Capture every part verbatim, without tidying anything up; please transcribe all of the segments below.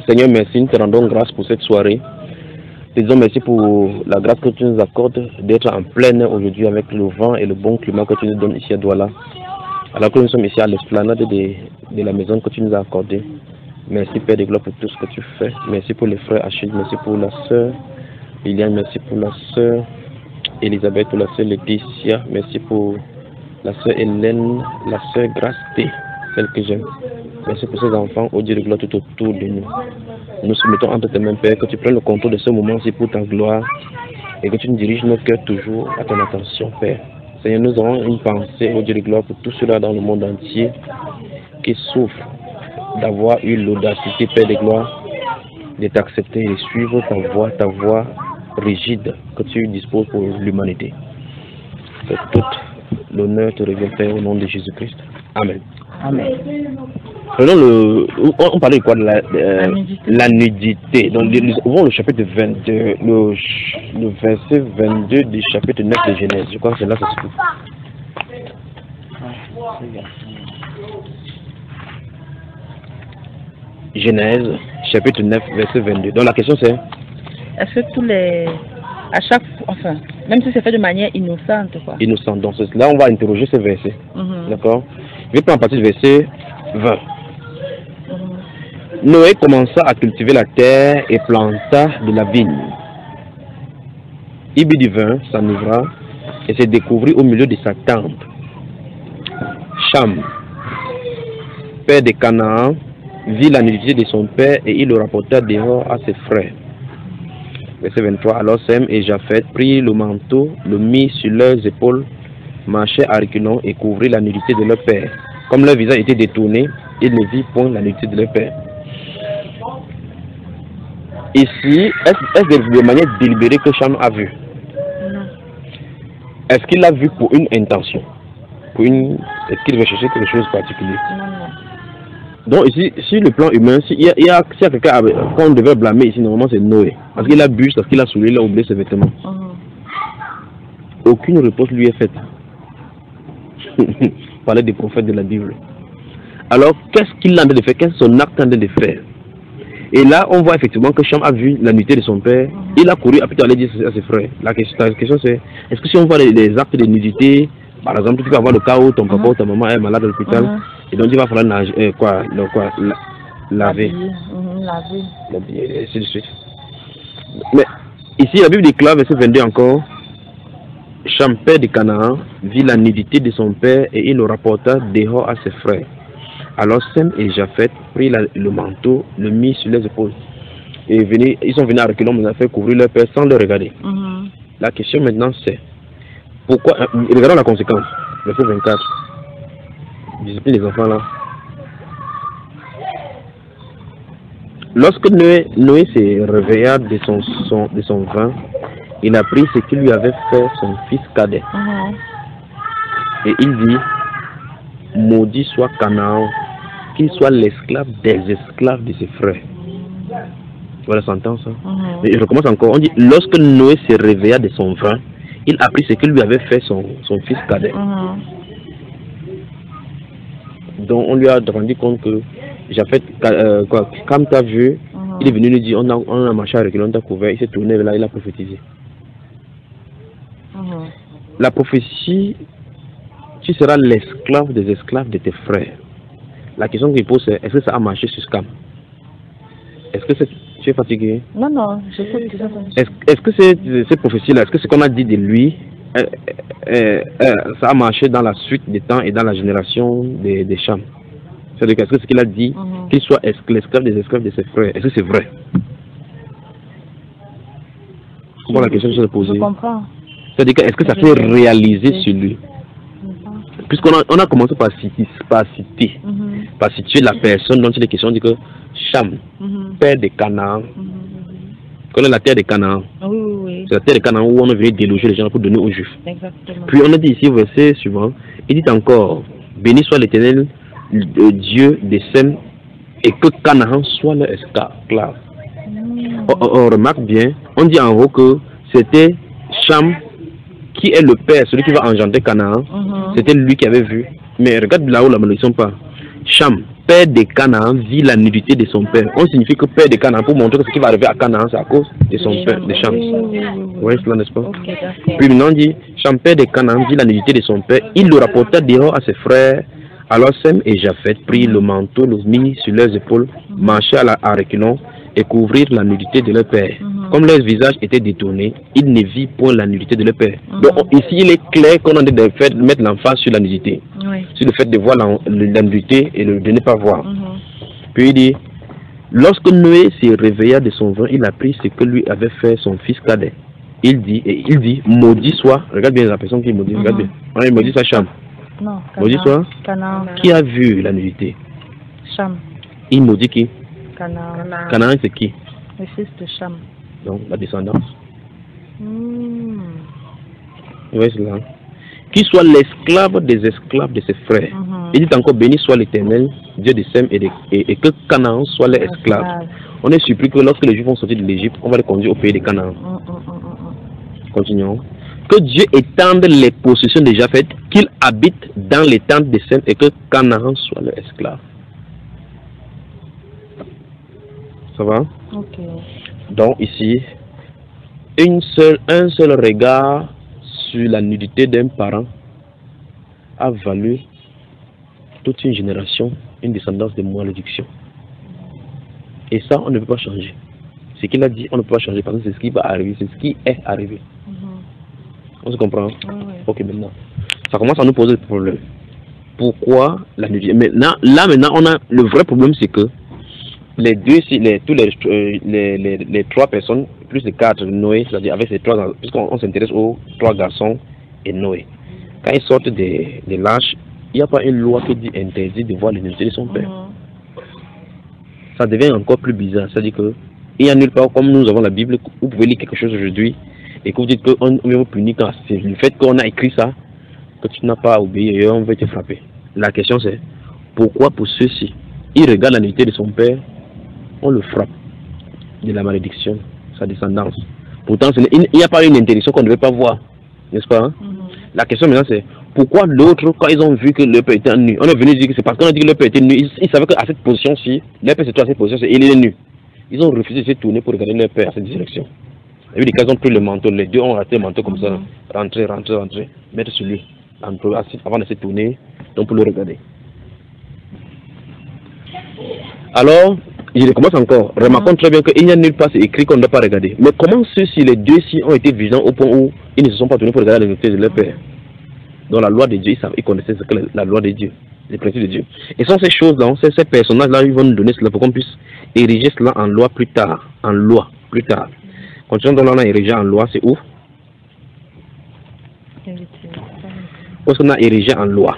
Seigneur, merci, nous te rendons grâce pour cette soirée. Te disons merci pour la grâce que tu nous accordes d'être en pleine aujourd'hui avec le vent et le bon climat que tu nous donnes ici à Douala. Alors que nous sommes ici à l'esplanade de, de la maison que tu nous as accordée. Merci Père de gloire pour tout ce que tu fais. Merci pour les frères Achille, merci pour la sœur Liliane, merci pour la sœur Elisabeth, pour la sœur Laetitia, merci pour la sœur Hélène, la sœur Grace T, celle que j'aime. Merci pour ces enfants, au Dieu de gloire tout autour de nous. Nous soumettons entre tes mains, Père, que tu prennes le contrôle de ce moment-ci pour ta gloire et que tu nous diriges nos cœurs toujours à ton attention, Père. Seigneur, nous aurons une pensée, au Dieu de gloire, pour tout cela dans le monde entier qui souffre d'avoir eu l'audacité, Père de gloire, de t'accepter et de suivre ta voie, ta voie rigide que tu disposes pour l'humanité. Que tout l'honneur te revient, Père, au nom de Jésus-Christ. Amen. Amen. Prenons le, on parlait de quoi, de la, euh, la nudité. La nudité. Donc, ouvrons le chapitre vingt-deux, le, le verset vingt-deux du chapitre neuf de Genèse. Je crois que c'est là que ça se trouve. Genèse, chapitre neuf, verset vingt-deux. Donc la question c'est, est-ce que tous les, à chaque fois, enfin, même si c'est fait de manière innocente, quoi. Innocente. Donc là on va interroger ce verset. Mm-hmm. D'accord. Je vais prendre à partir du verset vingt. Mm-hmm. Noé commença à cultiver la terre et planta de la vigne. Il but du vin, s'enivra et se découvrit au milieu de sa tente. Cham, père de Canaan, vit la nudité de son père et il le rapporta dehors à ses frères. Verset vingt-trois. Alors Sem et Japheth prirent le manteau, le mit sur leurs épaules, marchaient à reculons et couvrirent la nudité de leur père. Comme leur visage était détourné, ils ne virent point la nudité de leur père. Ici, est-ce de manière délibérée que Cham a vu? Est-ce qu'il a vu pour une intention? Pour une... Est-ce qu'il veut chercher quelque chose de particulier? Donc ici, sur le plan humain, s'il y a, il y a, s'il y a quelqu'un qu'on devait blâmer ici, normalement c'est Noé. Parce qu'il a bu, parce qu'il a saoulé, il a oublié ses vêtements. Uh-huh. Aucune réponse lui est faite. Parler des prophètes de la Bible. Alors, qu'est-ce qu'il a en train de faire? Qu'est-ce que son acte en train de faire? Et là, on voit effectivement que Cham a vu la nudité de son père. Uh-huh. Il a couru, après il allait dire à ses frères. La question, la question c'est, est-ce que si on voit les, les actes de nudité, par exemple, tu peux avoir le cas où ton papa uh-huh. ou ta maman est malade à l'hôpital, uh-huh. et donc il va falloir nager, euh, quoi, donc, quoi, la, laver. Mmh, laver. Laver, et ainsi de suite. Mais ici, la Bible déclare, verset vingt-deux encore, Cham, père de Canaan, vit la nudité de son père et il le rapporta dehors à ses frères. Alors Sem et Japheth prirent la, le manteau, le mit sur les épaules. Et venus, ils sont venus à reculons, ils ont fait couvrir leur père sans le regarder. Mmh. La question maintenant c'est, pourquoi, euh, regardons la conséquence, verset vingt-quatre. Discipline les enfants là. Lorsque Noé, Noé se réveilla de son, son, de son vin, il a pris ce qu'il lui avait fait son fils cadet. Uh-huh. Et il dit, maudit soit Canaan, qu'il soit l'esclave des esclaves de ses frères. Voilà, s'entend ça. Uh-huh. Et je recommence encore. On dit, lorsque Noé se réveilla de son vin, il a pris ce qu'il lui avait fait son, son fils cadet. Uh-huh. Donc on lui a rendu compte que j'ai fait euh, quoi, comme tu as vu, uh-huh. il est venu nous dire, on a, on a marché avec lui, on t'a couvert, il s'est tourné là, il a prophétisé. Uh-huh. La prophétie, tu seras l'esclave des esclaves de tes frères. La question qu'il pose c'est, est-ce que ça a marché sur Scam? Est-ce que tu es fatigué? Non, non, je sais que ça. Est-ce est-ce que c'est cette prophétie-là, est-ce que ce qu'on a dit de lui, euh, euh, euh, ça a marché dans la suite des temps et dans la génération des, des Cham? C'est-à-dire qu'est-ce que ce qu'il a dit, uh-huh. qu'il soit l'esclave des esclaves de ses frères, est-ce que c'est vrai? Comment la question que je vais poser? Je comprends. C'est-à-dire que est-ce que ça s'est réalisé sur lui? Puisqu'on a, on a commencé par citer, par, citer uh-huh. par situer la personne dont il est question, on dit que Cham, uh-huh. père de Canaan, uh-huh. connaît la terre de Canaan. Oui, oui, oui. C'est la terre de Canaan où on est venu déloger les gens pour donner aux Juifs. Exactement. Puis on a dit ici au verset suivant, il dit encore, béni soit l'Éternel, le Dieu de Sem, et que Canaan soit leur esclave. Mm. On, on, on remarque bien, on dit en haut que c'était Cham qui est le père, celui qui va engendrer Canaan. Mm-hmm. C'était lui qui avait vu. Mais regarde là-haut, la malédiction pas. Cham, père de Canaan vit la nudité de son père. On signifie que père de Canaan, pour montrer que ce qui va arriver à Canaan, c'est à cause de son Oui, père, de Cham. oui, oui, oui, Vous voyez cela, n'est-ce pas? Ok, d'accord. Puis maintenant on dit, Cham, père de Canaan, vit la nudité de son père. Il le rapporta dehors à ses frères. Alors Sem et Japheth prirent le manteau, le mit sur leurs épaules, marchèrent à, la, à reculons et couvrirent la nudité de leur père. Mm-hmm. Comme leurs visages étaient détournés, ils ne virent point la nudité de leur père. Mm-hmm. Donc ici, il est clair qu'on a de fait de mettre l'emphase sur la nudité. Oui. Sur le fait de voir la, la nudité et le, de ne pas voir. Mm-hmm. Puis il dit, lorsque Noé se réveilla de son vin, il apprit ce que lui avait fait son fils cadet. Il dit, et il dit, maudit soit, regarde bien la personne qui maudit, mm-hmm. regarde bien, hein, il maudit sa Cham. Non, maudit soit, Canaan. Qui a vu la nudité? Cham. Il maudit qui? Canaan. Canaan, c'est qui? Le fils de Cham. Donc, la descendance. Mm. Vous voyez cela? Qui soit l'esclave des esclaves de ses frères. Mm-hmm. Il dit encore, béni soit l'Éternel, Dieu de Sem, et, de, et, et que Canaan soit leur esclave. Esclave. On est surpris que lorsque les Juifs vont sortir de l'Égypte, on va les conduire au pays de Canaan. Mm, mm, mm, mm. Continuons. Que Dieu étende les possessions de Japheth, qu'il habite dans les tentes de Sem et que Canaan soit leur esclave. Ça va? Ok. Donc ici, une seule, un seul regard sur la nudité d'un parent a valu toute une génération, une descendance de malédiction. Et ça, on ne peut pas changer. Ce qu'il a dit, on ne peut pas changer parce que c'est ce qui va arriver, c'est ce qui est arrivé. Mm-hmm. On se comprend? Oui, oui. Ok, maintenant. Ça commence à nous poser des problèmes. Pourquoi la nudité? Maintenant, là, maintenant, on a le vrai problème, c'est que les deux, les, tous les, euh, les, les, les trois personnes, plus les quatre, Noé, c'est-à-dire avec ces trois, puisqu'on s'intéresse aux trois garçons et Noé. Quand ils sortent des, des lâches, il n'y a pas une loi qui dit interdit de voir les nudité de son père. Mm-hmm. Ça devient encore plus bizarre. C'est-à-dire que il n'y a nulle part, comme nous avons la Bible, vous pouvez lire quelque chose aujourd'hui et que vous dites qu'on vient vous punir quand c'est le fait qu'on a écrit ça, que tu n'as pas obéi et on veut te frapper. La question c'est, pourquoi pour ceux-ci, ils regardent la nudité de son père, on le frappe de la malédiction, sa descendance. Pourtant, il n'y a pas une interdiction qu'on ne devait pas voir, n'est-ce pas? Hein? Mm-hmm. La question maintenant c'est, pourquoi l'autre, quand ils ont vu que leur père était nu, on est venu dire que c'est parce qu'on a dit que leur père était nu, ils, ils savaient qu'à cette position-ci, leur père se trouve à cette position-ci, il est nu. Ils ont refusé de se tourner pour regarder leur père à cette direction. Et puis, ils ont pris le manteau, les deux ont raté le manteau comme ça, rentrer, rentrer, rentrer, mettre sur lui, avant de se tourner, donc pour le regarder. Alors, je recommence encore. Remarquons très bien qu'il n'y a nulle part écrit qu'on ne doit pas regarder. Mais comment ceux-ci, les deux-ci, ont été vigilants au point où ils ne se sont pas tournés pour regarder la nudité de leur père? Dans la loi de Dieu, ils, savent, ils connaissaient ce que la, la loi de Dieu, les principes de Dieu. Et sans ces choses-là, ces, ces personnages-là, ils vont nous donner cela pour qu'on puisse ériger cela en loi plus tard. En loi, plus tard. Continuons donc là, on a érigé en loi, c'est où? Où est-ce qu'on a érigé en loi?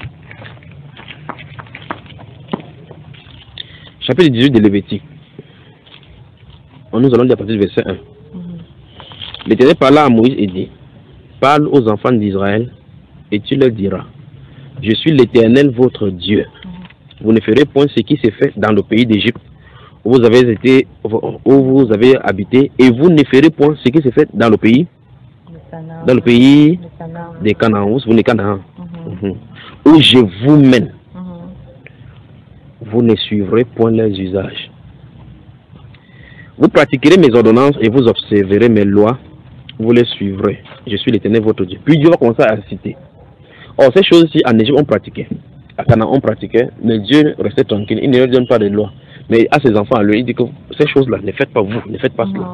Chapitre dix-huit de Lévitique. Nous allons lire à partir du verset un. Mm-hmm. L'Éternel parla à Moïse et dit, parle aux enfants d'Israël et tu leur diras, je suis l'Éternel votre Dieu. Mm-hmm. Vous ne ferez point ce qui s'est fait dans le pays d'Égypte où vous avez été, où vous avez habité, et vous ne ferez point ce qui s'est fait dans le pays, dans le pays des Canaan, vous ne Canaan, mm-hmm. mm-hmm. où je vous mène. Vous ne suivrez point leurs usages. Vous pratiquerez mes ordonnances et vous observerez mes lois. Vous les suivrez. Je suis l'Éternel votre Dieu. Puis Dieu va commencer à citer. Or, ces choses-ci, en Égypte, on pratiquait. À Canaan, on pratiquait. Mais Dieu restait tranquille. Il ne leur donne pas de loi. Mais à ses enfants, à lui, il dit que ces choses-là, ne faites pas vous. Ne faites pas cela.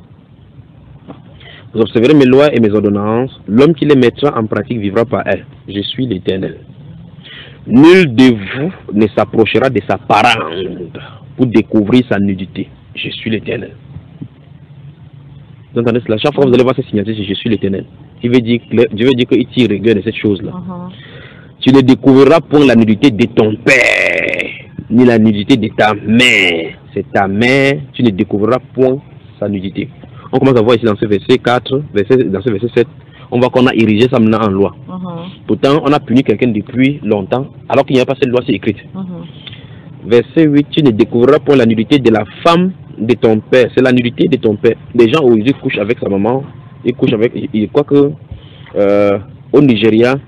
Vous observerez mes lois et mes ordonnances. L'homme qui les mettra en pratique vivra par elles. Je suis l'Éternel. Nul de vous ne s'approchera de sa parente pour découvrir sa nudité. Je suis l'Éternel. Vous entendez cela? Chaque fois que vous allez voir cette signature, je suis l'Éternel. Dieu veut dire, Dieu veut dire qu'il tire rigueur de cette chose-là. Uh-huh. Tu ne découvriras point la nudité de ton père, ni la nudité de ta mère. C'est ta mère, tu ne découvriras point sa nudité. On commence à voir ici dans ce verset quatre, verset, dans ce verset sept. On voit qu'on a érigé ça maintenant en loi. Uh-huh. Pourtant, on a puni quelqu'un depuis longtemps, alors qu'il n'y a pas cette loi c'est écrite. Uh-huh. Verset huit, tu ne découvriras point la nudité de la femme de ton père. C'est la nudité de ton père. Les gens aujourd'hui couchent avec sa maman, ils couchent avec, ils croient que euh, au Nigeria,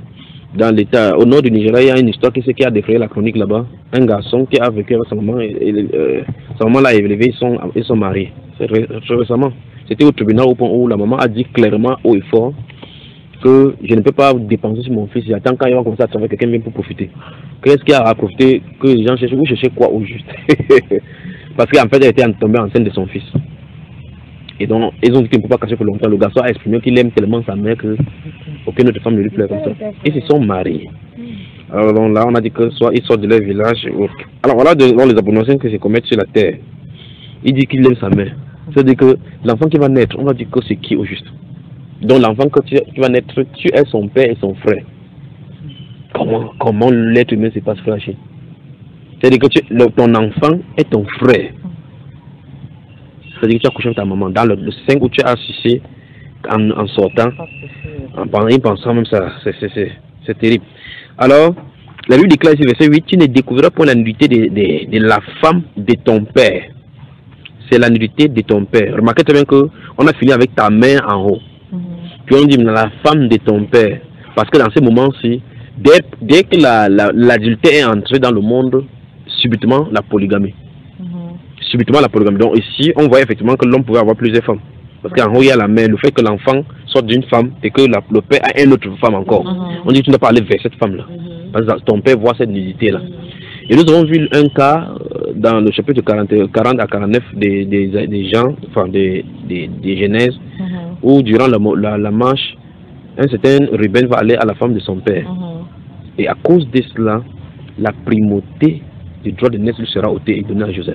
dans l'état, au nord du Nigeria, il y a une histoire qui, qui a défrayé la chronique là-bas. Un garçon qui a vécu avec sa maman, et, et, euh, sa maman l'a élevé, ils sont, ils sont mariés. C'est ré, récemment. C'était au tribunal au point où la maman a dit clairement haut et fort que je ne peux pas dépenser sur mon fils. J'attends quand il va commencer à travailler, quelqu'un vient pour profiter. Qu'est-ce qu'il a à profiter que les gens cherchent? Vous cherchez quoi au juste? Parce qu'en fait, elle était tombée enceinte de son fils. Et donc, ils ont dit qu'il ne peut pas cacher pour longtemps. Le garçon a exprimé qu'il aime tellement sa mère que aucune autre femme ne lui plaît comme ça. Ils se sont mariés. Alors là, on a dit que soit ils sortent de leur village. Alors voilà de, dans les abominations que se commettent sur la terre. Il dit qu'il aime sa mère. C'est-à-dire que l'enfant qui va naître, on va dire que c'est qui au juste? Donc l'enfant que tu, tu vas naître, tu es son père et son frère. Comment, comment l'être humain se passe fâché? C'est-à-dire que tu, le, ton enfant est ton frère. C'est-à-dire que tu as couché avec ta maman dans le, le sein où tu as sucé en, en sortant, en, en pensant même ça, c'est terrible. Alors, la Bible déclare ici, verset huit, tu ne découvriras pas la nudité de, de, de la femme de ton père. C'est la nudité de ton père. Remarquez très bien qu'on a fini avec ta mère en haut. Mm-hmm. Puis on dit la femme de ton père. Parce que dans ces moments-ci, dès, dès que l'adultère la, la, est entré dans le monde, subitement la polygamie. Subitement la polygamie. Donc ici, on voit effectivement que l'homme pouvait avoir plusieurs femmes. Parce qu'en haut, il y a la mère. Le fait que l'enfant sorte d'une femme et que la, le père a une autre femme encore. Mm-hmm. On dit que tu ne dois pas aller vers cette femme-là. Mm-hmm. Parce que ton père voit cette nudité-là. Mm-hmm. Et nous avons vu un cas dans le chapitre quarante, quarante à quarante-neuf des, des, des gens, enfin des, des, des Genèses, mm-hmm. où durant la, la, la marche, un certain Ruben va aller à la femme de son père. Mm-hmm. Et à cause de cela, la primauté du droit de naissance lui sera ôtée et donnée à Joseph.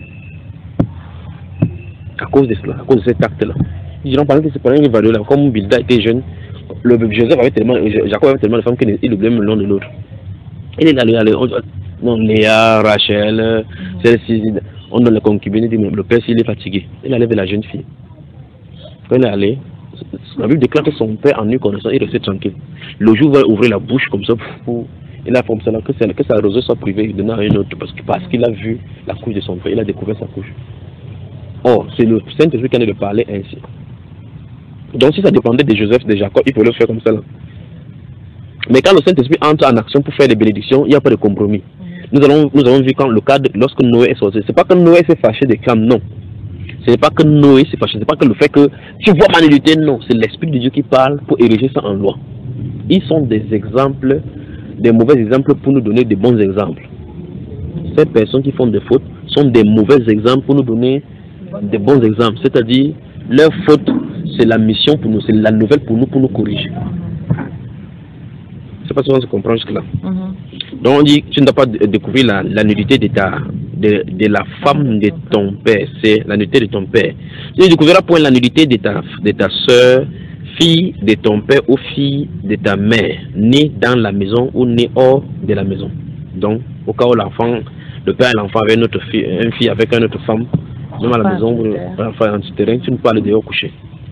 À cause de cela, à cause de cet acte-là. Ils ont parlé que c'est pas un valeur là. Comme Bilda était jeune, le Joseph avait tellement, Jacob avait tellement de femmes qu'il oubliait le nom de l'autre. Il est allé, allé, non, Léa, Rachel, mm-hmm. celle-ci, on donne la concubine, dit, le père s'il est fatigué. Il allait vers la jeune fille. Quand il est allé, la Bible déclare que son père en eut connaissance, il restait tranquille. Le jour où il va ouvrir la bouche comme ça, pour, il a fait comme ça, que, que sa rosée soit privée, il donna à une autre, parce qu'il parce qu'il a vu la couche de son père, il a découvert sa couche. Or, c'est le Saint-Esprit qui en est de parler ainsi. Donc si ça dépendait de Joseph, de Jacob, il pouvait le faire comme ça là. Mais quand le Saint-Esprit entre en action pour faire des bénédictions, il n'y a pas de compromis. Nous, allons, nous avons vu quand le cas de, lorsque Noé est sorti, c'est pas que Noé s'est fâché des femmes, non. Ce n'est pas que Noé s'est fâché, c'est pas que le fait que tu vois ma nudité, non. C'est l'Esprit de Dieu qui parle pour ériger ça en loi. Ils sont des exemples, des mauvais exemples pour nous donner des bons exemples. Ces personnes qui font des fautes sont des mauvais exemples pour nous donner des bons exemples. C'est-à-dire, leur faute, c'est la mission pour nous, c'est la nouvelle pour nous, pour nous corriger. Je ne sais pas si on se comprend jusque-là. Mm-hmm. Donc on dit, tu ne dois pas découvrir la, la nudité de, ta, de, de la femme de ton père. C'est la nudité de ton père. Tu ne découvriras point la nudité de ta, de ta soeur, fille de ton père ou fille de ta mère, née dans la maison ou née hors de la maison. Donc, au cas où l'enfant, le père et l'enfant avaient une autre fille, une fille avec une autre femme, même à la maison, l'enfant est en souterrain, tu ne peux pas aller dehors coucher.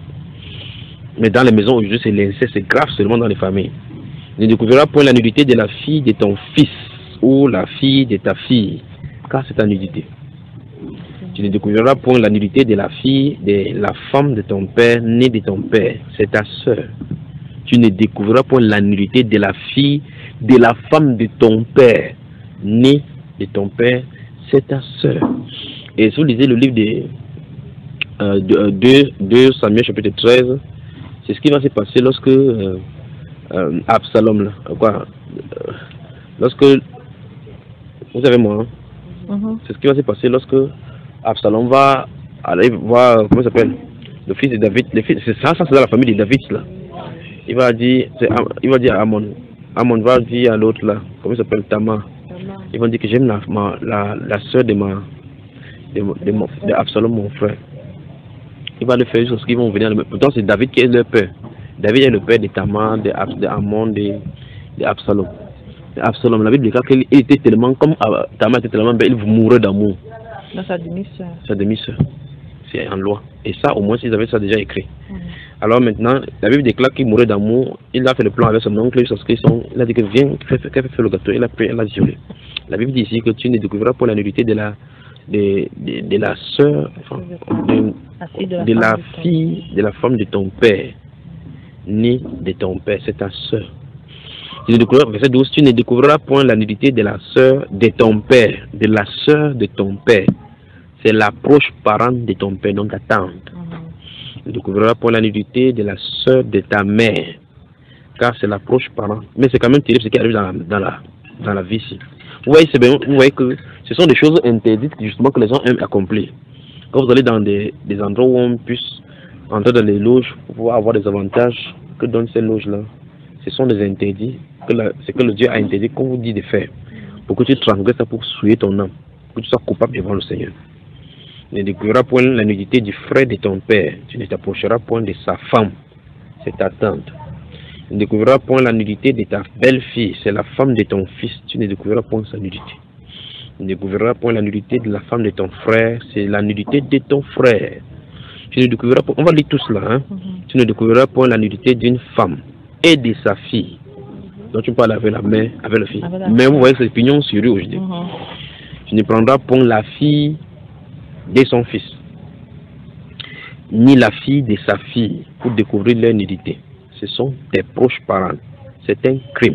Mais dans les maisons aujourd'hui, c'est l'inceste, c'est grave seulement dans les familles. Ne découvriras point la nudité de la fille de ton fils ou la fille de ta fille, car c'est ta nudité. Tu ne découvriras point la nudité de la fille de la femme de ton père, née de ton père, c'est ta soeur. Tu ne découvriras point la nudité de la fille de la femme de ton père, née de ton père, c'est ta soeur. Et si vous lisez le livre de, euh, de, de Samuel chapitre treize, c'est ce qui va se passer lorsque euh, euh, Absalom, là, quoi, euh, lorsque, vous savez moi, hein, mm-hmm. c'est ce qui va se passer lorsque Absalom va aller voir, comment il s'appelle, le fils de David, c'est ça, ça c'est dans la famille de David là. Il va dire, il va dire à Amon, Amon va dire à l'autre là, comment il s'appelle, Tamar. Ils vont dire que j'aime la, la, la soeur de ma, de, de, de, de Absalom, mon frère. Il va le faire jusqu'à ce qu'ils vont venir. Pourtant c'est David qui est leur père. David est le père de Tamar, de, de Amon, de, de Absalom. De Absalom, la Bible dit qu'il était tellement, comme Tamar était tellement belle, il mourrait d'amour. Dans sa demi-sœur. Sa demi-sœur. C'est en loi. Et ça, au moins, ils avaient ça déjà écrit. Mmh. Alors maintenant, la Bible déclare qu'il mourait d'amour. Il a fait le plan avec son oncle. Il a dit que viens, fais, fais, fais, fais le gâteau. Il a pris, il a violé. La Bible dit ici que tu ne découvriras pas la nudité de la, de, de, de la sœur, enfin, de, de, de la fille, de la femme de ton père, née de ton père. C'est ta sœur. Tu ne découvriras, verset douze, tu ne découvriras point la nudité de la sœur de ton père, de la sœur de ton père. C'est la proche parente de ton père, donc ta tante. Mm-hmm. Tu ne découvriras point la nudité de la sœur de ta mère, car c'est la proche parente. Mais c'est quand même terrible ce qui arrive dans la, dans la, dans la vie ici. Vous voyez, bien, vous voyez que ce sont des choses interdites justement que les gens aiment accomplir. Quand vous allez dans des, des endroits où on puisse entrer dans les loges pour pouvoir avoir des avantages que donnent ces loges-là, ce sont des interdits, c'est que le Dieu a interdit qu'on vous dit de faire, pour que tu transgresses ça, pour souiller ton âme, pour que tu sois coupable devant le Seigneur. Tu ne découvriras point la nudité du frère de ton père, tu ne t'approcheras point de sa femme, c'est ta tante. Tu ne découvriras point la nudité de ta belle-fille, c'est la femme de ton fils, tu ne découvriras point sa nudité. Tu ne découvriras point la nudité de la femme de ton frère, c'est la nudité de ton frère. Tu ne découvriras point, on va lire tout cela, hein? Mm-hmm. Tu ne découvriras point la nudité d'une femme et de sa fille. Donc tu parles avec la mère, avec la fille. Avec mais vous voyez cette opinion sur lui aujourd'hui. Mm-hmm. Tu ne prendras point la fille de son fils, ni la fille de sa fille, pour découvrir leur nudité. Ce sont tes proches parents. C'est un crime.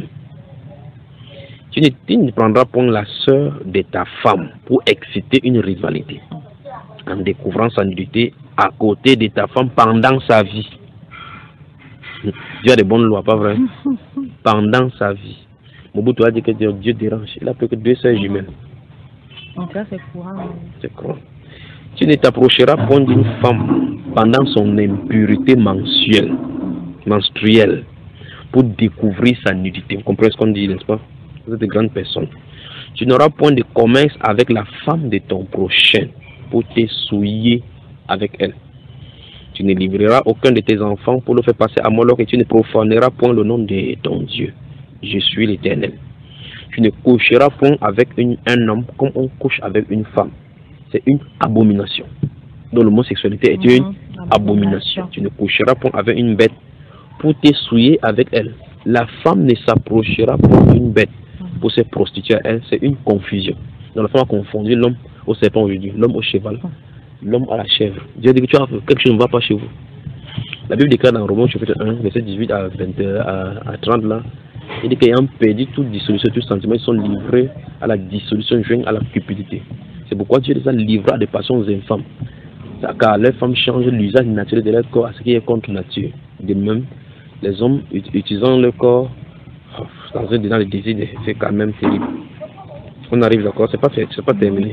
Tu ne, tu ne prendras point la sœur de ta femme pour exciter une rivalité, en découvrant sa nudité à côté de ta femme pendant sa vie. Dieu a de bonnes lois, pas vrai? Pendant sa vie. Mobutu a dit que Dieu dérange. Il n'a plus que deux sœurs jumelles. Donc là, c'est courant. C'est courant. Tu ne t'approcheras point d'une femme pendant son impurité mensuelle, menstruelle, pour découvrir sa nudité. Vous comprenez ce qu'on dit, n'est-ce pas? Vous êtes de grandes personnes. Tu n'auras point de commerce avec la femme de ton prochain pour te souiller avec elle. Tu ne livreras aucun de tes enfants pour le faire passer à Moloch et tu ne profaneras point le nom de ton Dieu. Je suis l'Éternel. Tu ne coucheras point avec une, un homme comme on couche avec une femme. C'est une abomination. Donc l'homosexualité est une mmh, abomination. Tu ne coucheras point avec une bête pour te souiller avec elle. La femme ne s'approchera point d'une bête pour se prostituer à elle. C'est une confusion. Donc la femme a confondu l'homme au serpent aujourd'hui, l'homme au cheval, l'homme à la chèvre. Dieu dit que tu as quelque chose ne va pas chez vous. La Bible déclare dans Romains chapitre un, verset dix-huit à, vingt, à, à trente là, il dit qu'ayant perdu toute dissolution, tout sentiment, ils sont livrés à la dissolution jointe à la cupidité. C'est pourquoi Dieu les a livrés à des passions infâmes. Car les femmes changent l'usage naturel de leur corps à ce qui est contre nature. De même, les hommes utilisant leur corps dans un dans le désir, c'est quand même terrible. On arrive d'accord, c'est pas fait, c'est pas terminé.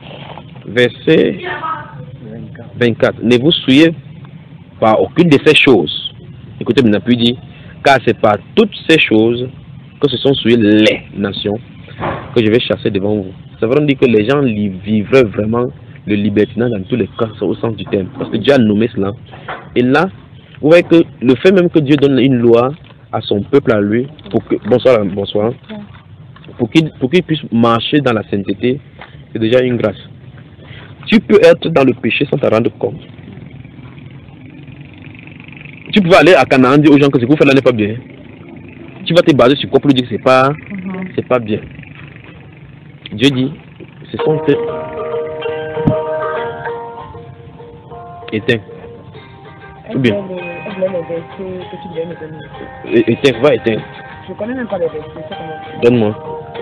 Verset vingt-quatre. Ne vous souillez par aucune de ces choses. Écoutez, maintenant, puis dit, car c'est par toutes ces choses que se sont souillées les nations que je vais chasser devant vous. Ça veut dire que les gens vivraient vraiment le libertinage dans tous les cas, au sens du terme. Parce que Dieu a nommé cela. Et là, vous voyez que le fait même que Dieu donne une loi à son peuple, à lui, pour que, bonsoir, bonsoir, pour qu'il pour qu'il puisse marcher dans la sainteté, c'est déjà une grâce. Tu peux être dans le péché sans te rendre compte. Tu peux aller à Canaan dire aux gens que ce que vous faites là n'est pas bien. Tu vas te baser sur quoi pour lui dire que c'est pas, mm-hmm. c'est pas bien. Dieu dit, ce sont tes éteins. Ou bien. Éteins, va éteindre. Je connais même pas les versets. Donne-moi.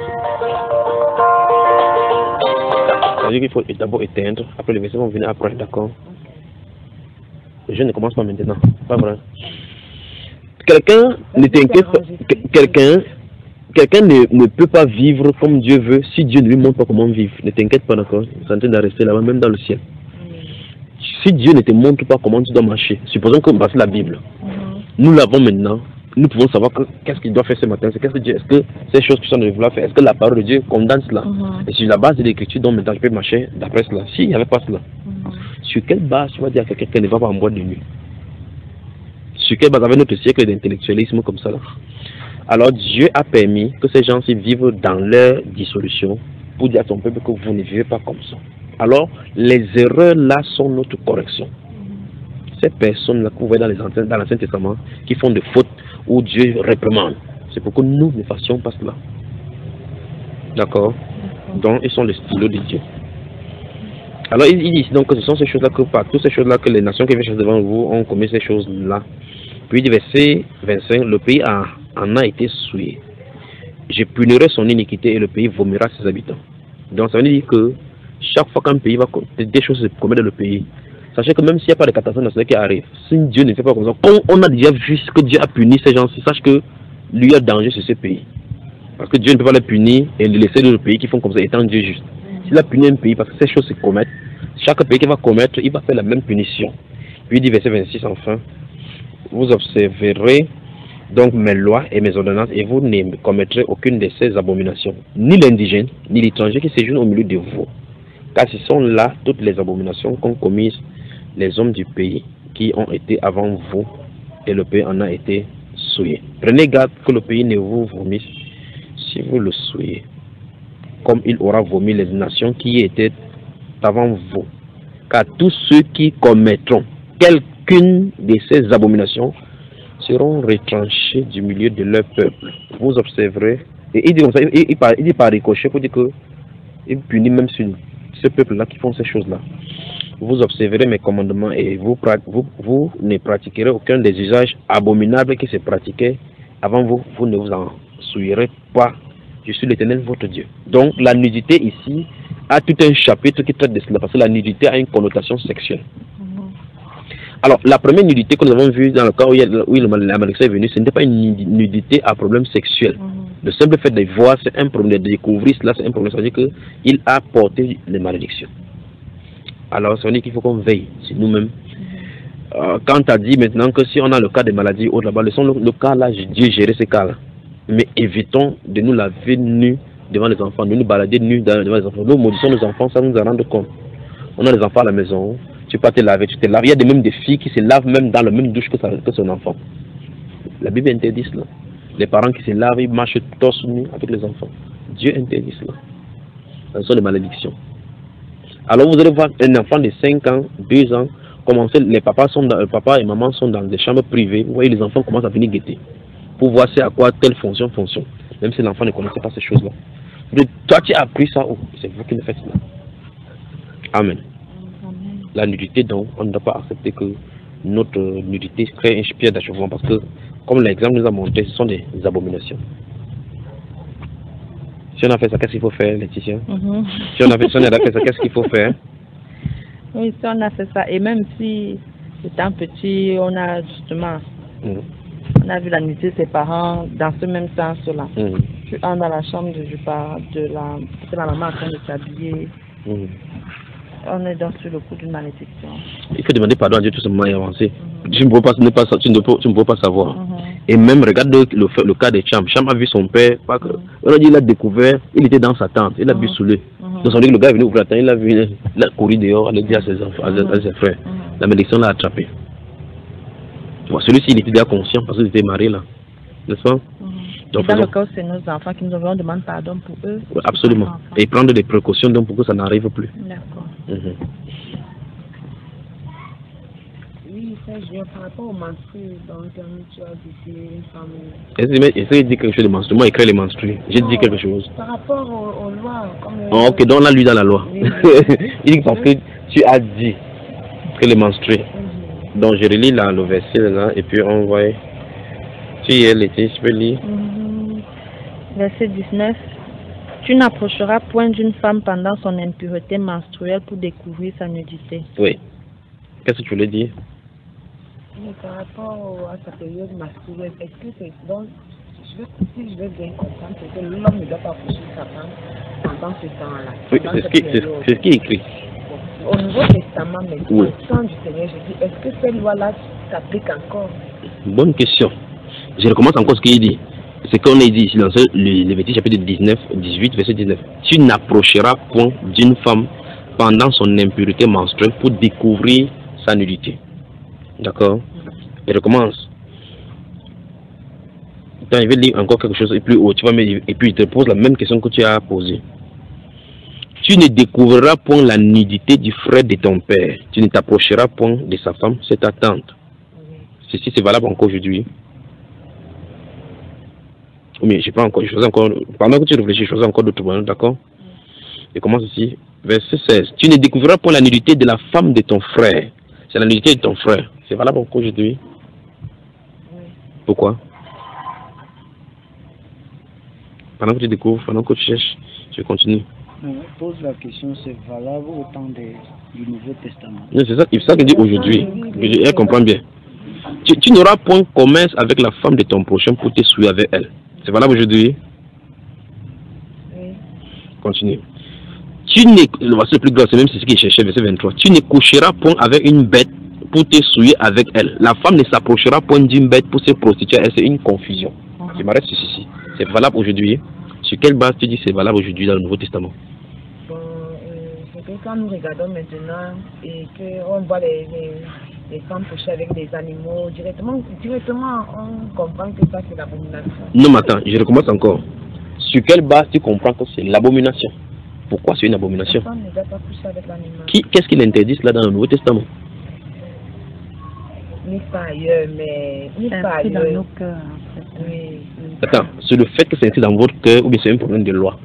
Ça veut dire qu'il faut d'abord éteindre, après les versets vont venir après, d'accord? Le jeu ne commence pas maintenant, pas vrai. Quelqu'un ne t'inquiète pas, quelqu'un quelqu'un ne, ne peut pas vivre comme Dieu veut si Dieu ne lui montre pas comment vivre. Ne t'inquiète pas, d'accord? C'est en train de rester là-bas, même dans le ciel. Si Dieu ne te montre pas comment tu dois marcher, supposons que c'est la Bible, nous l'avons maintenant, nous pouvons savoir qu'est-ce qu'il doit faire ce matin, c'est qu'est-ce que Dieu, est-ce que ces choses que tu dois vouloir faire, est-ce que la parole de Dieu condamne cela? Mm-hmm. Et sur la base de l'écriture, donc maintenant je peux marcher d'après cela. S'il n'y avait pas cela, mm-hmm. sur quelle base tu vas dire à quelqu'un qui ne va pas en boîte de nuit? Sur quelle base, avec notre siècle d'intellectualisme comme ça là? Alors Dieu a permis que ces gens-ci vivent dans leur dissolution pour dire à son peuple que vous ne vivez pas comme ça. Alors les erreurs là sont notre correction. Ces personnes-là que vous voyez dans l'Ancien dans l'Ancien Testament qui font des fautes où Dieu réprimande, c'est pour que nous ne fassions pas cela. D'accord? Donc ils sont les stylos de Dieu. Alors il, il dit donc que ce sont ces choses-là que par toutes ces choses-là que les nations qui viennent chasser devant vous ont commis ces choses-là. Puis il dit verset vingt-cinq, le pays a, en a été souillé. je punirai son iniquité et le pays vomira ses habitants. Donc ça veut dire que chaque fois qu'un pays va des choses se commettent dans le pays, sachez que même s'il n'y a pas de catastrophe nationale qui arrive, si Dieu ne fait pas comme ça, quand on a déjà vu ce que Dieu a puni ces gens-ci, sache que lui il y a danger sur ce pays. Parce que Dieu ne peut pas les punir et les laisser dans le pays qui font comme ça, étant Dieu juste. S'il a puni un pays parce que ces choses se commettent, chaque pays qui va commettre, il va faire la même punition. Puis il dit verset vingt-six enfin, vous observerez donc mes lois et mes ordonnances et vous ne commettrez aucune de ces abominations, ni l'indigène, ni l'étranger qui séjourne au milieu de vous. Car ce sont là toutes les abominations qu'ont commises les hommes du pays qui ont été avant vous et le pays en a été souillé. Prenez garde que le pays ne vous vomisse si vous le souillez, comme il aura vomi les nations qui étaient avant vous. Car tous ceux qui commettront quelqu'une de ces abominations seront retranchés du milieu de leur peuple. Vous observerez, et il dit comme ça, il, il, il dit par ricochet pour dire que il punit même sur ce peuple-là qui font ces choses-là. Vous observerez mes commandements et vous, vous, vous ne pratiquerez aucun des usages abominables qui se pratiquaient avant vous. Vous ne vous en souillerez pas. Je suis l'Éternel votre Dieu. Donc la nudité ici a tout un chapitre qui traite de cela parce que la nudité a une connotation sexuelle. Alors, la première nudité que nous avons vue dans le cas où, il, où il, la malédiction est venue, ce n'était pas une nudité à problème sexuel. Mm-hmm. Le simple fait de voir, c'est un problème, de découvrir cela, c'est un problème. Ça veut dire qu'il a porté les malédictions. Alors, ça veut dire qu'il faut qu'on veille sur nous-mêmes. Mm-hmm. euh, quand tu as dit maintenant que si on a le cas des maladies autres là-bas, laissons le, le cas là, Dieu gérer ces cas-là. Mais évitons de nous laver nus devant les enfants, de nous balader nus devant les enfants. Nous maudissons nos enfants sans nous en rendre compte. On a des enfants à la maison. Tu peux pas te laver, tu te laves. Il y a des, même des filles qui se lavent même dans la même douche que, sa, que son enfant. La Bible interdit cela. Les parents qui se lavent, ils marchent torse nu avec les enfants. Dieu interdit cela. Ce sont des malédictions. Alors vous allez voir un enfant de cinq ans, deux ans, commencer, les papas, sont dans, papa et maman sont dans des chambres privées. Vous voyez, les enfants commencent à venir guetter. Pour voir c'est à quoi telle fonction fonctionne. Même si l'enfant ne connaissait pas ces choses-là. Toi, tu as appris ça où? C'est vous qui le faites cela. Amen. La nudité, donc, on ne doit pas accepter que notre nudité crée une pierre d'achoppement parce que, comme l'exemple nous a montré, ce sont des abominations. Si on a fait ça, qu'est-ce qu'il faut faire, Laetitia? Mm-hmm. Si on a fait, si on a fait ça, qu'est-ce qu'il faut faire? Oui, si on a fait ça, et même si étant petit, on a justement, mm-hmm. on a vu la nudité de ses parents dans ce même sens-là. Mm-hmm. Tu entres dans la chambre de, de la, de la maman en train de s'habiller. Mm-hmm. On est donc sur le coup d'une malédiction. Il faut demander pardon à Dieu tout simplement et avancer. Mm-hmm. Tu ne peux pas, tu ne peux, tu ne peux, tu ne peux pas savoir. Mm-hmm. Et même, regarde le, le, le cas de Cham. Cham a vu son père, pas que, mm-hmm. on a dit, il a découvert, il était dans sa tente, il a mm-hmm. vu sous lui. Mm-hmm. Donc, on dit que le gars est venu ouvrir la tente, il a vu, il a couru dehors, il a dit à ses enfants, mm-hmm. à ses frères. Mm-hmm. La malédiction l'a attrapé. Bon, celui-ci, il était déjà conscient parce qu'il était marié là. N'est-ce pas? Mm-hmm. Donc, dans le cas où c'est nos enfants qui nous ont demandé pardon pour eux. Oui, absolument. Et prendre des précautions donc pour que ça n'arrive plus. D'accord. Mm-hmm. Oui, ça, je viens par rapport aux menstrues. Donc, tu as dit une femme. Essaye de dire quelque chose de menstrues. Moi, écris les menstrues. J'ai dit quelque chose. Par rapport aux, aux lois. Comme oh, ok, donc là, lui, dans la loi. Oui, oui. Il dit parce que tu as dit que les menstrues. Mm-hmm. Donc, je relis là, le verset là, et puis on voit. Tu y es, Laetitia, tu peux lire. Mm-hmm. Verset dix-neuf. Tu n'approcheras point d'une femme pendant son impureté menstruelle pour découvrir sa nudité. Oui. Qu'est-ce que tu voulais dire? Oui, par rapport à sa période menstruelle, est-ce que c'est donc, je veux, si je veux bien comprendre, c'est que l'homme ne doit pas approcher sa femme pendant ce temps-là. Oui, c'est ce, qui, c'est, c'est ce qui est écrit. Au Nouveau Testament, mais oui. Au temps du Seigneur Jésus, est-ce que ces lois-là s'appliquent encore? Bonne question. Je recommence encore ce qu'il dit. C'est qu'on est dit ici dans le Lévitique chapitre dix-neuf, dix-huit, verset dix-neuf. Tu n'approcheras point d'une femme pendant son impureté menstruelle pour découvrir sa nudité. D'accord? Je recommence. Quand il va lire encore quelque chose de plus haut, tu vas me dire, et puis il te pose la même question que tu as posée. Tu ne découvriras point la nudité du frère de ton père. Tu ne t'approcheras point de sa femme, c'est ta tante. Ceci c'est valable encore aujourd'hui. Mais je prends encore, je choisis encore, pendant que tu réfléchis, je choisis encore d'autres moyens, d'accord? Je commence ici, verset seize. Tu ne découvriras pas la nudité de la femme de ton frère. C'est la nudité de ton frère. C'est valable encore aujourd'hui? Oui. Pourquoi? Pendant que tu découvres, pendant que tu cherches, tu continues. On pose la question, c'est valable au temps des, du Nouveau Testament? C'est ça, c'est ça que je dis aujourd'hui. Elle comprend bien. Tu, tu n'auras point commerce avec la femme de ton prochain pour te souiller avec elle. C'est valable aujourd'hui? Oui. Continue. Tu n'es, le plus grave, c'est même ce qu'il cherchait, verset vingt-trois. Tu ne coucheras point avec une bête pour te souiller avec elle. La femme ne s'approchera point d'une bête pour se prostituer. C'est une confusion. Uh-huh. Je m'arrête sur ceci. C'est valable aujourd'hui. Sur quelle base tu dis c'est valable aujourd'hui dans le Nouveau Testament? Bon, euh, c'est que quand nous regardons maintenant et qu'on voit les, les, les femmes coucher avec des animaux, directement, directement on comprend que ça c'est l'abomination. Non, mais attends, je recommence encore. Sur quelle base tu comprends que c'est l'abomination? Pourquoi c'est une abomination? La femme ne doit pas coucher avec l'animal. Qui, qu'est-ce qu'il interdit là dans le Nouveau Testament? Ni pas ailleurs, mais ni pas ailleurs. Dans nos cœurs, en fait. Oui. Attends, c'est le fait que c'est inscrit dans votre cœur ou bien c'est un problème de loi?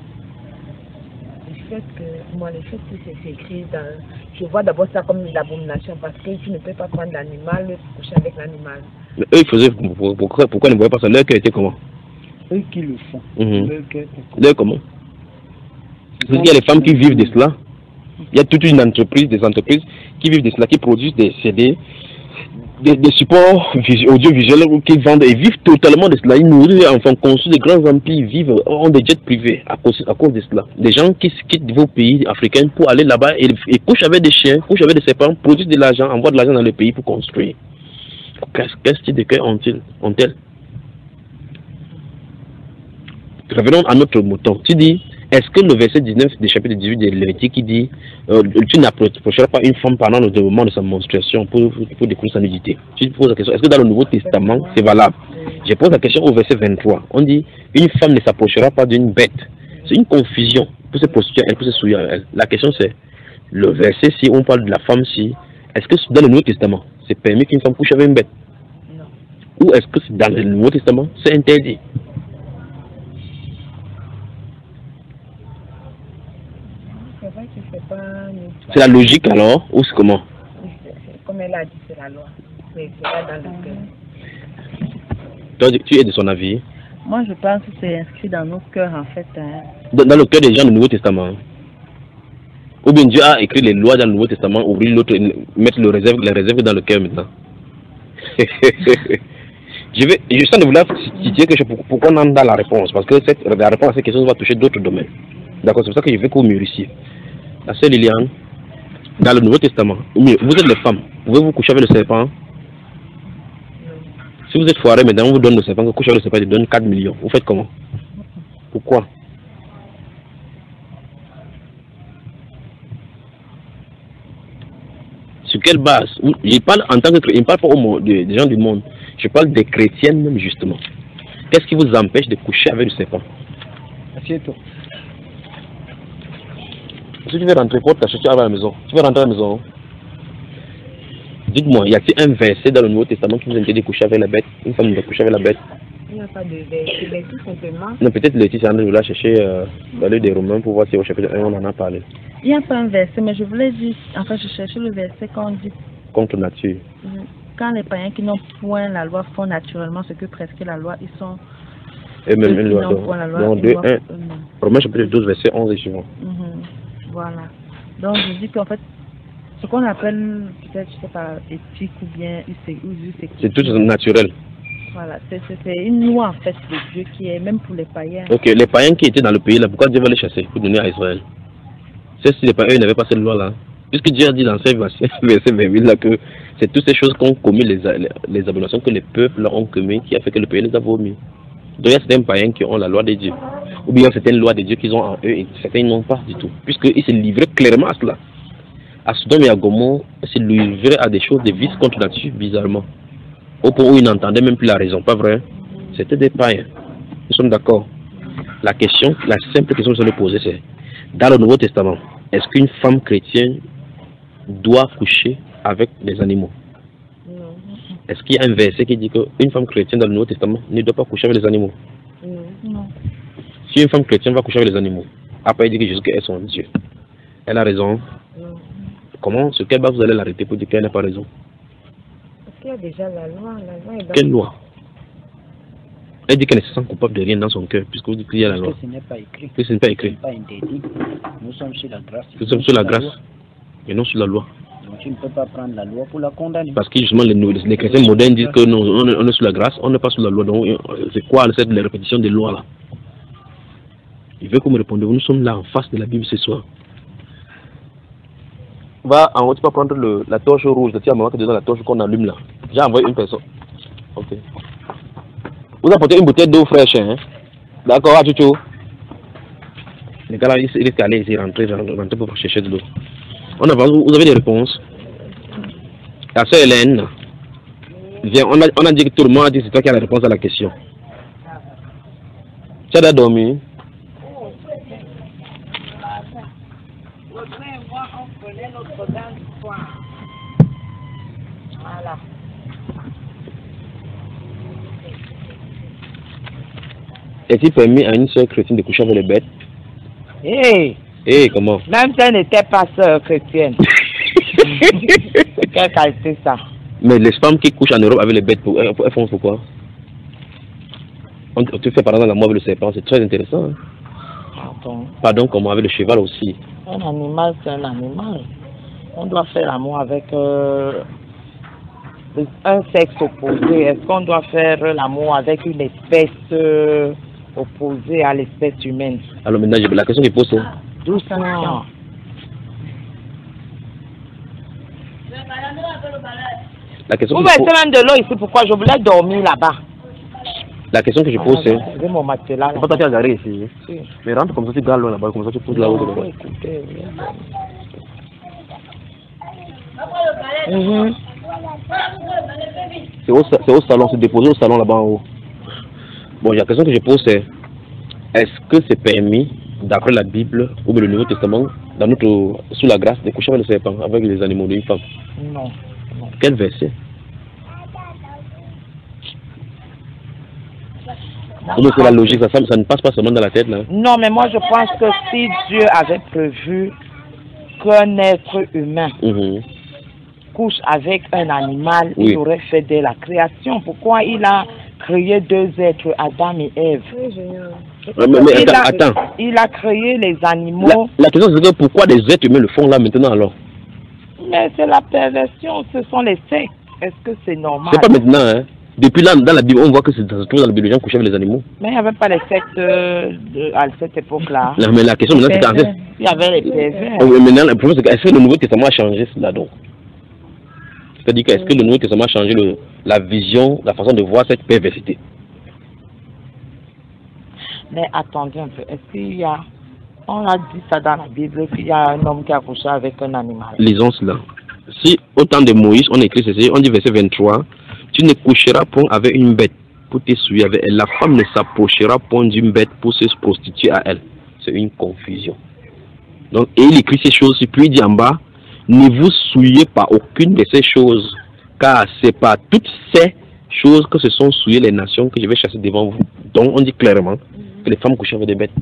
Le fait que, moi, le fait que c'est écrit dans... Je vois d'abord ça comme une abomination parce que tu ne peux pas prendre l'animal et coucher avec l'animal. Mais eux, ils faisaient... Pourquoi, pourquoi ils ne voyaient pas ça? Leur cœur était comment? Eux qui le font. Mm-hmm. Leur cœur Leur comment? Il y a les femmes qui vivent de cela. Il y a toute une entreprise, des entreprises qui vivent de cela, qui produisent des C D, des, des supports audiovisuels qui vendent et vivent totalement de cela. Ils nourrissent, enfin, construisent des grands empires, vivent, ont des jets privés à cause, à cause de cela. Des gens qui quittent vos pays africains pour aller là-bas et, et couchent avec des chiens, couchent avec des serpents, produisent de l'argent, envoient de l'argent dans le pays pour construire. Qu'est-ce type de cœur ont-ils? Ont-elles? Revenons à notre mouton. Tu dis, est-ce que le verset dix-neuf du chapitre dix-huit de Lévitique qui dit euh, tu n'approcheras pas une femme pendant le moment de sa menstruation pour, pour, pour découvrir sa nudité? Tu te poses la question, est-ce que dans le Nouveau Testament c'est valable? Je pose la question au verset vingt-trois. On dit une femme ne s'approchera pas d'une bête. C'est une confusion. Pour se prostituer, elle peut se souiller à elle. La question c'est, le verset, si on parle de la femme, si, est-ce que dans le Nouveau Testament c'est permis qu'une femme couche avec une bête? Non. Ou est-ce que dans le Nouveau Testament c'est interdit? C'est la logique alors, ou c'est comment? Comme elle a dit, c'est la loi. C'est là dans le cœur. Toi, tu es de son avis? Moi, je pense que c'est inscrit dans nos cœurs, en fait. Hein. Dans, dans le cœur des gens du Nouveau Testament. Ou bien Dieu a écrit les lois dans le Nouveau Testament, ouvrir l'autre, mettre le réserve, les réserves dans le cœur maintenant. je vais, je sens de vouloir citer que je, pourquoi on en a la réponse, parce que cette, la réponse à cette question va toucher d'autres domaines. D'accord, c'est pour ça que je veux que vous mûrissiez. La sœur Liliane, dans le Nouveau Testament, vous êtes les femmes, pouvez-vous coucher avec le serpent? Si vous êtes foiré, maintenant on vous donne le serpent, vous couchez avec le serpent, il donne quatre millions. Vous faites comment? Pourquoi? Sur quelle base? Je parle en tant que chrétien, je ne parle pas au monde, des gens du monde, je parle des chrétiennes même justement. Qu'est-ce qui vous empêche de coucher avec le serpent? Assieds-toi. Si tu veux rentrer, porte ta chaussure à la maison. Tu veux rentrer à la maison? Dites-moi, y a-t-il un verset dans le Nouveau Testament qui vous interdit de coucher avec la bête? Une femme doit coucher avec la bête? Il n'y a pas de verset, mais tout simplement. Non, peut-être le titre, on va chercher euh, dans le des Romains pour voir si au chapitre un on en a parlé. Il n'y a pas un verset, mais je voulais juste. Enfin, je cherchais le verset quand on dit. Contre nature. Quand les païens qui n'ont point la loi font naturellement ce que prescrit la loi, ils sont. Et même une loi. Donc, deux, un. Romains chapitre douze, verset onze et suivant. Voilà. Donc, je dis qu'en fait, ce qu'on appelle, peut-être, je sais pas, éthique ou bien c'est tout naturel. Voilà, c'est une loi en fait de Dieu qui est même pour les païens. Ok, les païens qui étaient dans le pays là, pourquoi Dieu va les chasser pour donner à Israël? C'est si les païens n'avaient pas cette loi là. Puisque Dieu a dit dans ce verset vingt-huit là que c'est toutes ces choses qu'ont commis les, les, les abominations que les peuples ont commis qui a fait que le pays les a vomis. Donc il y a certains païens qui ont la loi de Dieu. Ou bien certaines lois de Dieu qu'ils ont en eux et certains n'ont pas du tout. Puisqu'ils se livraient clairement à cela. À Sodome et à Gomorrhe, ils se livraient à des choses de vice contre nature, bizarrement. Au point où ils n'entendaient même plus la raison, pas vrai? C'était des païens. Nous sommes d'accord. La question, la simple question que je vais poser, c'est dans le Nouveau Testament, est-ce qu'une femme chrétienne doit coucher avec des animaux? Non. Est-ce qu'il y a un verset qui dit qu'une femme chrétienne dans le Nouveau Testament ne doit pas coucher avec les animaux? Non. Non. Si une femme chrétienne va coucher avec les animaux, après elle dit que Jésus est son Dieu, elle a raison? Non. Comment? Sur quelle base vous allez l'arrêter pour dire qu'elle n'a pas raison? Parce qu'il y a déjà la loi. La loi est dans... Quelle loi? Elle dit qu'elle ne se sent coupable de rien dans son cœur, puisque vous dites qu'il y a la loi. Que ce n'est pas écrit. Que ce n'est pas écrit. Ce n'est pas interdit. Nous sommes sur la grâce. Nous sommes sur la grâce et non sur la loi. Donc tu ne peux pas prendre la loi pour la condamner. Parce que justement, les, les chrétiens modernes disent que non, on est, on est sur la grâce, on n'est pas sur la loi. Donc c'est quoi cette la répétition des lois là? Il veut que vous me répondiez. Nous sommes là en face de la Bible ce soir. Va en haut, tu peux prendre le, la torche rouge. Tu as maman qui est dans la torche qu'on allume là. J'ai envoyé une personne. Ok. Vous apportez une bouteille d'eau fraîche, hein? D'accord, à Chucho. Les gars là, ils risquent d'aller ici, rentrer, rentrer pour chercher de l'eau. On avance, vous avez des réponses? La sœur Hélène, viens, on a, on a dit que tout le monde a dit c'est toi qui as la réponse à la question. Tu as déjà dormi? Voilà. Est-il permis à une sœur chrétienne de coucher avec les bêtes? Hé hey, hey, comment? Même si elle n'était pas sœur chrétienne. Quelle qualité ça? Mais les femmes qui couchent en Europe avec les bêtes, pour, elles, elles font pourquoi? On, tu fais par exemple la mort avec le serpent, c'est très intéressant. Hein? Pardon. Pardon, comment avec le cheval aussi? Un animal, c'est un animal. On doit faire l'amour avec euh, un sexe opposé. Est-ce qu'on doit faire l'amour avec une espèce euh, opposée à l'espèce humaine? Alors maintenant, la question que je pose, c'est... Doucement. La question Vous que je mettez pose... même de l'eau ici, pourquoi? Je voulais dormir là-bas. La question que je pose, c'est... J'ai mon matelas là. C'est pas toi qui as garé ici. Si. Mais rentre comme ça, tu gardes l'eau là-bas, comme ça tu pousses là-haut. Non, écoutez, oui. C'est au, au salon, c'est déposé au salon là-bas en haut. Bon, la question que je pose, c'est... Est-ce que c'est permis, d'après la Bible ou le Nouveau Testament, dans notre, sous la grâce, de coucher avec le serpent, avec les animaux d'une femme? Non. non. Quel verset? Donc c'est la logique, ça, ça ne passe pas seulement dans la tête là. Non, mais moi je pense que si Dieu avait prévu qu'un être humain mm-hmm. couche avec un animal, oui. il aurait fait dès la création. Pourquoi il a créé deux êtres, Adam et Ève? mais, mais, mais, il, attends, a, attends. il a créé les animaux. La, la question c'est que pourquoi les êtres humains le font là maintenant alors? Mais c'est la perversion, ce sont les sectes. Est-ce que c'est normal? C'est pas maintenant, hein. Depuis là, dans la Bible, on voit que c'est dans la Bible, les gens couchaient avec les animaux. Mais il n'y avait pas les sectes euh, de, à cette époque-là. Non, mais la question maintenant, c'est qu'en fait... Il y avait les pervers. Oui, maintenant, le problème, c'est que est-ce que le Nouveau Testament a changé cela donc? C'est-à-dire que est-ce que le Nouveau Testament a changé le, la vision, la façon de voir cette perversité? Mais attendez un peu, est-ce qu'il y a... On a dit ça dans la Bible, qu'il y a un homme qui a couché avec un animal. Lisons cela. Si au temps de Moïse, on écrit ceci, on dit verset vingt-trois, tu ne coucheras point avec une bête pour t'essuyer avec elle. La femme ne s'approchera point d'une bête pour se prostituer à elle. C'est une confusion. Donc, et il écrit ces choses, puis il dit en bas, ne vous souillez pas aucune de ces choses, car c'est pas toutes ces choses que se sont souillées les nations que je vais chasser devant vous. Donc, on dit clairement que les femmes couchent avec des bêtes.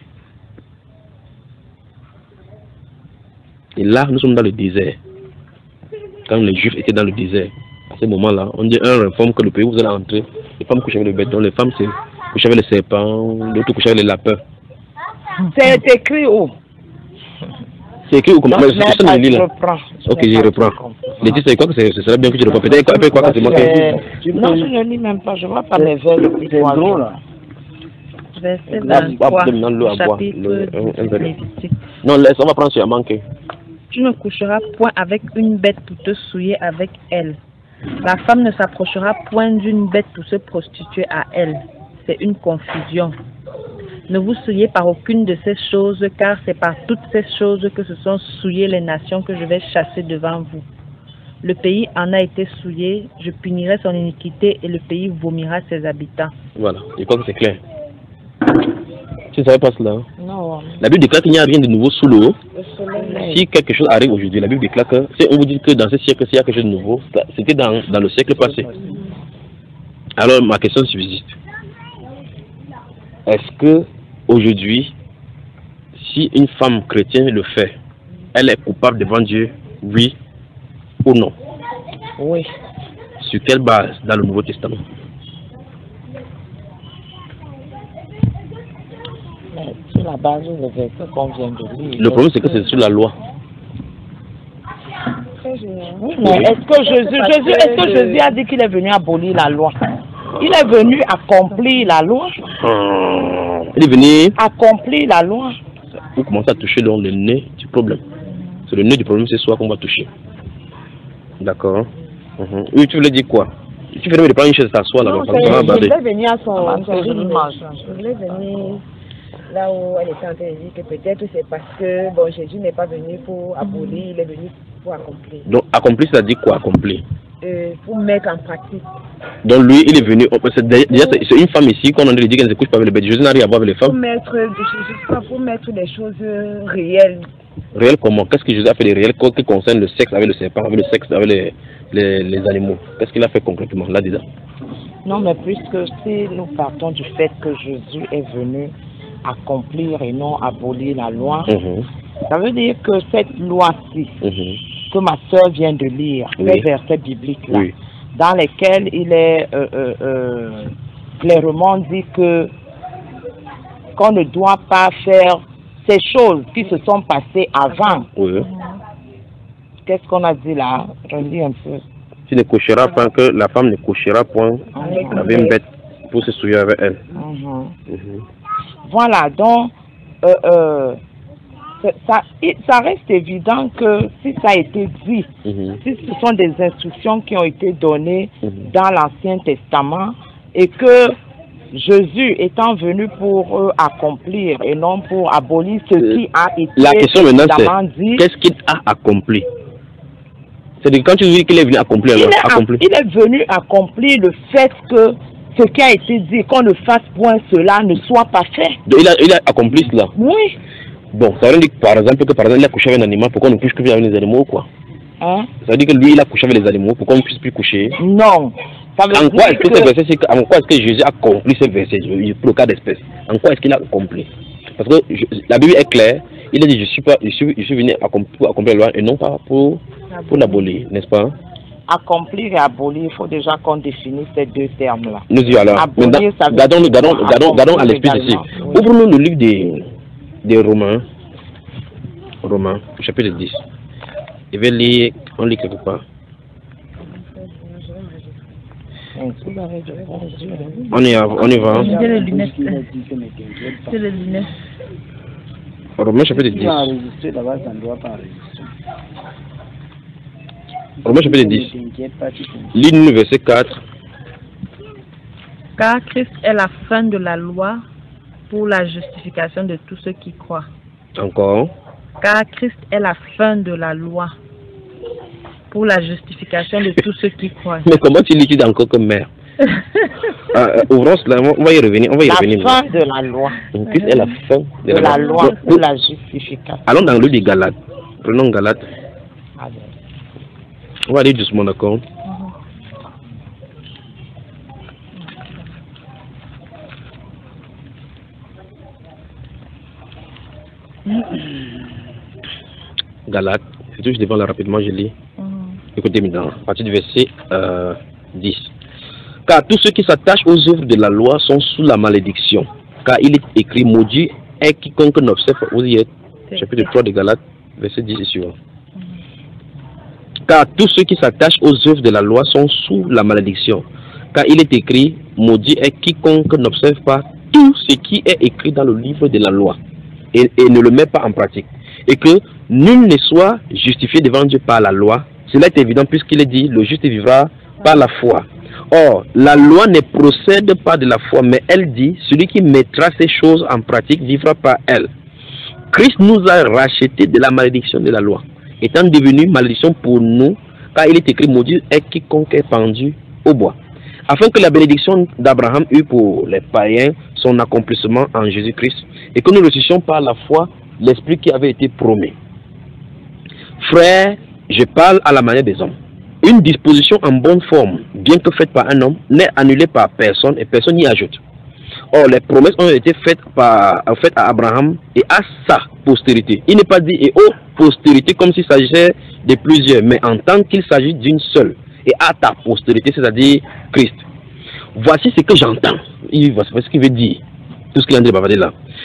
Et là, nous sommes dans le désert. Quand les Juifs étaient dans le désert, à ce moment-là, on dit un réforme que le pays où vous allez entrer, les femmes couchent avec les bêtes, donc les femmes couchent avec les serpents, d'autres couchent avec les lapins. C'est écrit où? C'est écrit où? Comment? Non, je, je, je, je reprends. Ok, je reprends. Les titres, c'est quoi que c'est? Ce serait bien que tu reprends. Peut-être quoi, quoi que c'est moi qui... Non, je ne lis même pas, je ne vois pas les vers depuis trois jours là. Verset vingt-trois, chapitre de Lévitique. Non, laisse, on va prendre sur à manquer. Tu ne coucheras point avec une bête pour te souiller avec elle. La femme ne s'approchera point d'une bête pour se prostituer à elle. C'est une confusion. Ne vous souillez par aucune de ces choses, car c'est par toutes ces choses que se sont souillées les nations que je vais chasser devant vous. Le pays en a été souillé, je punirai son iniquité et le pays vomira ses habitants. Voilà, je crois que c'est clair. Tu ne savais pas cela? Non. La Bible déclare qu'il n'y a rien de nouveau sous l'eau. Si quelque chose arrive aujourd'hui, la Bible déclare que, si on vous dit que dans ce siècle, s'il y a quelque chose de nouveau, c'était dans, dans le siècle passé. Alors, ma question subsiste. Est-ce que, aujourd'hui, si une femme chrétienne le fait, elle est coupable devant Dieu, oui ou non? Oui. Sur quelle base dans le Nouveau Testament? sur la base des versets qu'on vient de lire. Le problème, c'est que c'est sur la loi. Oui, mais est-ce que Jésus, Jésus, est-ce que Jésus a dit qu'il est venu abolir la loi? Il est venu accomplir la loi. Il est venu accomplir la loi. Vous commencez à toucher dans le nez du problème. C'est le nez du problème, c'est soi qu'on va toucher. D'accord. Mm-hmm. Oui, tu voulais dire quoi? Tu venais de prendre une chaise à t'asseoir là-bas. Je voulais venir à son, ah, son rythme. Je voulais venir là où elle était en train de dire que peut-être c'est parce que bon, Jésus n'est pas venu pour abolir, il est venu pour accomplir. Donc accomplir, ça dit quoi accomplir? Euh, pour mettre en pratique. Donc lui, il est venu. Déjà, c'est une femme ici qu'on a dit qu'elle ne se couche pas avec les bêtes. Jésus n'a rien à voir avec les femmes. Pour mettre, pour mettre des choses réelles. Réelles comment? Qu'est-ce que Jésus a fait de réel qui concerne le sexe avec le serpent, avec le sexe avec les, les, les animaux? Qu'est-ce qu'il a fait concrètement là-dedans? Non, mais puisque si nous partons du fait que Jésus est venu accomplir et non abolir la loi, mm-hmm. ça veut dire que cette loi-ci, mm-hmm. que ma soeur vient de lire, oui. les versets bibliques là, oui. dans lesquels il est euh, euh, euh, clairement dit que qu'on ne doit pas faire ces choses qui se sont passées avant. Oui. Qu'est-ce qu'on a dit là? Relis un peu. Tu ne coucheras pas, que la femme ne couchera point avec une bête pour se souiller avec elle. Mm-hmm. Mm-hmm. Voilà, donc euh, euh, ça, ça reste évident que si ça a été dit, mm-hmm. si ce sont des instructions qui ont été données mm-hmm. dans l'Ancien Testament et que Jésus étant venu pour euh, accomplir et non pour abolir ce qui a été la question maintenant c'est qu'est-ce qu'il a accompli? C'est quand tu dis qu'il est venu accomplir, il, alors, est accomplir. il est venu accomplir le fait que ce qui a été dit, qu'on ne fasse point cela, ne soit pas fait. Donc, il, a, il a accompli cela? Oui. Bon, ça veut dire par exemple que par exemple il a couché avec un animal, pourquoi on ne couche plus avec les animaux quoi? Hein? Ça veut dire que lui il a couché avec les animaux, pourquoi on ne puisse plus coucher? Non. Ça veut en quoi est-ce que, que... ce verset, est, en quoi est-ce que Jésus a accompli ce verset, pour le cas d'espèce? En quoi est-ce qu'il a accompli? Parce que je, la Bible est claire, il a dit je suis pas, je suis, je suis venu accomplir, pour accomplir la loi et non pas pour, pour l'abolir, n'est-ce pas? Accomplir et abolir, il faut déjà qu'on définisse ces deux termes-là. Nous y allons. Abolir, ça veut gardons, dire gardons, gardons, gardons à l'esprit ici. Oui. Ouvrons-nous le livre des, des Romains, Romains, chapitre dix. Je vais lire, on lit quelque part. On y, on y va. C'est les lunettes. C'est les lunettes. Romains chapitre dix. Romains chapitre dix. Ligne verset quatre. Car Christ est la fin de la loi pour la justification de tous ceux qui croient. Encore. Car Christ est la fin de la loi pour la justification de tous ceux qui croient. Mais comment tu liquides encore comme mère? ah, euh, ouvrons cela, on va y revenir. On va y la revenir. fin de la loi. Christ est la fin de, de la, la loi pour, pour la justification. Allons dans le livre des Galates. Prenons Galates. Allez. On va aller doucement, d'accord? Galates, c'est toujours devant là rapidement, je lis. Mm. Écoutez maintenant, à partir du verset euh, dix. Car tous ceux qui s'attachent aux œuvres de la loi sont sous la malédiction. Car il est écrit, maudit est quiconque n'observe, vous y êtes, chapitre trois de Galates, verset dix et suivant. Mm. Car tous ceux qui s'attachent aux œuvres de la loi sont sous la malédiction. Car il est écrit, maudit est quiconque n'observe pas tout ce qui est écrit dans le livre de la loi et, et ne le met pas en pratique. Et que nul ne soit justifié devant Dieu par la loi. Cela est évident puisqu'il est dit, le juste vivra par la foi. Or, la loi ne procède pas de la foi, mais elle dit, celui qui mettra ces choses en pratique vivra par elle. Christ nous a rachetés de la malédiction de la loi, étant devenu malédiction pour nous, car il est écrit, maudit est quiconque est pendu au bois. Afin que la bénédiction d'Abraham eût pour les païens son accomplissement en Jésus-Christ, et que nous reçussions par la foi l'esprit qui avait été promis. Frère, je parle à la manière des hommes. Une disposition en bonne forme, bien que faite par un homme, n'est annulée par personne et personne n'y ajoute. Or, les promesses ont été faites, par, faites à Abraham et à sa postérité. Il n'est pas dit et aux postérités comme s'il s'agissait de plusieurs, mais en tant qu'il s'agit d'une seule. Et à ta postérité, c'est-à-dire Christ. Voici ce que j'entends. Voici ce qu'il veut dire. Tout ce qu'il a dit là.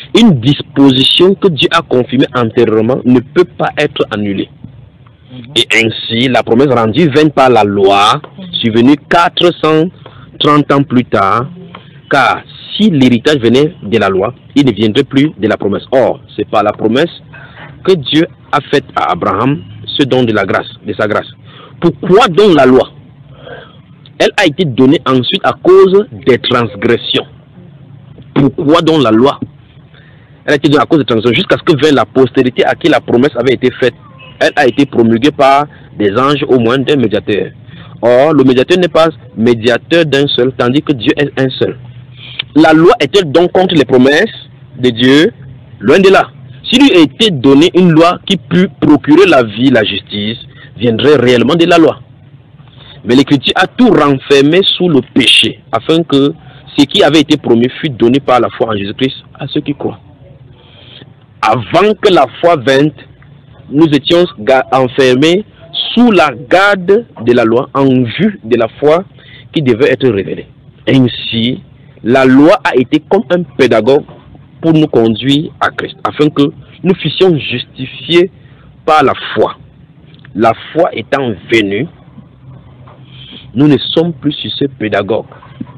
Une disposition que Dieu a confirmée antérieurement ne peut pas être annulée. Et ainsi, la promesse rendue vaine par la loi, survenue quatre cent trente ans plus tard, car si l'héritage venait de la loi, il ne viendrait plus de la promesse. Or, c'est par la promesse que Dieu a faite à Abraham ce don de la grâce, de sa grâce. Pourquoi donc la loi? Elle a été donnée ensuite à cause des transgressions. Pourquoi donc la loi? Elle a été donnée à cause des transgressions jusqu'à ce que vers la postérité à qui la promesse avait été faite, elle a été promulguée par des anges au moins d'un médiateur. Or, le médiateur n'est pas médiateur d'un seul, tandis que Dieu est un seul. La loi est-elle donc contre les promesses de Dieu? Loin de là. S'il lui a été donné une loi qui put procurer la vie, la justice, viendrait réellement de la loi. Mais l'Écriture a tout renfermé sous le péché, afin que ce qui avait été promis fût donné par la foi en Jésus-Christ à ceux qui croient. Avant que la foi vînt, nous étions enfermés sous la garde de la loi en vue de la foi qui devait être révélée. Ainsi, la loi a été comme un pédagogue pour nous conduire à Christ, afin que nous fussions justifiés par la foi. La foi étant venue, nous ne sommes plus sur ce pédagogue.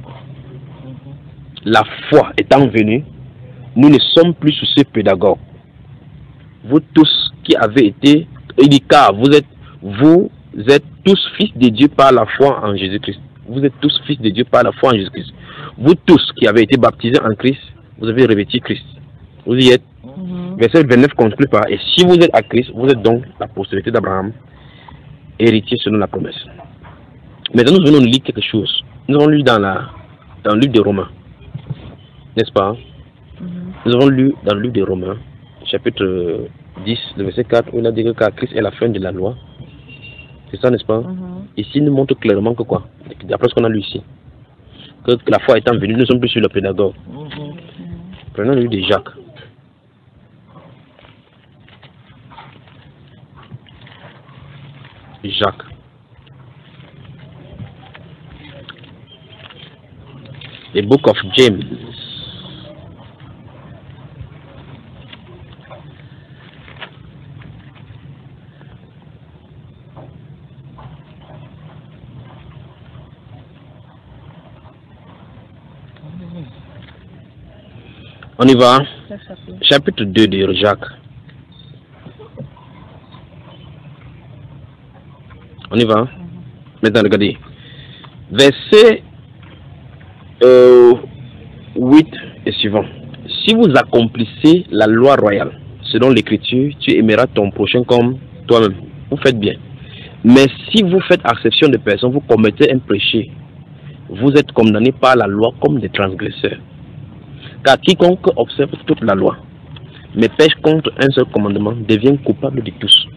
La foi étant venue, nous ne sommes plus sur ce pédagogue. Vous tous qui avez été, il dit car vous êtes, vous êtes tous fils de Dieu par la foi en Jésus-Christ. Vous êtes tous fils de Dieu par la foi en Jésus-Christ. Vous tous qui avez été baptisés en Christ, vous avez revêtu Christ. Vous y êtes. Mm-hmm. Verset vingt-neuf conclut par, et si vous êtes à Christ, vous êtes donc la postérité d'Abraham, héritier selon la promesse. Maintenant, nous venons de lire quelque chose. Nous avons lu dans, la, dans le livre des Romains, n'est-ce pas? Mm-hmm. Nous avons lu dans le livre des Romains, chapitre dix, le verset quatre, où il a dit que car Christ est la fin de la loi. C'est ça, n'est-ce pas? Mm-hmm. Ici, il nous montre clairement que quoi? D'après ce qu'on a lu ici, que la foi étant venue, nous ne sommes plus sur le pédagogue. Mm-hmm. Prenons le livre de Jacques. Jacques. The book of James. On y va. Chapitre deux de Jacques. On y va. Maintenant, regardez. Verset euh, huit et suivant. Si vous accomplissez la loi royale, selon l'écriture, tu aimeras ton prochain comme toi-même. Vous faites bien. Mais si vous faites acception de personnes, vous commettez un péché. Vous êtes condamnés par la loi comme des transgresseurs. Car quiconque observe toute la loi, mais pêche contre un seul commandement, devient coupable de tous.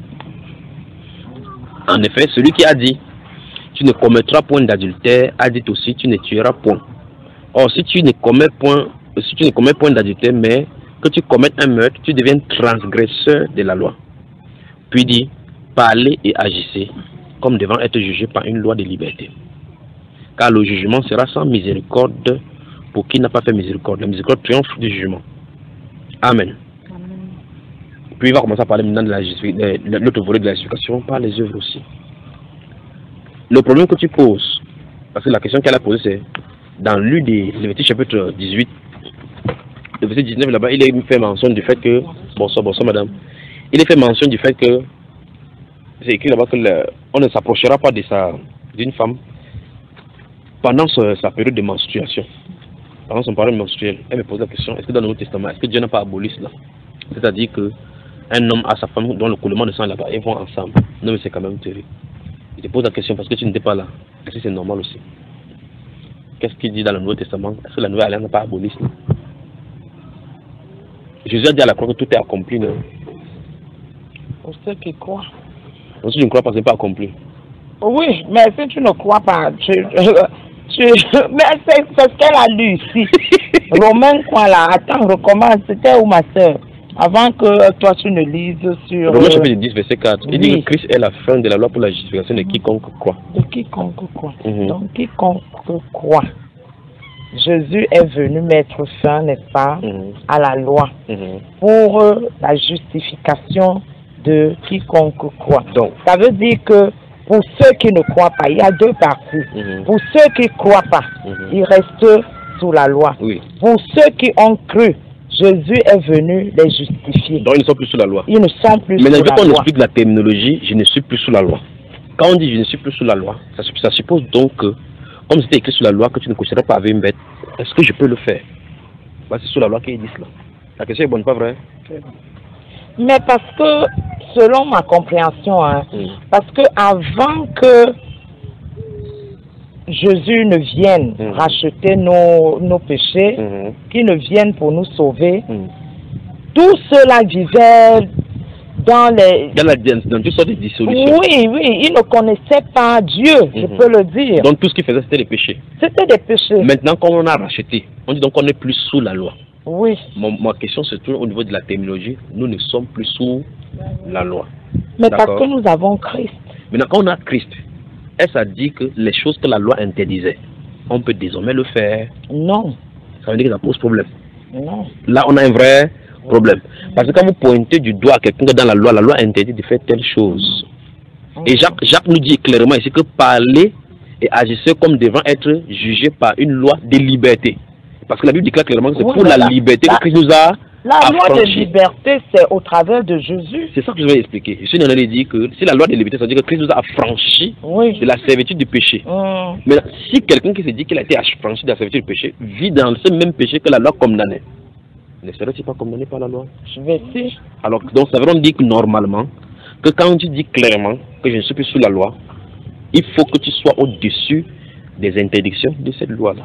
En effet, celui qui a dit, tu ne commettras point d'adultère, a dit aussi, tu ne tueras point. Or, si tu ne commets point, si tu ne commets point d'adultère, mais que tu commettes un meurtre, tu deviens transgresseur de la loi. Puis dit, parlez et agissez, comme devant être jugé par une loi de liberté. Car le jugement sera sans miséricorde pour qui n'a pas fait miséricorde. La miséricorde triomphe du jugement. Amen. Amen. Puis il va commencer à parler maintenant de l'autre volet de la justification par les œuvres aussi. Le problème que tu poses, parce que la question qu'elle a posée, c'est dans le Lévitique chapitre dix-huit, le verset dix-neuf là-bas, il est fait mention du fait que, bonsoir, bonsoir madame, il est fait mention du fait que, c'est écrit là-bas que le, on ne s'approchera pas de sa, d'une femme pendant sa, sa période de menstruation. Pendant son période menstruelle, elle me pose la question, est-ce que dans le Nouveau Testament, est-ce que Dieu n'a pas aboli cela? C'est-à-dire qu'un homme a sa femme dont le coulement de sang là-bas, ils vont ensemble. Non mais c'est quand même terrible. Il te pose la question parce que tu n'étais pas là. Est-ce que c'est normal aussi? Qu'est-ce qu'il dit dans le Nouveau Testament? Est-ce que la Nouvelle Alliance n'a pas aboli cela? Jésus a dit à la croix que tout est accompli, non? Pour ceux qui croient. Donc si tu ne crois pas, ce n'est pas accompli. Oui, mais si tu ne crois pas, tu... tu mais c'est ce qu'elle a lu ici. Romain quoi là? Attends, recommence. C'était où ma soeur? Avant que toi tu ne lises sur... Romains chapitre dix, verset quatre. Il oui. dit que Christ est la fin de la loi pour la justification de quiconque croit. De quiconque croit. Mm-hmm. Donc quiconque croit. Jésus est venu mettre fin, n'est-ce pas, Mhm. à la loi Mhm. pour euh, la justification de quiconque croit. Donc. Ça veut dire que pour ceux qui ne croient pas, il y a deux parties. Mhm. Pour ceux qui ne croient pas, Mhm. ils restent sous la loi. Oui. Pour ceux qui ont cru, Jésus est venu les justifier. Donc ils ne sont plus sous la loi. Ils ne sont plus Maintenant, sous je veux la qu'on loi. explique la terminologie, je ne suis plus sous la loi. Quand on dit je ne suis plus sous la loi, ça, ça suppose donc que, comme c'était écrit sous la loi, que tu ne coucherais pas avec une bête, est-ce que je peux le faire? Bah, c'est sous la loi qu'ils disent cela. La question est bonne, pas vrai? Mais parce que, selon ma compréhension, hein, Mm. parce que avant que Jésus ne vienne Mm. racheter nos, nos péchés, Mhm. qu'il ne vienne pour nous sauver, Mm. tous ceux-là vivaient dans les... Dans, la, dans toutes sortes de dissolutions. Oui, oui, ils ne connaissaient pas Dieu, je Mhm. peux le dire. Donc tout ce qu'ils faisaient, c'était des péchés. C'était des péchés. Maintenant, quand on a racheté, on dit donc qu'on n'est plus sous la loi. Oui. Mon, ma question se tourne au niveau de la terminologie. Nous ne sommes plus sous la loi. Mais parce D'accord. que nous avons Christ. Maintenant, quand on a Christ, est-ce à dire que les choses que la loi interdisait, on peut désormais le faire? Non, Ça veut dire que ça pose problème. non. Là, on a un vrai problème. Parce que quand vous pointez du doigt à quelqu'un dans la loi, la loi interdit de faire telle chose. Et Jacques, Jacques nous dit clairement ici que parler et agir comme devant être jugé par une loi de liberté. Parce que la Bible déclare clairement que c'est Oui, pour mais la, la- liberté la- que Christ nous a La loi de affranchis. liberté, c'est au travers de Jésus. C'est ça que je vais expliquer. Je suis en train de dire que si la loi de liberté, ça veut dire que Christ nous a affranchis Oui. de la servitude du péché. Hum. Mais si quelqu'un qui se dit qu'il a été affranchi de la servitude du péché vit dans ce même péché que la loi condamnait, ne serait-il pas condamné par la loi? Je vais dire. Alors, donc, ça veut dire que normalement, que quand tu dis clairement que je ne suis plus sous la loi, il faut que tu sois au-dessus des interdictions de cette loi-là.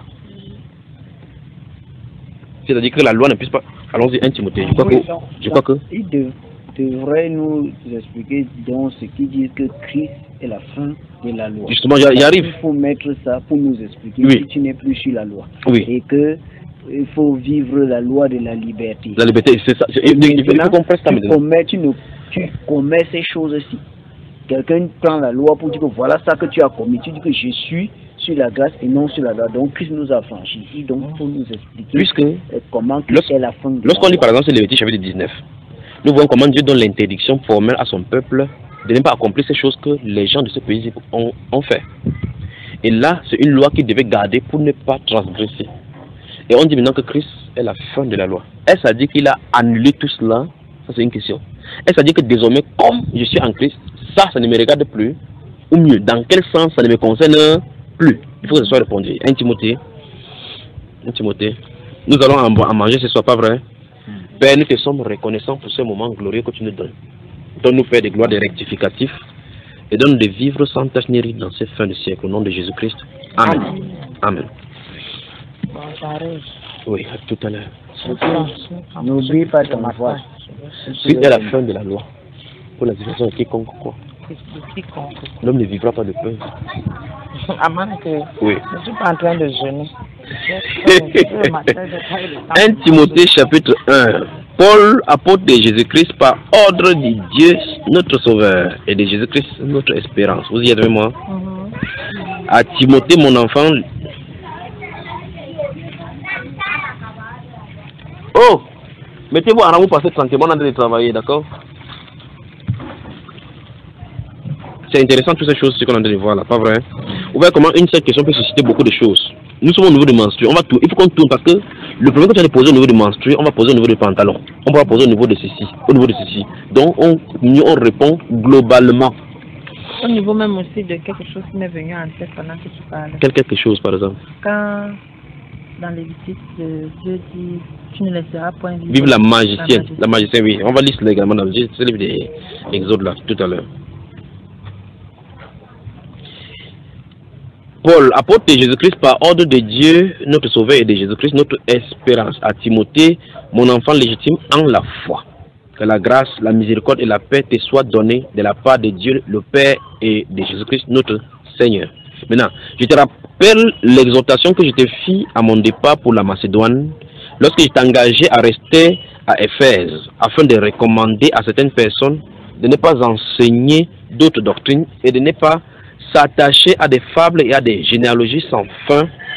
C'est-à-dire que la loi ne puisse pas... Allons-y, un Timothée. Je crois Oui, que... donc, Je crois que... Il de- devrait nous expliquer donc ce qui dit que Christ est la fin de la loi. Justement, j'y j'y arrive. Il faut mettre ça pour nous expliquer Oui. que tu n'es plus sur la loi. Oui. Et que il faut vivre la loi de la liberté. La liberté, c'est ça. Il, Et il- il faut maintenant, qu'on presse ça tu maintenant. commets, tu, ne, tu commets ces choses-ci. Quelqu'un prend la loi pour dire que voilà ça que tu as commis. Tu dis que je suis sur la grâce et non sur la loi. Donc Christ nous a franchis. Et donc il faut nous expliquer Puisque, euh, comment Christ lorsqu'- est la fin de la lorsqu'on lit loi. par exemple sur Lévitique chapitre dix-neuf, nous voyons comment Dieu donne l'interdiction formelle à son peuple de ne pas accomplir ces choses que les gens de ce pays ont, ont fait. Et là, c'est une loi qu'ils devaient garder pour ne pas transgresser. Et on dit maintenant que Christ est la fin de la loi. Est-ce à dire qu'il a annulé tout cela? Ça, c'est une question. Est-ce à dire que désormais, comme je suis en Christ, ça, ça ne me regarde plus? Ou mieux, dans quel sens ça ne me concerne plus? Il faut que ce soit répondu. Un Timothée. Un Timothée. Nous allons en, en manger ce soir, pas vrai? Père, nous te sommes reconnaissants pour ce moment glorieux que tu nous donnes. Donne-nous, Père, des gloires, des rectificatifs. Et donne-nous de vivre sans tâche ni ride dans ces fins de siècle. Au nom de Jésus-Christ. Amen. Amen. Bon, j'arrive. Oui, à tout à l'heure. Je prends, je prends. N'oublie pas Je ton m'attends. voile. Christ est la fin de la loi. Pour la situation de quiconque croit. Christ, quiconque. L'homme ne vivra pas de pain. À moins que Oui. je ne suis pas en train de jeûner. Le matin, je travaille le temps. un Timothée chapitre un. Paul, apôtre de Jésus-Christ, par ordre de Dieu, notre Sauveur, et de Jésus-Christ, notre espérance. Vous y êtes avec moi? Mhm. À Timothée, mon enfant. Oh! Mettez-vous en rang, vous passez tranquillement en train de travailler, d'accord? C'est intéressant toutes ces choses, ce qu'on est en train de voir là, pas vrai? Vous voyez comment une seule question peut susciter beaucoup de choses. Nous sommes au niveau de menstru, on va tout, il faut qu'on tourne parce que le problème que tu as posé au niveau de menstru, on va poser au niveau du pantalon. On va poser au niveau de ceci, au niveau de ceci. Donc on, on répond globalement. Au niveau même aussi de quelque chose qui m'est venu en tête pendant que tu parlais. Quel quelque chose par exemple? Quand dans Lévitique, Dieu dit tu ne laisseras point vivre. Vive la magicienne. La magicienne, oui. On va lire cela également dans le livre des Exodes là, tout à l'heure. Paul, apôtre de Jésus-Christ par ordre de Dieu, notre Sauveur, et de Jésus-Christ, notre espérance. À Timothée, mon enfant légitime en la foi. Que la grâce, la miséricorde et la paix te soient données de la part de Dieu, le Père, et de Jésus-Christ, notre Seigneur. Maintenant, je te rappelle l'exhortation que je te fis à mon départ pour la Macédoine, lorsque je t'engageais à rester à Éphèse, afin de recommander à certaines personnes de ne pas enseigner d'autres doctrines et de ne pas s'attacher à des fables et à des généalogies sans fin,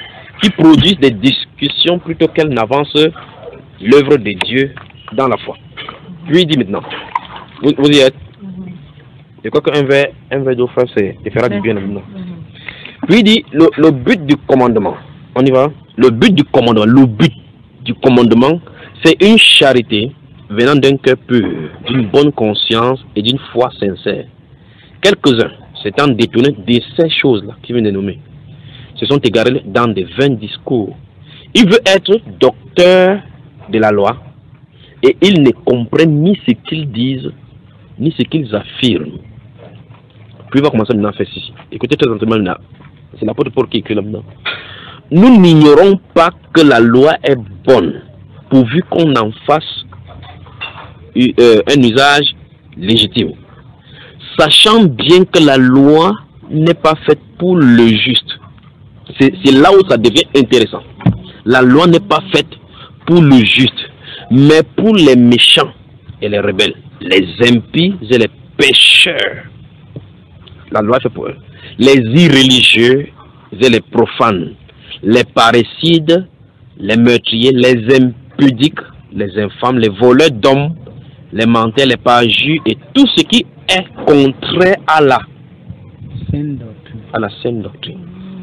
qui produisent des discussions plutôt qu'elles n'avancent l'œuvre de Dieu dans la foi. Puis il dit maintenant, vous, vous y êtes? Je crois qu'un verre, un verre d'eau frère, c'est fera du bien maintenant. Puis il dit, le, le but du commandement, on y va? Le but du commandement, le but du commandement, c'est une charité venant d'un cœur pur, d'une bonne conscience et d'une foi sincère. Quelques-uns s'étant détournés de ces choses-là qui viennent de nommer, se sont égarés dans des vains discours. Il veut être docteur de la loi et ils ne comprennent ni ce qu'ils disent, ni ce qu'ils affirment. Puis il va commencer maintenant à faire ceci. Écoutez très attentivement là. C'est l'apôtre Paul qui écrit là-dedans. Nous n'ignorons pas que la loi est bonne, pourvu qu'on en fasse euh, un usage légitime. Sachant bien que la loi n'est pas faite pour le juste. C'est là où ça devient intéressant. La loi n'est pas faite pour le juste, mais pour les méchants et les rebelles, les impies et les pécheurs. La loi est faite pour eux. Les irréligieux et les profanes, les parricides, les meurtriers, les impudiques, les infâmes, les voleurs d'hommes, les menteurs, les parjures et tout ce qui est contraire à la saine doctrine. À la saine doctrine.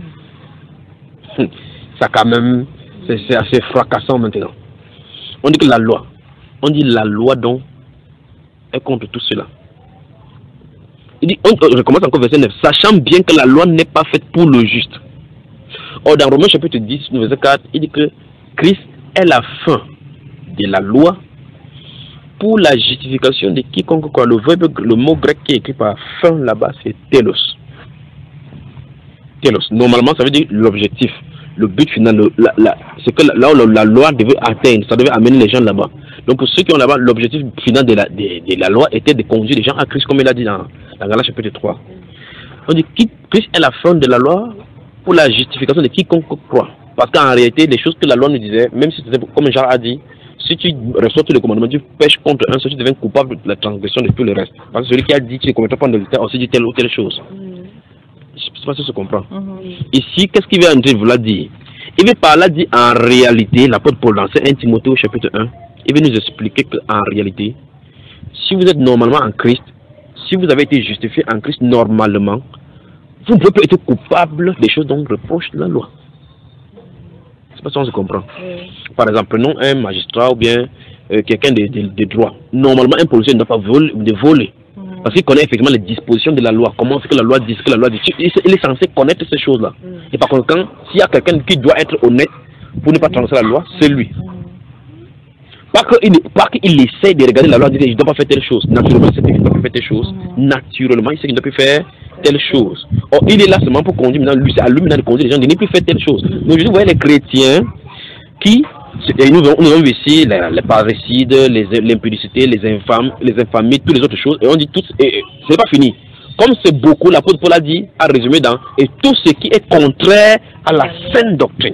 Ça quand même, c'est assez fracassant maintenant. On dit que la loi, on dit la loi donc est contre tout cela. Il dit, on, je commence encore verset neuf, sachant bien que la loi n'est pas faite pour le juste. Or dans Romains chapitre dix, verset quatre, il dit que Christ est la fin de la loi pour la justification de quiconque croit. Le verbe, le mot grec qui est écrit par fin là-bas, c'est telos. Telos. Normalement, ça veut dire l'objectif, le but final. C'est que là où la loi devait atteindre, ça devait amener les gens là-bas. Donc pour ceux qui ont là-bas, l'objectif final de la, de, de la loi était de conduire les gens à Christ, comme il a dit dans, dans Galates chapitre trois. On dit que Christ est la fin de la loi pour la justification de quiconque croit. Parce qu'en réalité, les choses que la loi nous disait, même si c'était comme Jean a dit, si tu reçois tous les commandements, tu pêches contre un seul, tu deviens coupable de la transgression de tout le reste. Parce que celui qui a dit que tu ne commettras pas d'adultère aussi dit telle ou telle chose. Mm. Je ne sais pas si tu comprends. Mm-hmm. Ici, qu'est-ce qu'il veut en vouloir dire? Il veut par là dire en réalité, l'apôtre Paul dans un Timothée au chapitre un, il veut nous expliquer qu'en réalité, si vous êtes normalement en Christ, si vous avez été justifié en Christ normalement, vous ne pouvez pas être coupable des choses dont reproche la loi. Je ne sais pas si on se comprend. Oui. Par exemple, prenons un magistrat ou bien euh, quelqu'un de, de, de droit. Normalement, un policier ne doit pas voler, de voler. Mm. Parce qu'il connaît effectivement les dispositions de la loi. Comment est-ce que la loi dit, ce que la loi dit. Il, il est censé connaître ces choses-là. Mm. Et par conséquent, s'il y a quelqu'un qui doit être honnête pour ne pas transgresser la loi, c'est lui. Mm. Pas qu'il qu'il essaie de regarder la loi et de dire je ne dois pas faire telle chose. Naturellement, il sait qu'il ne doit pas faire telle chose. Mm. Naturellement, il sait qu'il ne doit plus faire telle chose. Or, il est là seulement pour conduire. Maintenant, lui, c'est à lui maintenant de conduire les gens de ne plus faire telle chose. Donc, je vous voyez les chrétiens qui, et nous, nous avons vu ici les, les parricides, l'impudicité, les infâmes, les infamies, toutes les autres choses. Et on dit tout, et, et ce n'est pas fini. Comme c'est beaucoup, l'apôtre Paul a dit, a résumé dans, et tout ce qui est contraire à la saine doctrine.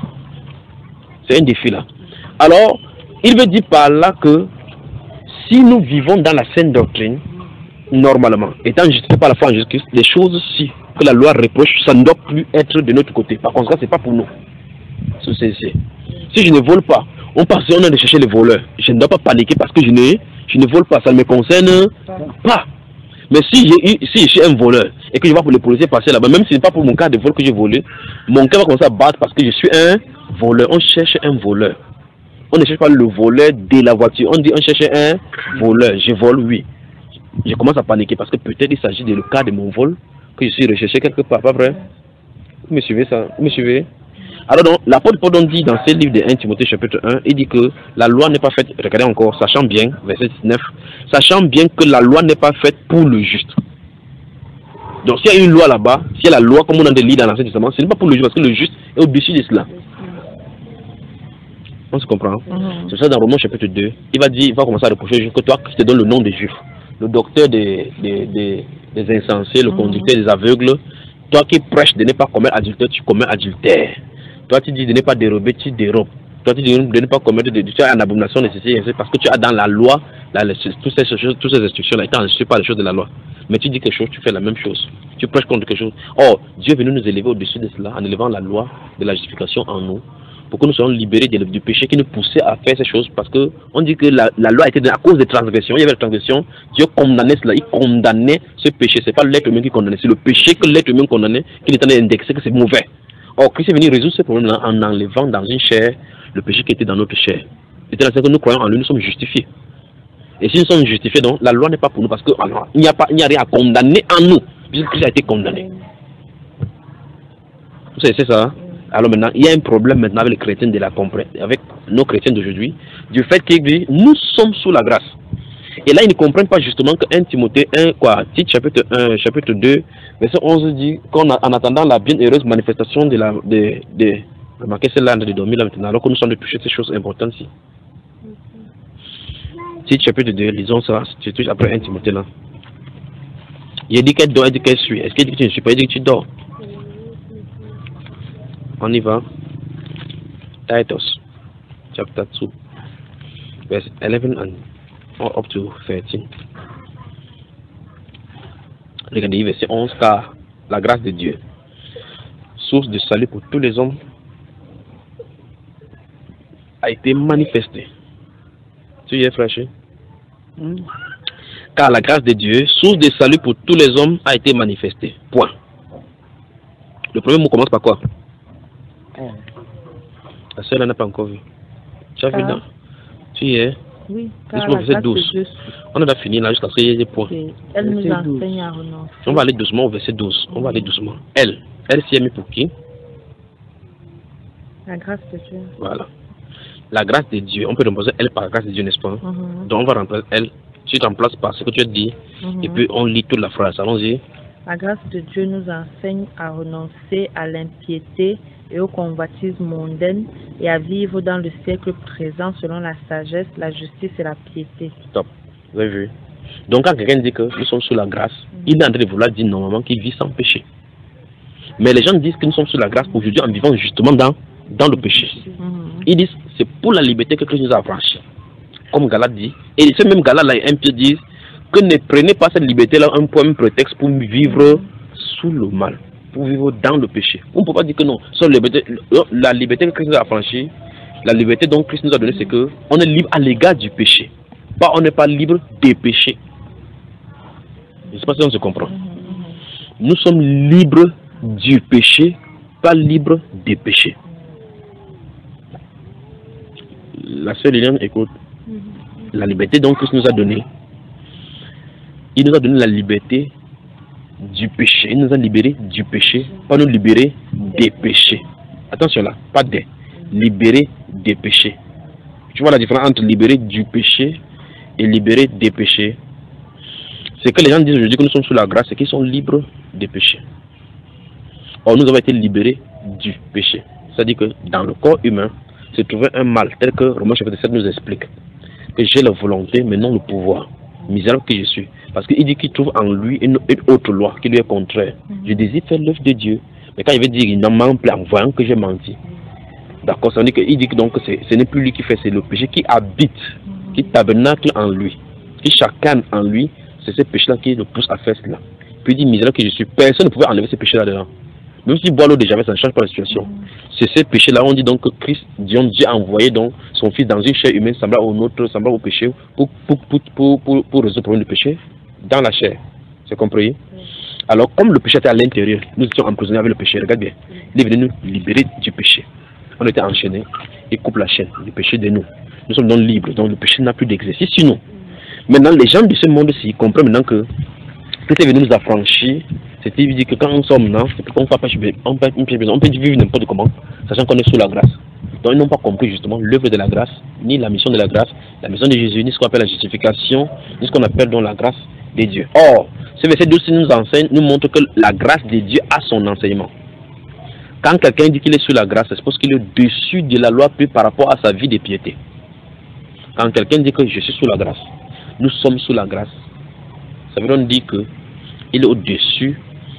C'est un défi là. Alors, il veut dire par là que si nous vivons dans la saine doctrine, normalement, étant justifié par la foi en Jésus-Christ, les choses si que la loi reproche, ça ne doit plus être de notre côté. Par conséquent, ce n'est pas pour nous. C est, c est. Si je ne vole pas, on passe, on a de chercher les voleurs. Je ne dois pas paniquer parce que je ne, je ne vole pas, ça ne me concerne pas. Mais si, si je suis un voleur et que je vois pour les policiers passer là-bas, même si ce n'est pas pour mon cas de vol que j'ai volé, mon cœur va commencer à battre parce que je suis un voleur. On cherche un voleur. On ne cherche pas le voleur de la voiture. On dit on cherche un voleur. Je vole, oui. Je commence à paniquer parce que peut-être il s'agit de le cas de mon vol que je suis recherché quelque part, pas vrai? Vous me suivez ça? Vous me suivez? Alors donc, l'apôtre Paul dit dans ce livre de un Timothée chapitre un, il dit que la loi n'est pas faite, regardez encore, sachant bien, verset dix-neuf, sachant bien que la loi n'est pas faite pour le juste. Donc s'il y a une loi là-bas, s'il y a la loi comme on a dit dans l'Ancien Testament, ce n'est pas pour le juste parce que le juste est au-dessus de cela. On se comprend? Mm-hmm. C'est ça dans Romains chapitre deux, il va dire, il va commencer à reprocher que toi qui te donne le nom des juifs, le docteur des, des, des, des insensés, le conducteur des aveugles, toi qui prêches de ne pas commettre adultère, tu commets adultère. Toi tu dis de ne pas dérober, tu dérobes. Toi tu dis de ne pas commettre, de, tu as une abomination nécessaire parce que tu as dans la loi, là, toutes ces choses, toutes ces instructions-là, tu n'en suis pas les choses de la loi. mais tu dis quelque chose, tu fais la même chose. Tu prêches contre quelque chose. Or, Dieu est venu nous élever au-dessus de cela en élevant la loi de la justification en nous, pour que nous soyons libérés du, du péché qui nous poussait à faire ces choses, parce que on dit que la, la loi était à cause des transgressions. Il y avait des transgressions, Dieu condamnait cela, il condamnait ce péché. C'est pas l'être humain qui condamnait, c'est le péché que l'être humain condamnait, qu'il était indexé que c'est mauvais. Or, Christ est venu résoudre ce problème-là en enlevant dans une chair le péché qui était dans notre chair. C'est-à-dire que nous croyons en lui, nous sommes justifiés. Et si nous sommes justifiés, donc la loi n'est pas pour nous, parce qu'il n'y a pas, il n'y a rien à condamner en nous, puisque Christ a été condamné. C'est ça. Hein? Alors maintenant, il y a un problème maintenant avec les chrétiens de la compréhension, avec nos chrétiens d'aujourd'hui, du fait qu'ils disent, nous sommes sous la grâce. Et là, ils ne comprennent pas justement que un Timothée un, quoi, Tite chapitre un, chapitre deux, verset onze dit qu'en attendant la bienheureuse manifestation de la, de, de, remarquez celle-là de dormir là maintenant, alors que nous sommes de toucher ces choses importantes ici. Tite chapitre deux, lisons ça, c'est tout après un Timothée là. Il dit qu'elle dort, il dit qu'elle suit. Est-ce qu'il dit que tu ne suis pas, il dit que tu dors? On y va. Titus, chapter two, verse eleven and up to thirteen. Regardez, verset onze, car la grâce de Dieu, source de salut pour tous les hommes, a été manifestée. Tu y es, frère? Mm. Car la grâce de Dieu, source de salut pour tous les hommes, a été manifestée. Point. Le premier mot commence par quoi? La sœur n'a pas encore vu. Tu as vu, non? Tu y es? Oui. Jusqu'au verset douze. On a fini là jusqu'à ce qu'il y ait des points. Elle nous enseigne à renoncer. On va aller doucement au verset douze. On va aller doucement. Elle. Elle s'y est mise pour qui? La grâce de Dieu. Voilà. La grâce de Dieu. On peut remplacer elle par la grâce de Dieu, n'est-ce pas? Mm-hmm. Donc on va remplacer elle. Tu te remplaces par ce que tu as dit. Mm-hmm. Et puis on lit toute la phrase. Allons-y. La grâce de Dieu nous enseigne à renoncer à l'impiété et au convoitisme mondaine et à vivre dans le siècle présent selon la sagesse, la justice et la piété. Top. Vous avez vu? Donc quand quelqu'un dit que nous sommes sous la grâce, mm-hmm. il est en train de vouloir dire normalement qu'il vit sans péché. Mais les gens disent que nous sommes sous la grâce aujourd'hui en vivant justement dans, dans le péché. Mm-hmm. Ils disent c'est pour la liberté que Christ nous a franchi. Comme Galate dit. Et ce même Galate là, un peu disent que ne prenez pas cette liberté-là un point, un prétexte pour vivre sous le mal, pour vivre dans le péché. On ne peut pas dire que non. Sur la liberté, la liberté que Christ nous a franchie, la liberté dont Christ nous a donnée, c'est que on est libre à l'égard du péché. Pas on n'est pas libre des péchés. Je ne sais pas si on se comprend. Nous sommes libres du péché, pas libres des péchés. La sœur Liliane, écoute, la liberté dont Christ nous a donnée, il nous a donné la liberté du péché. Il nous a libérés du péché, pas nous libérer des péchés. Attention là, pas des. Libérer des péchés. Tu vois la différence entre libérer du péché et libérer des péchés? C'est que les gens disent aujourd'hui que nous sommes sous la grâce, c'est qu'ils sont libres des péchés. Or, nous avons été libérés du péché. C'est-à-dire que dans le corps humain, se trouvait un mal, tel que Romains chapitre sept nous explique. Que j'ai la volonté, mais non le pouvoir. Misérable que je suis. Parce qu'il dit qu'il trouve en lui une, une autre loi qui lui est contraire. Mm-hmm. Je désire faire l'œuvre de Dieu. Mais quand il veut dire il n'en ment plus en voyant que j'ai menti. D'accord, ça veut dire qu'il dit que donc ce n'est plus lui qui fait, c'est le péché qui habite, mm-hmm. qui tabernacle en lui, qui chacun en lui, c'est ce péché-là qui le pousse à faire cela. Puis il dit misérable que je suis. Personne ne pouvait enlever ce péché-là dedans. Même si boit l'eau de Javel, ça ne change pas la situation. Mm-hmm. C'est ce péché-là, on dit donc que Christ, Dieu, Dieu a envoyé donc son Fils dans une chair humaine semblable au nôtre, semblable au péché, pour, pour, pour, pour, pour, pour résoudre le problème du péché dans la chair. C'est compris? Mm-hmm. Alors, comme le péché était à l'intérieur, nous étions emprisonnés avec le péché. Regarde bien. Il est venu nous libérer du péché. On était enchaînés. Il coupe la chaîne, le péché de nous. Nous sommes donc libres. Donc, le péché n'a plus d'exercice sur nous. Mm-hmm. Maintenant, les gens de ce monde-ci comprennent maintenant que Christ est venu nous affranchir. C'est-à-dire que quand on sommes là, c'est qu'on peut, on peut, on peut vivre n'importe comment, sachant qu'on est sous la grâce. Donc ils n'ont pas compris justement l'œuvre de la grâce, ni la mission de la grâce, la mission de Jésus, ni ce qu'on appelle la justification, ni ce qu'on appelle donc la grâce de Dieu. Or, ce verset douze nous enseigne, nous montre que la grâce de Dieu a son enseignement. Quand quelqu'un dit qu'il est sous la grâce, c'est parce qu'il est au-dessus de la loi puis par rapport à sa vie de piété. Quand quelqu'un dit que je suis sous la grâce, nous sommes sous la grâce, ça veut donc dire qu'il est au-dessus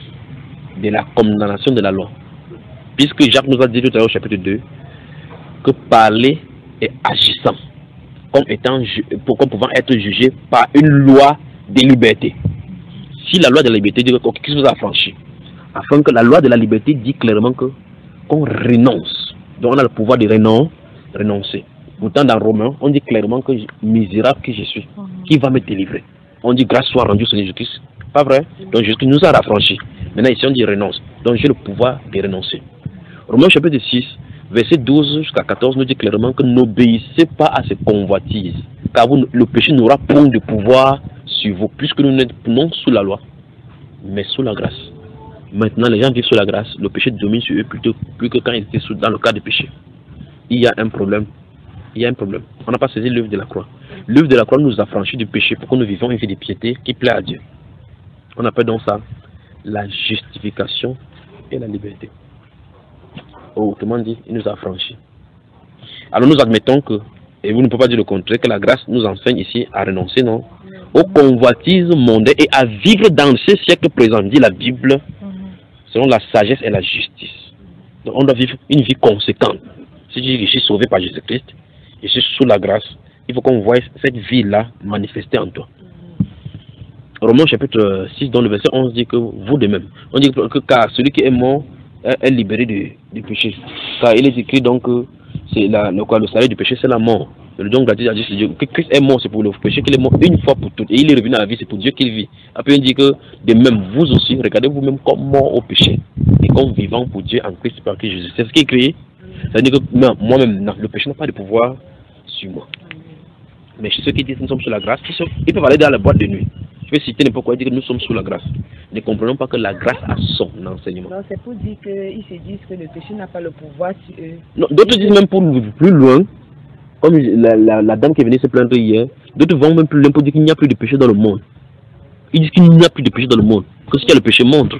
de la condamnation de la loi. Puisque Jacques nous a dit tout à l'heure au chapitre deux que parler et agissant comme étant comme pouvant être jugé par une loi de liberté. si la loi de la liberté dit que Christ vous a affranchi, afin que la loi de la liberté dit clairement que qu'on renonce. Donc on a le pouvoir de renon, renoncer. Pourtant dans Romains, on dit clairement que misérable que je suis, qui va me délivrer. On dit grâce soit rendue au Seigneur Jésus-Christ. Pas vrai? Donc Jésus nous a affranchis. Maintenant ici on dit renonce. Donc j'ai le pouvoir de renoncer. Romains chapitre six, verset douze jusqu'à quatorze nous dit clairement que n'obéissez pas à ces convoitises, car vous, le péché n'aura point de pouvoir sur vous, puisque nous n'êtes non sous la loi, mais sous la grâce. Maintenant, les gens vivent sous la grâce, le péché domine sur eux plutôt plus que quand ils étaient sous, dans le cas du péché. Il y a un problème. Il y a un problème. On n'a pas saisi l'œuvre de la croix. L'œuvre de la croix nous a franchis du péché pour que nous vivions une vie de piété qui plaît à Dieu. On appelle donc ça la justification et la liberté. Autrement dit, il nous a franchis. Alors nous admettons que, et vous ne pouvez pas dire le contraire, que la grâce nous enseigne ici à renoncer, non, aux convoitises mondaines et à vivre dans ce siècle présent, dit la Bible, selon la sagesse et la justice. Donc on doit vivre une vie conséquente. Si je dis que je suis sauvé par Jésus-Christ, je suis sous la grâce, il faut qu'on voie cette vie-là manifestée en toi. Romains chapitre six, dans le verset onze, dit que vous de même. On dit que car celui qui est mort est libéré du, du péché. Car il est écrit donc que c'est la, le, quoi, le salaire du péché, c'est la mort. Le don gratuit à Dieu, c'est Dieu. Que Christ est mort, c'est pour le péché qu'il est mort une fois pour toutes. Et il est revenu à la vie, c'est pour Dieu qu'il vit. Après, il dit que de même, vous aussi, regardez vous-même comme mort au péché. Et comme vivant pour Dieu en Christ par Christ Jésus. C'est ce qui est écrit. Ça veut dire que moi-même, non, le péché n'a pas de pouvoir sur moi. Mais ceux qui disent que nous sommes sous la grâce, ils peuvent aller dans la boîte de nuit. Je vais citer n'importe quoi, dire que nous sommes sous la grâce. Ne comprenons pas que la grâce a son enseignement. Non, c'est pour dire qu'ils se disent que le péché n'a pas le pouvoir sur eux. Non, d'autres disent même pour plus loin, comme la, la, la dame qui est venue se plaindre hier, d'autres vont même plus loin pour dire qu'il n'y a plus de péché dans le monde. Ils disent qu'il n'y a plus de péché dans le monde. Que ce qu'il y a le péché montre.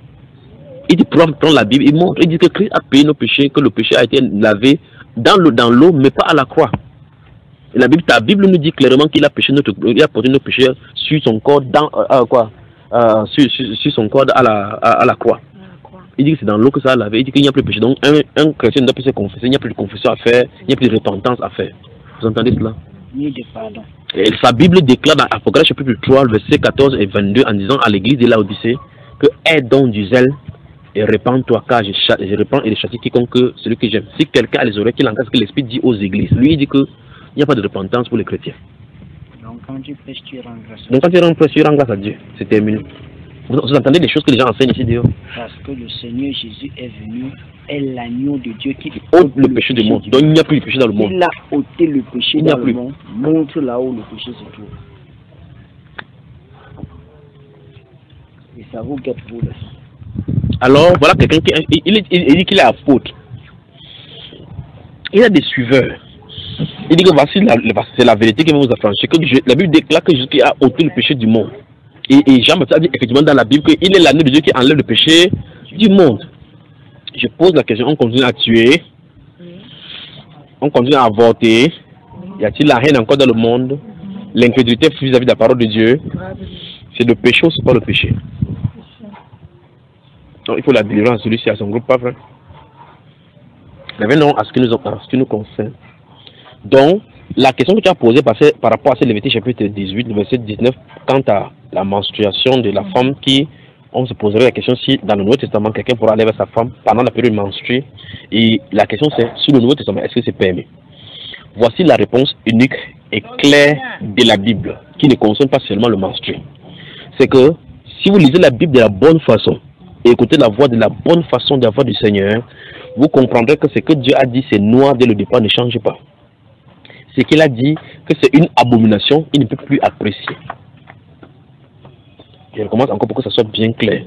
Ils disent prendre la Bible, ils montrent. Ils disent que Christ a payé nos péchés, que le péché a été lavé dans l'eau, dans l'eau, mais pas à la croix. Et la Bible, ta Bible nous dit clairement qu'il a péché notre, il a porté nos péchés sur son corps, dans euh, quoi, euh, sur, sur, sur son corps à la, à, à la croix. Il dit que c'est dans l'eau que ça a lavé. Il dit qu'il n'y a plus de péché. Donc un, un chrétien ne doit plus se confesser. Il n'y a plus de confession à faire. Il n'y a plus de repentance à faire. Vous entendez cela? Ni de pardon. Et sa Bible déclare dans Apocalypse chapitre trois, versets quatorze et vingt-deux, en disant à l'église de Laodicée que aie donc du zèle et répands-toi, car je, je répands et je châtie quiconque celui que j'aime. Si quelqu'un a les oreilles, qu'il entende ce que l'Esprit dit aux églises. Lui, il dit que il n'y a pas de repentance pour les chrétiens. Donc quand tu prêches, tu rends grâce. Donc quand tu rends grâce, tu rends grâce à Dieu. C'est terminé. Vous, vous entendez les choses que les gens enseignent ici dehors? Parce que le Seigneur Jésus est venu, est l'agneau de Dieu qui ôte le, le péché du monde. Donc il n'y a plus de péché dans le monde. Il a ôté le péché dans le monde. Montre là où le péché se trouve. Et ça vous guette vous le sang. Alors voilà quelqu'un qui il, il, il, il dit qu'il est apôtre. Il a des suiveurs. Il dit que voici la, c'est la vérité qui va vous affranchir. Que je, la Bible déclare que Jésus a ôté le péché du monde. Et, et Jean-Baptiste a dit effectivement dans la Bible qu'il est l'agneau de Dieu qui enlève le péché du monde. Je pose la question, on continue à tuer, on continue à avorter, y a-t-il la haine encore dans le monde, l'incrédulité vis-à-vis de la parole de Dieu? C'est le péché ou c'est pas le péché? Donc il faut la délivrance à celui-ci, à son groupe, pas vrai? Revenons à ce qui nous, à ce qui nous concerne. Donc, la question que tu as posée par, par rapport à ce Lévitique chapitre dix-huit, verset dix-neuf, quant à la menstruation de la femme qui, on se poserait la question si dans le Nouveau Testament, quelqu'un pourra aller vers sa femme pendant la période menstruée. Et la question c'est, sur le Nouveau Testament, est-ce que c'est permis? Voici la réponse unique et claire de la Bible, qui ne concerne pas seulement le menstrué. C'est que, si vous lisez la Bible de la bonne façon, et écoutez la voix de la bonne façon de la voix du Seigneur, vous comprendrez que ce que Dieu a dit, c'est noir dès le départ, ne change pas. Ce qu'il a dit, que c'est une abomination, il ne peut plus apprécier. Je recommence encore pour que ça soit bien clair.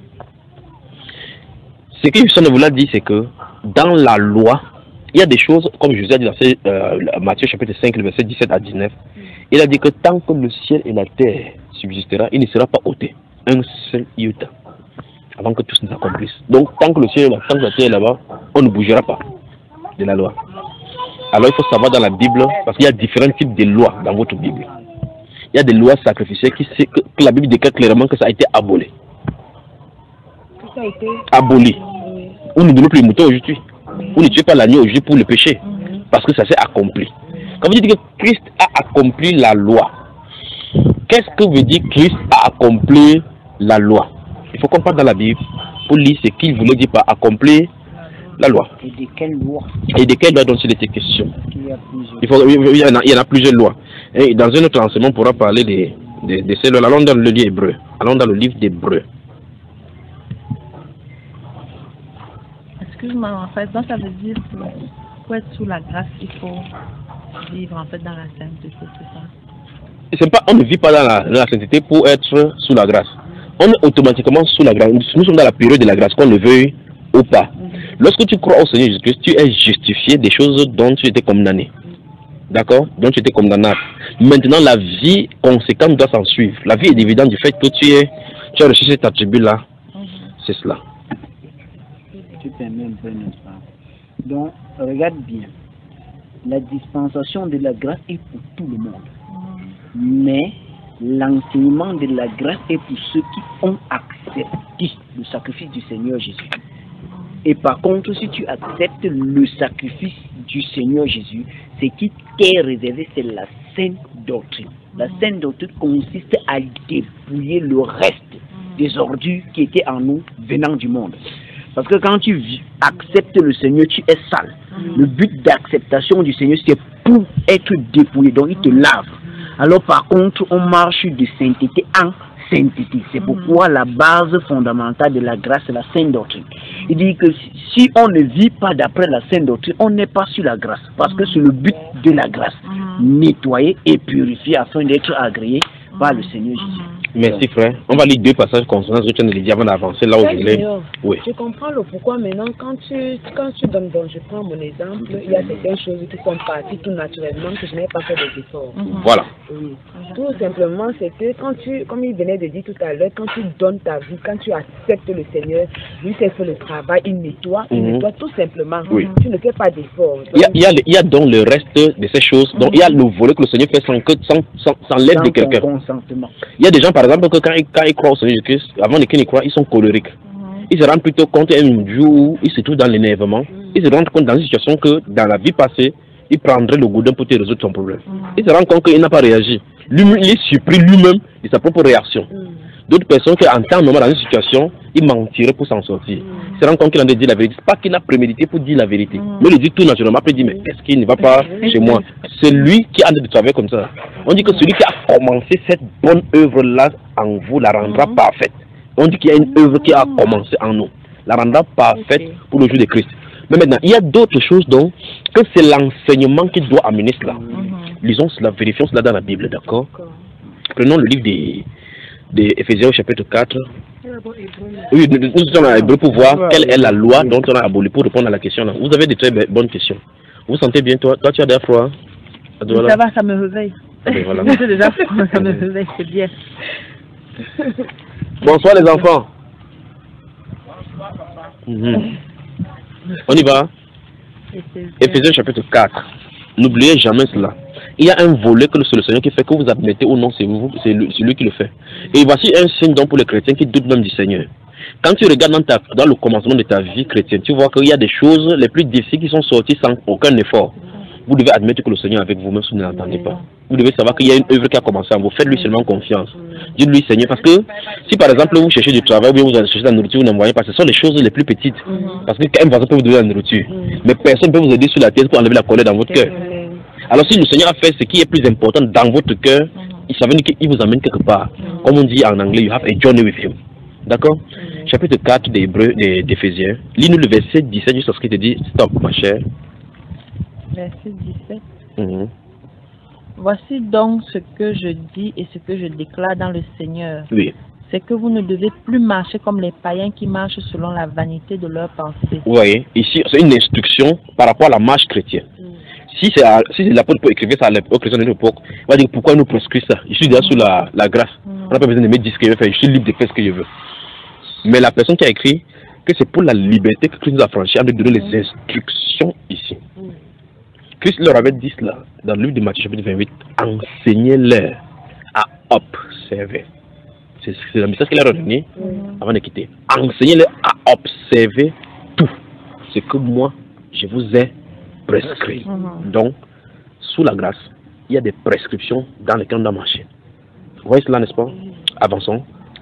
Ce que Jésus vous l'a dit, c'est que dans la loi, il y a des choses, comme Jésus a dit dans euh, Matthieu chapitre cinq, le verset dix-sept à dix-neuf, il a dit que tant que le ciel et la terre subsistera, il ne sera pas ôté un seul iota avant que tout se s'accomplisse. Donc tant que le ciel et la, tant que la terre est là-bas, on ne bougera pas de la loi. Alors il faut savoir dans la Bible, parce qu'il y a différents types de lois dans votre Bible. Il y a des lois sacrificielles qui que, que la Bible déclare clairement que ça a été aboli. Ça a été aboli. Oui. On ne donne plus le mouton aujourd'hui. Oui. On ne tue pas l'agneau aujourd'hui pour le péché. Oui. Parce que ça s'est accompli. Quand vous dites que Christ a accompli la loi, qu'est-ce que veut dire Christ a accompli la loi. Il faut qu'on parte dans la Bible pour lire ce qu'il voulait dire par accomplir la loi. Et de quelle loi? Et de quelle loi dont il était question? Il y a plusieurs. Il, faut, il, y en a, il y en a plusieurs lois. Et dans un autre enseignement, on pourra parler de, de, de ces lois. Allons dans le livre hébreu. Allons dans le livre d'Hébreu. Excuse-moi, en fait, donc ça veut dire que pour être sous la grâce, il faut vivre en fait dans la sainteté, c'est ça? C'est pas, on ne vit pas dans la, dans la sainteté pour être sous la grâce. On est automatiquement sous la grâce. Nous sommes dans la période de la grâce, qu'on le veuille ou pas. Lorsque tu crois au Seigneur Jésus-Christ, tu es justifié des choses dont tu étais condamné. D'accord? Dont tu étais condamnable. Maintenant, la vie conséquente doit s'en suivre. La vie est évidente du fait que tu, es, tu as reçu cet attribut-là. C'est cela. Tu permets un peu, n'est-ce pas? Donc, regarde bien. La dispensation de la grâce est pour tout le monde. Mais l'enseignement de la grâce est pour ceux qui ont accepté le sacrifice du Seigneur Jésus. Et par contre, si tu acceptes le sacrifice du Seigneur Jésus, ce qui t'est réservé, c'est la sainte doctrine. La sainte doctrine consiste à dépouiller le reste des ordures qui étaient en nous venant du monde. Parce que quand tu acceptes le Seigneur, tu es sale. Le but d'acceptation du Seigneur, c'est pour être dépouillé. Donc, il te lave. Alors, par contre, on marche de sainteté en sainteté. C'est pourquoi la base fondamentale de la grâce, c'est la sainte doctrine. Il dit que si on ne vit pas d'après la sainte doctrine, on n'est pas sur la grâce. Parce que c'est le but de la grâce. Nettoyer et purifier afin d'être agréé par le Seigneur Jésus. Merci frère. On va lire deux passages concernant ce que tu viens de dire avant d'avancer là où je voulais. Oui. Je comprends le pourquoi maintenant. Quand tu, quand tu donnes, donc je prends mon exemple, il y a certaines choses qui sont parties tout naturellement que je n'ai pas fait des efforts. Voilà. Oui. Tout simplement, c'est que quand tu, comme il venait de dire tout à l'heure, quand tu donnes ta vie, quand tu acceptes le Seigneur, lui c'est fait le travail, il nettoie, il Mhm. nettoie tout simplement. Oui. Tu ne fais pas d'efforts. Il y, a, il, y a, il y a donc le reste de ces choses. Donc il y a le volet que le Seigneur fait sans, que, sans, sans, sans l'aide de quelqu'un. Il y a des gens par exemple que quand ils, quand ils croient au Seigneur Jésus-Christ, avant qu'ils n'y croient, ils sont colériques. Ils se rendent plutôt compte un jour où ils se trouvent dans l'énervement. Ils se rendent compte dans une situation que dans la vie passée, il prendrait le goudin pour te résoudre son problème. Il se rend compte qu'il n'a pas réagi. Lui, il est surpris lui-même de sa propre réaction. D'autres personnes qui en temps normal dans une situation, il mentirait pour s'en sortir. Il se rend compte qu'il en a dit la vérité. C'est pas qu'il a prémédité pour dire la vérité. Mais il dit tout naturellement. Après il dit, mais qu'est-ce qui ne va pas chez moi? C'est lui qui a de travailler comme ça. On dit que celui qui a commencé cette bonne œuvre-là en vous la rendra parfaite. On dit qu'il y a une œuvre qui a commencé en nous. La rendra parfaite pour le jour de Christ. Mais maintenant, il y a d'autres choses donc que c'est l'enseignement qui doit amener cela. Lisons cela, vérifions cela dans la Bible, d'accord? Prenons le livre des, des Éphésiens au chapitre quatre. Oui, nous sommes à Hébreu pour voir quelle est la loi dont on a aboli pour répondre à la question là. Vous avez de très bonnes questions. Vous vous sentez bien, toi? Toi, tu as des froid? Ça va, ça me réveille. Ah, ben voilà. J'ai déjà froid, ça me réveille, c'est bien. Bonsoir les enfants. Mmh. On y va. Éphésiens chapitre quatre. N'oubliez jamais cela. Il y a un volet que c'est le Seigneur qui fait, que vous admettez ou non, c'est vous, c'est lui, lui qui le fait. Et voici un signe donc pour les chrétiens qui doutent même du Seigneur. Quand tu regardes dans, ta, dans le commencement de ta vie chrétienne, tu vois qu'il y a des choses les plus difficiles qui sont sorties sans aucun effort. Vous devez admettre que le Seigneur est avec vous, même si vous ne l'entendez pas. Vous devez savoir qu'il y a une œuvre qui a commencé en vous. Faites-lui seulement confiance. Dites-lui, Seigneur, parce que si par exemple vous cherchez du travail ou bien vous cherchez de la nourriture, vous n'en voyez pas, ce sont les choses les plus petites. Parce qu'un voisin peut vous donner la nourriture. Mais personne ne peut vous aider sur la tête pour enlever la colère dans votre cœur. Alors si le Seigneur a fait ce qui est plus important dans votre cœur, ça veut dire qu'il vous amène quelque part. Comme on dit en anglais, you have a journey with him. D'accord? Chapitre quatre des Hébreux, d'Éphésiens. Lis-nous le verset dix-sept jusqu'à ce qu'il te dit, stop ma chère. Verset dix-sept. Mm-hmm. Voici donc ce que je dis et ce que je déclare dans le Seigneur. Oui. C'est que vous ne devez plus marcher comme les païens qui marchent selon la vanité de leurs pensées. Vous voyez, ici, c'est une instruction par rapport à la marche chrétienne. Mm. Si c'est si l'apôtre Paul écrivait ça aux chrétiens de l'époque, il va dire pourquoi il nous prescrit ça? Je suis déjà sous la, la grâce. Mm. On n'a pas besoin de me dire ce que je veux faire, je suis libre de faire ce que je veux. Mais la personne qui a écrit que c'est pour la liberté que Christ nous a franchi, à nous donner les instructions ici. Mm. Christ leur avait dit cela dans le livre de Matthieu chapitre vingt-huit, enseignez-leur à observer. C'est le message qu'il a donné mm. avant de quitter. Enseignez-leur à observer tout ce que moi je vous ai prescrit. Mm. Donc, sous la grâce, il y a des prescriptions dans lesquelles on doit marcher. Vous voyez cela, n'est-ce pas? Avançons.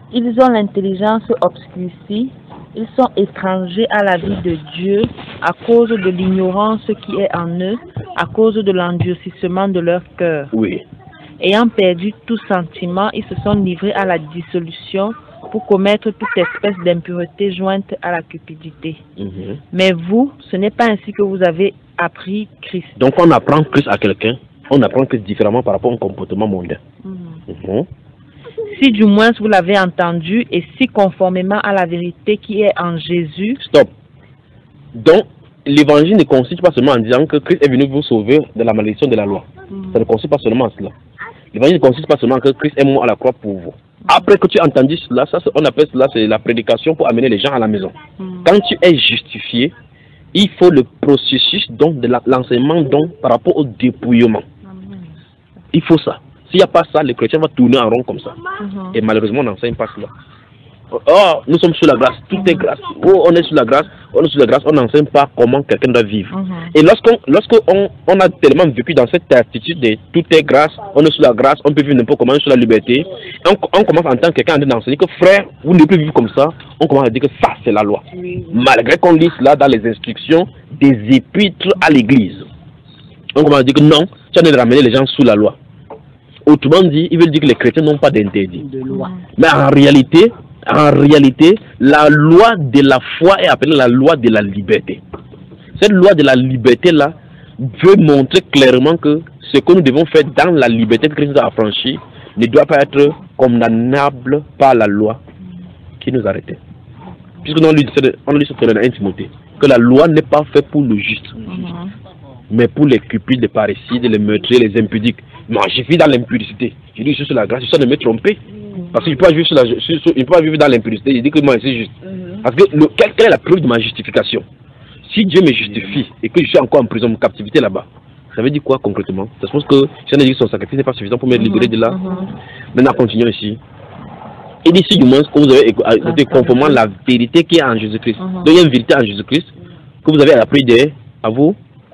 Ils ont l'intelligence obscurcie. Ils sont étrangers à la vie de Dieu à cause de l'ignorance qui est en eux, à cause de l'endurcissement de leur cœur. Oui. Ayant perdu tout sentiment, ils se sont livrés à la dissolution pour commettre toute espèce d'impureté jointe à la cupidité. Mm-hmm. Mais vous, ce n'est pas ainsi que vous avez appris Christ. Donc on apprend Christ à quelqu'un, on apprend Christ différemment par rapport au comportement mondain. Mm-hmm. Mm-hmm. Si du moins vous l'avez entendu et si conformément à la vérité qui est en Jésus. Stop. Donc, l'évangile ne consiste pas seulement en disant que Christ est venu vous sauver de la malédiction de la loi. Mm. Ça ne consiste pas seulement en cela. L'évangile ne consiste pas seulement en que Christ est mort à la croix pour vous. Mm. Après que tu as entendu cela, ça, on appelle cela c'est la prédication pour amener les gens à la maison. Mm. Quand tu es justifié, il faut le processus donc de l'enseignement donc par rapport au dépouillement. Mm. Il faut ça. S'il n'y a pas ça, le chrétien va tourner en rond comme ça. Mm-hmm. Et malheureusement, on n'enseigne pas cela. Oh, nous sommes sous la grâce, tout est grâce. Oh, on est sous la grâce, on est sous la grâce, on n'enseigne pas comment quelqu'un doit vivre. Mm-hmm. Et lorsqu'on lorsqu'on on a tellement vécu dans cette attitude de tout est grâce, on est sous la grâce, on peut vivre n'importe comment, on est sous la liberté, on, on commence à entendre quelqu'un d'enseigner que frère, vous ne pouvez vivre comme ça, on commence à dire que ça c'est la loi. Mm-hmm. Malgré qu'on lise là dans les instructions des épîtres à l'église. On commence à dire que non, tu as de ramener les gens sous la loi. Autrement dit, ils veulent dire que les chrétiens n'ont pas d'interdit. De loi. Mais en réalité, en réalité, la loi de la foi est appelée la loi de la liberté. Cette loi de la liberté-là veut montrer clairement que ce que nous devons faire dans la liberté que Christ nous a affranchie ne doit pas être condamnable par la loi qui nous arrêtait. Puisque nous, on a lu sur le un Timothée que la loi n'est pas faite pour le juste, mm-hmm. mais pour les cupides, les parricides, les meurtriers, les impudiques. Moi, je vis dans l'impudicité. Je dis, je suis sur la grâce, je suis de me tromper. Parce que je ne peux pas vivre, sur la, je suis, je peux pas vivre dans l'impudicité. Je dis que moi, c'est juste. Mm-hmm. Parce que le, quelle, quelle est la preuve de ma justification? Si Dieu me justifie et que je suis encore en prison, en captivité là-bas, ça veut dire quoi concrètement? Ça suppose que si on a dit que son sacrifice n'est pas suffisant pour me libérer de là. Mm-hmm. Maintenant, continuons ici. Il dit si du moins que vous avez écouté conformément la vérité qui est en Jésus-Christ. Mm-hmm. Donc il y a une vérité en Jésus-Christ que vous avez appris de, à vous.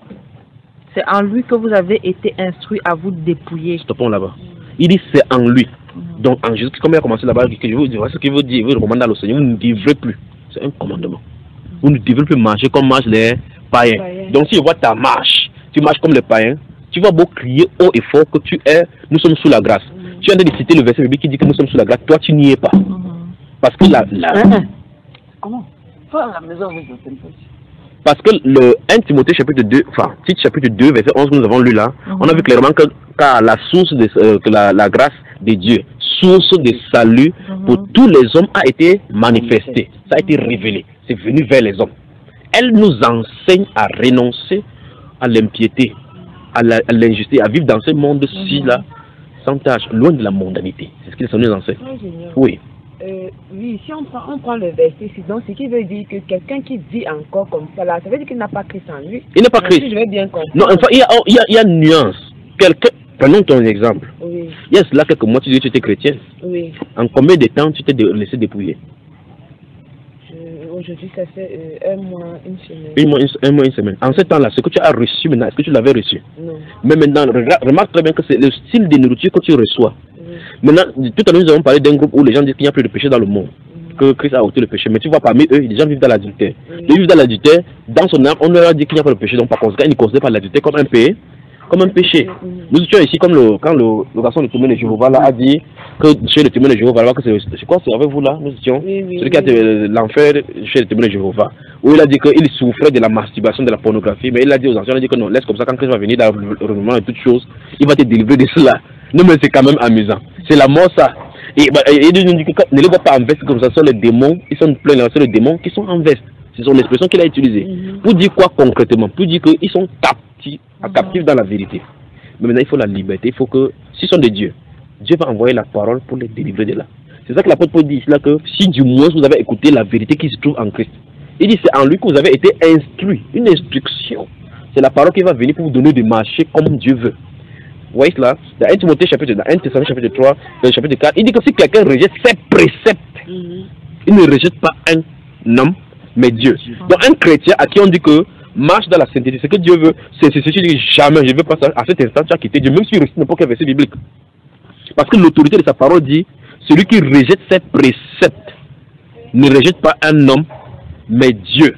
C'est en lui que vous avez été instruit à vous dépouiller. Stoppons là-bas. Il dit c'est en lui. Mm-hmm. Donc en Jésus, comme il a commencé là-bas, je vous dis, ce qu'il veut dire, il veut recommander au Seigneur, vous ne devrez plus. C'est un commandement. Mm-hmm. Vous ne devrez plus marcher comme marchent les païens. païens. Donc si je vois ta marche, tu marches comme les païens, tu vas beau crier haut et fort que tu es, nous sommes sous la grâce. Mm-hmm. Tu viens de citer le verset biblique qui dit que nous sommes sous la grâce, toi tu n'y es pas. Mm-hmm. Parce que la... la... Mm-hmm. Comment? Toi à la maison, oui, je ne sais pas. Parce que le un Timothée chapitre deux, enfin, Tite chapitre deux, verset onze que nous avons lu là, mm-hmm. on a vu clairement que car la source de euh, que la, la grâce de Dieu, source de salut mm-hmm. pour tous les hommes a été manifestée, ça a été révélé, c'est venu vers les hommes. Elle nous enseigne à renoncer à l'impiété, à l'injustice, à vivre dans ce monde-ci là, mm-hmm. sans tâche, loin de la mondanité. C'est ce qu'il nous enseigne. Oui. Euh, oui, si on prend, on prend le verset six, donc ce qui veut dire que quelqu'un qui vit encore comme ça, là, ça veut dire qu'il n'a pas Christ en lui. Il n'a pas Christ. Si je vais bien comprendre. Non, enfin, il y a, il y a, il y a une nuance. Quelqu'un, prenons ton exemple. Oui. Il y a cela quelques mois, tu dis que tu étais chrétienne. Oui. En combien de temps tu t'es laissé dépouiller? euh, Aujourd'hui, ça fait euh, un mois, une semaine. Un mois, une, un mois, une semaine. En ce temps-là, ce que tu as reçu maintenant, est-ce que tu l'avais reçu? Non. Mais maintenant, remarque très bien que c'est le style de nourriture que tu reçois. Oui. Maintenant, tout à l'heure, nous avons parlé d'un groupe où les gens disent qu'il n'y a plus de péché dans le monde. Que Christ a ôté le péché. Mais tu vois, parmi eux, les gens vivent dans l'adultère. Oui. Ils vivent dans l'adultère, dans son âme, on leur a dit qu'il n'y a pas de péché. Donc, par conséquent, ils ne considèrent pas l'adultère comme un péché. Comme un péché. Oui. Nous étions ici comme le, quand le, le garçon de témoin de Jéhovah là, a dit que chez le témoin de Jéhovah, là, que c'est quoi, c'est avec vous là, nous étions, oui, oui, celui qui a oui. l'enfer chez le témoin de Jéhovah, où il a dit qu'il souffrait de la masturbation, de la pornographie, mais il a dit aux anciens, il a dit que non, laisse comme ça, quand Christ va venir dans le renouvellement de toutes choses, il va te délivrer de cela. Non, mais c'est quand même amusant. C'est la mort, ça. Et, bah, et il nous dit que ne les vois pas en veste comme ça, ce sont les démons, ils sont pleins, c'est les démons qui sont en veste. C'est son expression qu'il a utilisée. Mm-hmm. Pour dire quoi concrètement? Pour dire qu'ils sont captifs, mm-hmm. captifs dans la vérité. Mais maintenant, il faut la liberté. Il faut que, s'ils sont de Dieu, Dieu va envoyer la parole pour les délivrer de là. C'est ça que l'apôtre Paul dit ici là, que si du moins vous avez écouté la vérité qui se trouve en Christ, il dit c'est en lui que vous avez été instruit. Une instruction. C'est la parole qui va venir pour vous donner de marcher comme Dieu veut. Vous voyez cela? Dans un Timothée chapitre, dans un Thessaloniciens chapitre trois, dans le chapitre quatre, il dit que si quelqu'un rejette ses préceptes, mm-hmm. il ne rejette pas un homme, mais Dieu. Mm-hmm. Donc un chrétien à qui on dit que marche dans la sainteté, ce que Dieu veut, c'est ce que tu dis jamais, je ne veux pas ça. À cet instant, tu as quitté Dieu, même si tu récites n'importe quel verset biblique. Parce que l'autorité de sa parole dit, celui qui rejette ses préceptes ne rejette pas un homme, mais Dieu.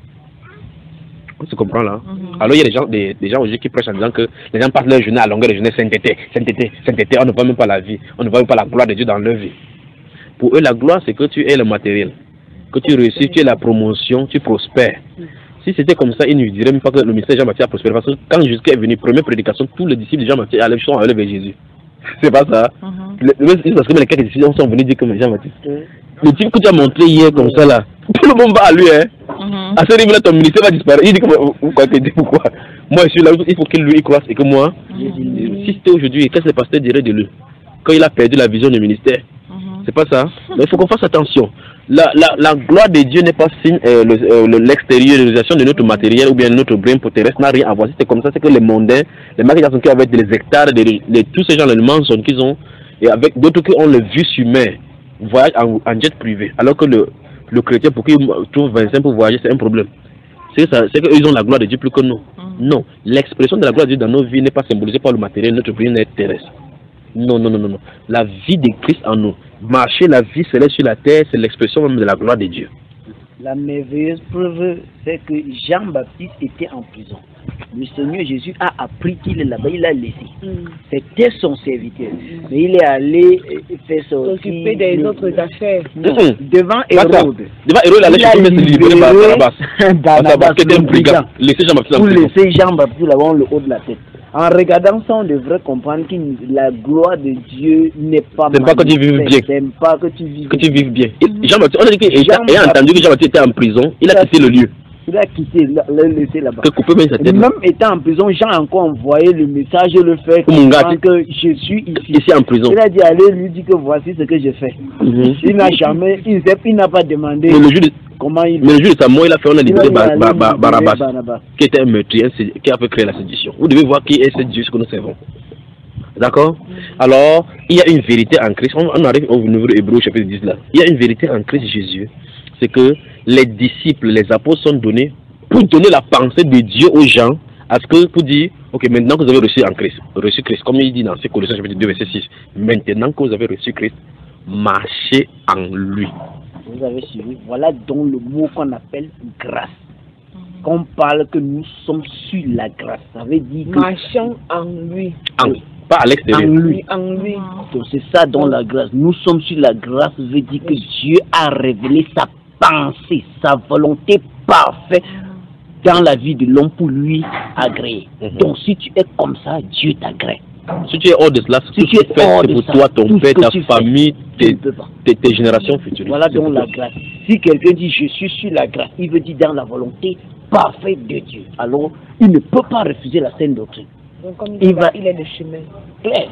On se comprend là. Mm-hmm. Alors il y a des gens, des, des gens aujourd'hui qui prêchent en disant que les gens passent leur journée à longueur de journée sainteté, sainteté, sainteté. On ne voit même pas la vie, on ne voit même pas la gloire de Dieu dans leur vie. Pour eux, la gloire, c'est que tu aies le matériel, que tu réussis, tu aies la promotion, tu prospères. Si c'était comme ça, ils ne diraient même pas que le ministère de Jean-Baptiste a prospéré. Parce que quand Jésus est venu, première prédication, tous les disciples de Jean-Baptiste allaient sont allés vers Jésus. C'est pas ça. Mm-hmm. le, parce que les quelques disciples sont venus dire que Jean-Baptiste. Mm-hmm. Le type que tu as montré hier comme ça là, tout le monde va à lui. Hein. Mm-hmm. À ce niveau-là, ton ministère va disparaître. Il dit que, pourquoi, pourquoi moi je suis là, il faut qu'il lui croisse et que moi, mm-hmm. si c'était aujourd'hui, qu'est-ce que le pasteur dirait de lui quand il a perdu la vision du ministère? Mm-hmm. C'est pas ça. Donc il faut qu'on fasse attention. La, la, la gloire de Dieu n'est pas signe, euh, l'extériorisation de notre matériel ou bien de notre brin terrestre n'a rien à voir. Si c'est comme ça, c'est que les mondains, les marques qui avec des hectares, de, de, de tous ces gens, les mensonges qu'ils ont, et avec d'autres qui ont le vice humain, voyagent en, en jet privé. Alors que le, le chrétien, pour qu'il trouve vingt-cinq pour voyager, c'est un problème. C'est qu'ils ont la gloire de Dieu plus que nous. Mm. Non, l'expression de la gloire de Dieu dans nos vies n'est pas symbolisée par le matériel, notre brin terrestre. Non, non, non, non, non. La vie de Christ en nous. Marcher la vie céleste sur la terre, c'est l'expression même de la gloire de Dieu. La merveilleuse preuve, c'est que Jean-Baptiste était en prison. Le Seigneur Jésus a appris qu'il est là-bas, il l'a laissé. Mm. C'était son serviteur. Mm. Mais il est allé faire s'occuper des le... autres affaires. Non, mm. Devant Hérode. Devant Hérode, il allait se libérer Barnabas. Barnabas qui était un brigand. Laissez Jean-Baptiste en prison. Pour laisser Jean-Baptiste là-bas le haut de la tête. En regardant ça, on devrait comprendre que la gloire de Dieu n'est pas C'est pas que tu vives bien. C'est pas que tu vives que tu vives bien. Jean-Baptiste, on a dit qu'il a entendu que Jean-Baptiste était en prison, il a quitté le lieu. Il a quitté, il l'a laissé là-bas. Même, même étant en prison, Jean a encore envoyé le message, le fait que je suis ici. Ici en prison. Il a dit, allez lui dire que voici ce que j'ai fait. Mm-hmm. Il n'a jamais, il n'a pas demandé. Mais le jour de, comment il mais le jour de sa mort, il a fait, on a libéré Barnabas, qui était un meurtrier, qui a fait créer la sédition. Vous devez voir qui est ce Dieu que nous servons. D'accord? Alors, il y a une vérité en Christ. On, on arrive au niveau de Hébreux chapitre dix là. Il y a une vérité en Christ Jésus. C'est que les disciples, les apôtres sont donnés pour donner la pensée de Dieu aux gens, à ce que pour dire, ok, maintenant que vous avez reçu en Christ, reçu Christ, comme il dit dans Colossiens chapitre deux, verset six, maintenant que vous avez reçu Christ, marchez en lui. Vous avez suivi, voilà donc le mot qu'on appelle grâce. Qu'on parle que nous sommes sur la grâce, ça veut dire que marchons en lui. En, pas à l'extérieur. En lui. En lui. Donc c'est ça dans la grâce. Nous sommes sur la grâce, ça veut dire que Dieu a révélé sa pensée, sa volonté parfaite dans la vie de l'homme pour lui agréer. Mm-hmm. Donc si tu es comme ça, Dieu t'agrée. Si tu es hors de cela, si tu es hors de pour ça, toi, ton père, ta famille, tes, tes, tes générations futures. Voilà donc la grâce. Si quelqu'un dit je suis sur la grâce, il veut dire dans la volonté parfaite de Dieu. Alors il ne peut pas refuser la saine doctrine. Donc comme il, il, va, il est le chemin. Clair.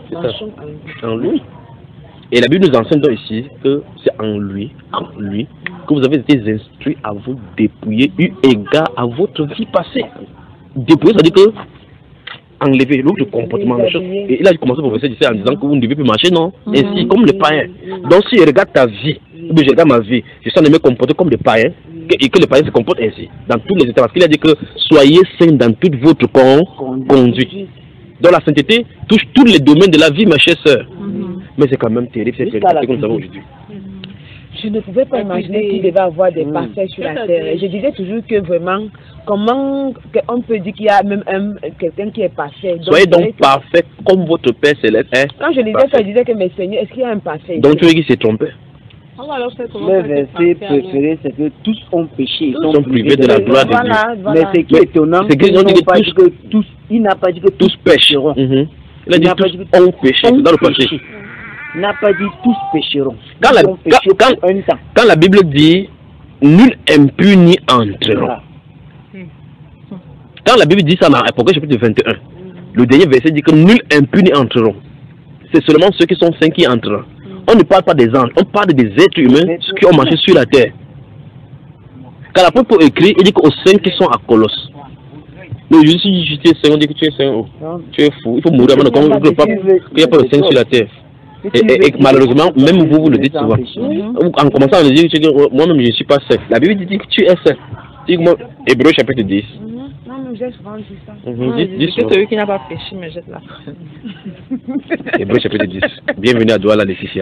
En lui. Et la Bible nous enseigne donc ici que c'est en lui, en lui, que vous avez été instruits à vous dépouiller eu égard à votre vie passée. Dépouiller, ça veut dire que enlever l'autre comportement. Et il a commencé à verser en disant que vous ne devez plus marcher, non? Ainsi, mm-hmm. comme les païens. Donc si je regarde ta vie, ou bien je regarde ma vie, je suis en train de me comporter comme des païens, et que les païens se comportent ainsi, dans tous les états. Parce qu'il a dit que soyez saints dans toute votre conduite. Donc la sainteté touche tous les domaines de la vie, ma chère sœur. Mm-hmm. Mais c'est quand même terrible, c'est terrible, comme nous savons aujourd'hui. Je ne pouvais pas imaginer qu'il devait avoir des parfaits sur la terre. Je disais toujours que vraiment, comment on peut dire qu'il y a même un, quelqu'un qui est parfait. Donc, soyez donc parfait comme votre Père céleste est. Quand je disais ça, je disais que mes seigneurs, est-ce qu'il y a un parfait? Donc tu veux qu'il s'est trompé? Le verset préféré, c'est que tous ont péché. Ils sont, sont privés de, de la gloire de Dieu. Voilà, voilà. Mais ce qui est étonnant, c'est qu'il n'a pas dit que tous, il n'a pas dit que tous pécheront. Mm-hmm. Il a dit tous ont péché, dans le péché. Il n'a pas dit tous pécheront. Quand la, quand, quand, quand la Bible dit nul impuni entreront. Voilà. Quand la Bible dit ça dans Apocalypse chapitre vingt et un, le dernier verset dit que nul impuni entreront. C'est seulement ceux qui sont saints qui entreront. On ne parle pas des anges, on parle des êtres humains qui ont marché sur la terre. Quand l'apôtre Paul écrit, il dit qu'aux saints qui sont à Colosse. Mais je suis juste saint, on dit que tu es saint, oh. Tu es fou, il faut mourir maintenant, comme on ne veut pas qu'il n'y a pas de saint sur la terre. Et, et, et malheureusement, même vous, vous le dites souvent. En commençant à le dire, moi-même je ne suis pas saint. La Bible dit que tu es saint. Dis-moi, Hébreux chapitre dix. nous jette souvent sur ça. Mm-hmm. dix, dix, c'est celui qui n'a pas péché, mais jette la preuve. Hébreu chapitre dix. Bienvenue à Douala, Laetitia.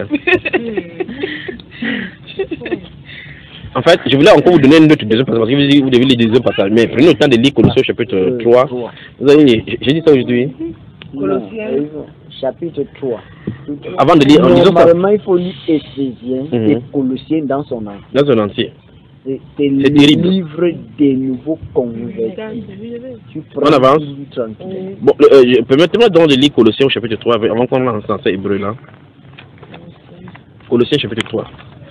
En fait, je voulais encore vous donner une autre deuxième passage, parce que vous devez lire deuxième passage. Mais prenez le temps de lire Colossiens chapitre trois. Vous avez, j'ai dit ça aujourd'hui. Colossiens chapitre trois. Avant de lire, en disant ça. Normalement, il faut lire Éphésiens mm-hmm. et Colossiens dans son entier. Dans son entier. C'est le terrible. Livre des nouveaux convertis. On avance. Bon, euh, permettez-moi donc de lire Colossiens au chapitre trois avant qu'on lance dans ce hébreu là. Colossiens chapitre trois.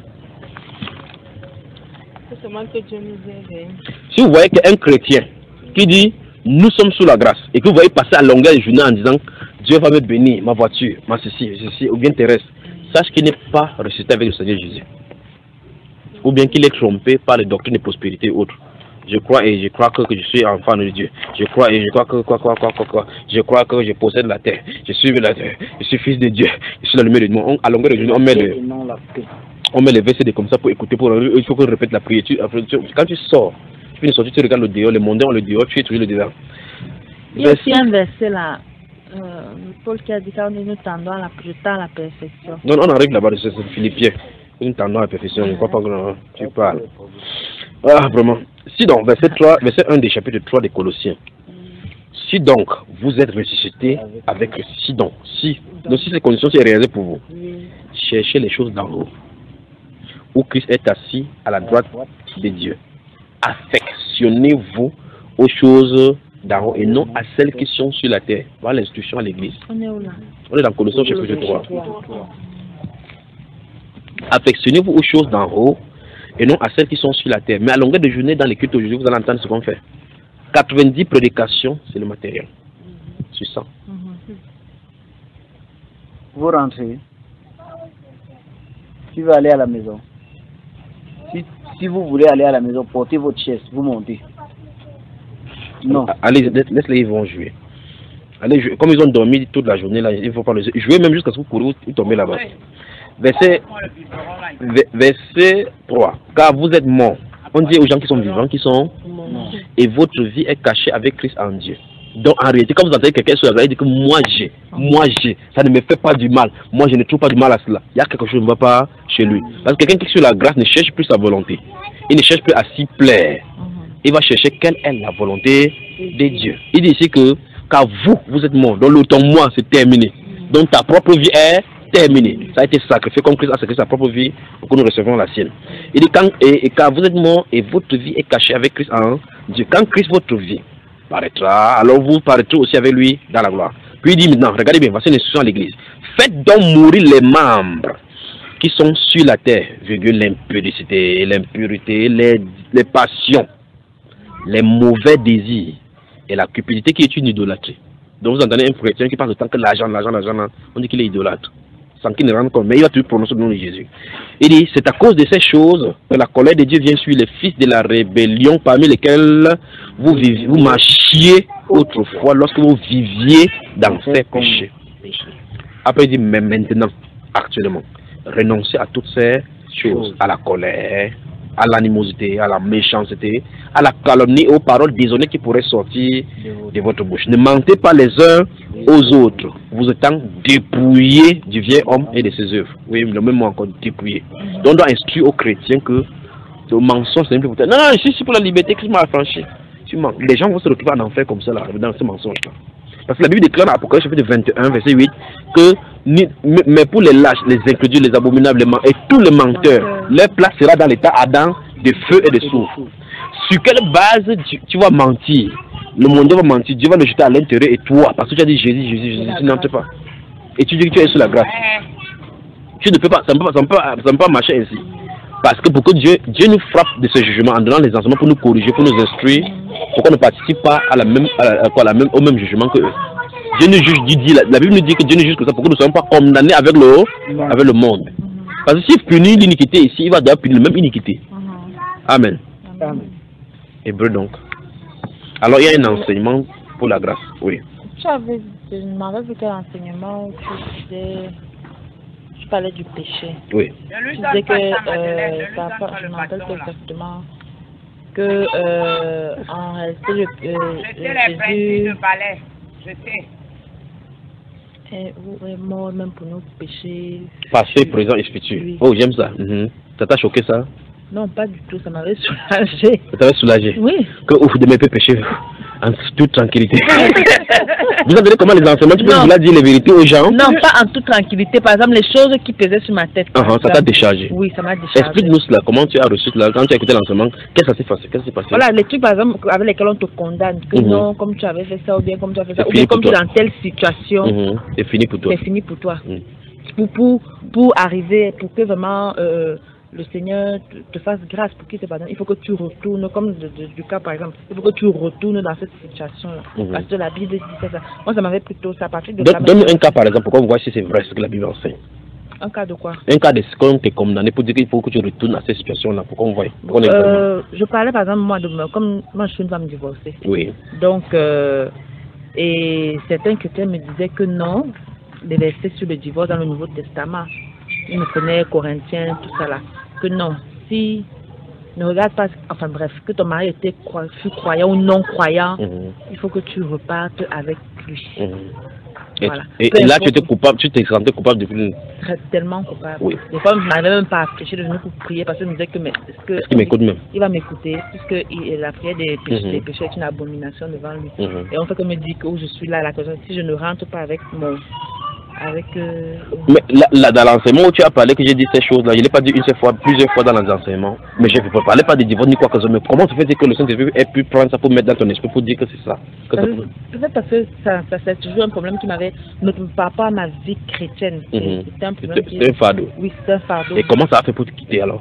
Si vous voyez qu'un chrétien qui dit nous sommes sous la grâce et que vous voyez passer à longueur de journée en disant Dieu va me bénir, ma voiture, ma ceci, ceci, ou bien terrestre, sache qu'il n'est pas ressuscité avec le Seigneur Jésus. Ou bien qu'il est trompé par les doctrines de prospérité ou autres. Je crois et je crois que, que je suis enfant de Dieu. Je crois et je crois que quoi, quoi, quoi, quoi, quoi. Je crois que je possède la terre. Je suis la terre. Je suis fils de Dieu. Je suis la lumière du monde. À longueur de journée, on met le, on met les versets comme ça pour écouter. Pour, il faut qu'on répète la prière. Tu, quand tu sors, tu finis de sortir, tu regardes le dehors, le mondain, le dehors, tu es toujours le dehors. Il y a aussi un verset là. Euh, Paul qui a dit qu'on nous tendons à la, je tends à la perfection. Non, on arrive là-bas, c'est Philippiens. Nous tendons à la perfection. Je ne crois pas que tu parles. Ah, vraiment. Si donc, verset trois, verset un des chapitres trois des Colossiens. Si donc vous êtes ressuscité avec si donc, si, donc si ces conditions sont réalisées pour vous, cherchez les choses d'en haut, où Christ est assis à la droite de Dieu. Affectionnez-vous aux choses d'en haut et non à celles qui sont sur la terre. Voilà l'instruction à l'église. On est où là? On est dans Colossiens chapitre trois. Affectionnez-vous aux choses d'en haut et non à celles qui sont sur la terre. Mais à longueur de journée, dans les cultes aujourd'hui, vous allez entendre ce qu'on fait. quatre-vingt-dix prédications, c'est le matériel. C'est ça. Vous rentrez. Tu veux aller à la maison. Si, si vous voulez aller à la maison, portez votre chaise, vous montez. Non. Allez, laisse-les, ils vont jouer. Allez, jouer. Comme ils ont dormi toute la journée, là, il ne faut pas les jouer même jusqu'à ce que vous courez ou tombez là-bas. Verset, verset trois. Car vous êtes morts. On dit aux gens qui sont vivants, qui sont morts. Et votre vie est cachée avec Christ en Dieu. Donc en réalité, quand vous entendez quelqu'un sur la vie, il dit que moi j'ai, moi j'ai, ça ne me fait pas du mal. Moi je ne trouve pas du mal à cela. Il y a quelque chose qui ne va pas chez lui. Parce que quelqu'un qui est sur la grâce ne cherche plus sa volonté. Il ne cherche plus à s'y plaire. Il va chercher quelle est la volonté de Dieu. Il dit ici que, car vous, vous êtes morts. Donc le temps moi, c'est terminé. Donc ta propre vie est terminé. Ça a été sacrifié comme Christ a sacrifié sa propre vie pour que nous recevions la sienne. Il dit quand, et, et car vous êtes mort et votre vie est cachée avec Christ en Dieu. Quand Christ, votre vie, paraîtra, alors vous paraîtrez aussi avec lui dans la gloire. Puis il dit maintenant, regardez bien, voici une instruction à l'église. Faites donc mourir les membres qui sont sur la terre, virgule, l'impudicité, l'impurité, les, les passions, les mauvais désirs et la cupidité qui est une idolâtrie. Donc vous entendez un chrétien qui passe le temps que l'argent, l'argent, l'argent, on dit qu'il est idolâtre. Sans qu'il ne rende compte, mais il va toujours prononcer le nom de Jésus. Il dit, c'est à cause de ces choses que la colère de Dieu vient sur les fils de la rébellion parmi lesquels vous, viviez, vous marchiez autrefois lorsque vous viviez dans ces péchés. Après il dit, mais maintenant, actuellement, renoncez à toutes ces choses, à la colère, à l'animosité, à la méchanceté, à la calomnie, aux paroles déshonnêtes qui pourraient sortir de votre bouche. Ne mentez pas les uns aux autres, vous étant dépouillés du vieil homme et de ses œuvres. Oui, le même mot encore, dépouillé. Donc on doit instruire aux chrétiens que le mensonge, c'est un peu pour... Non, non, je suis pour la liberté, Christ m'a affranchi. Tu mens. Les gens vont se retrouver en enfer comme ça, là, dans ce mensonge-là. Parce que la Bible déclare dans Apocalypse chapitre vingt et un, verset huit, que ni, mais pour les lâches, les incrédules, les abominables, les menteurs, et tous les menteurs, leur place sera dans l'état Adam de feu et de soufre. Sur quelle base tu, tu vas mentir? Le monde va mentir, Dieu va le jeter à l'intérieur et toi, parce que tu as dit Jésus, Jésus, Jésus, tu n'entres pas. Et tu dis que tu es sous la grâce. Tu ne peux pas, ça ne peut pas, ça ne peut pas, ça ne peut pas marcher ainsi. Parce que pour que Dieu, Dieu nous frappe de ce jugement en donnant les enseignements pour nous corriger, pour nous instruire, pour qu'on ne participe pas à la même, à la, à la même, au même jugement que eux. Dieu nous juge, dit, la, la Bible nous dit que Dieu nous juge comme ça pour que nous ne soyons pas condamnés avec le, avec le monde. Parce que s'il punit l'iniquité ici, il va d'ailleurs punir la même iniquité. Amen. Amen. Hébreu donc. Alors il y a un enseignement pour la grâce, oui. Tu avais, je ne m'avais vu quel enseignement tu disais, tu parlais du péché. Oui. Tu disais que, euh, ça, je me rappelle exactement, que euh, en réalité, je, euh, Jésus est mort même pour nos péchés. Passé, présent et futur. Oui. Oh, j'aime ça. Mm-hmm. Ça t'a choqué ça? Non, pas du tout, ça m'avait soulagé. Ça t'avait soulagé? Oui. Que ouf de mes péchés en toute tranquillité. Vous savez comment les enseignements, tu peux vous dire les vérités aux gens? Non, pas en toute tranquillité. Par exemple, les choses qui pesaient sur ma tête. Uh -huh, ça t'a déchargé? Oui, ça m'a déchargé. Explique-nous cela, comment tu as reçu cela, quand tu as écouté l'enseignement, qu'est-ce qui s'est passé? Qu'est-ce qui s'est passé? Voilà, les trucs par exemple avec lesquels on te condamne, que mm -hmm. non, comme tu avais fait ça, ou bien comme tu as fait ça, ou bien comme tu es dans telle situation. Mm -hmm. C'est fini pour toi. C'est fini pour toi. Mm. Pour, pour, pour arriver, pour que vraiment... Euh, le Seigneur te, te fasse grâce pour qu'il te pardonne. Il faut que tu retournes, comme de, de, du cas par exemple, il faut que tu retournes dans cette situation-là. Mm-hmm. Parce que la Bible dit ça. Moi, ça m'avait plutôt ça à partir de... Donne un cas par exemple, pour qu'on voit si c'est vrai ce que la Bible enseigne. Un cas de quoi? Un cas de ce qu'on t'est condamné pour dire qu'il faut que tu retournes à cette situation-là, pour qu'on voit. Qu euh, je parlais par exemple, moi, de, comme moi je suis une femme divorcée. Oui. Donc, euh, et certains chrétiens me disaient que non, les versets sur le divorce dans le Nouveau Testament, ils me prenaient Corinthiens, tout ça là. Que non, si ne regarde pas, enfin bref, que ton mari était fut croyant ou non croyant, mm-hmm. il faut que tu repartes avec lui. Mm-hmm. Voilà. Et, et là, tu étais coupable, tu t'es senti coupable depuis... Très tellement coupable. Oui. Des fois, je n'arrivais même pas à fléchir de venir pour prier parce que je me disais que... Mais, est-ce que est-ce qu'il m'écoute même? Il va m'écouter, puisque il, la prière des péchés, mm-hmm. des péchés est une abomination devant lui. Mm-hmm. Et on fait que me dit que oh, je suis là à la cause, si je ne rentre pas avec mon... Avec, euh... Mais là, là, dans l'enseignement où tu as parlé que j'ai dit ces choses-là, je ne l'ai pas dit une seule fois, plusieurs fois dans les enseignements, mais je ne parlais pas de divorce ni quoi que ce soit. Mais comment tu fais que le Saint-Esprit ait pu prendre ça pour mettre dans ton esprit pour dire que c'est ça? Peut-être parce que ça, ça c'est toujours un problème qui m'avait, par rapport à ma vie chrétienne. Mm-hmm. C'était un problème. C'était un fardeau. Oui, c'était un fardeau. Et comment ça a fait pour te quitter alors?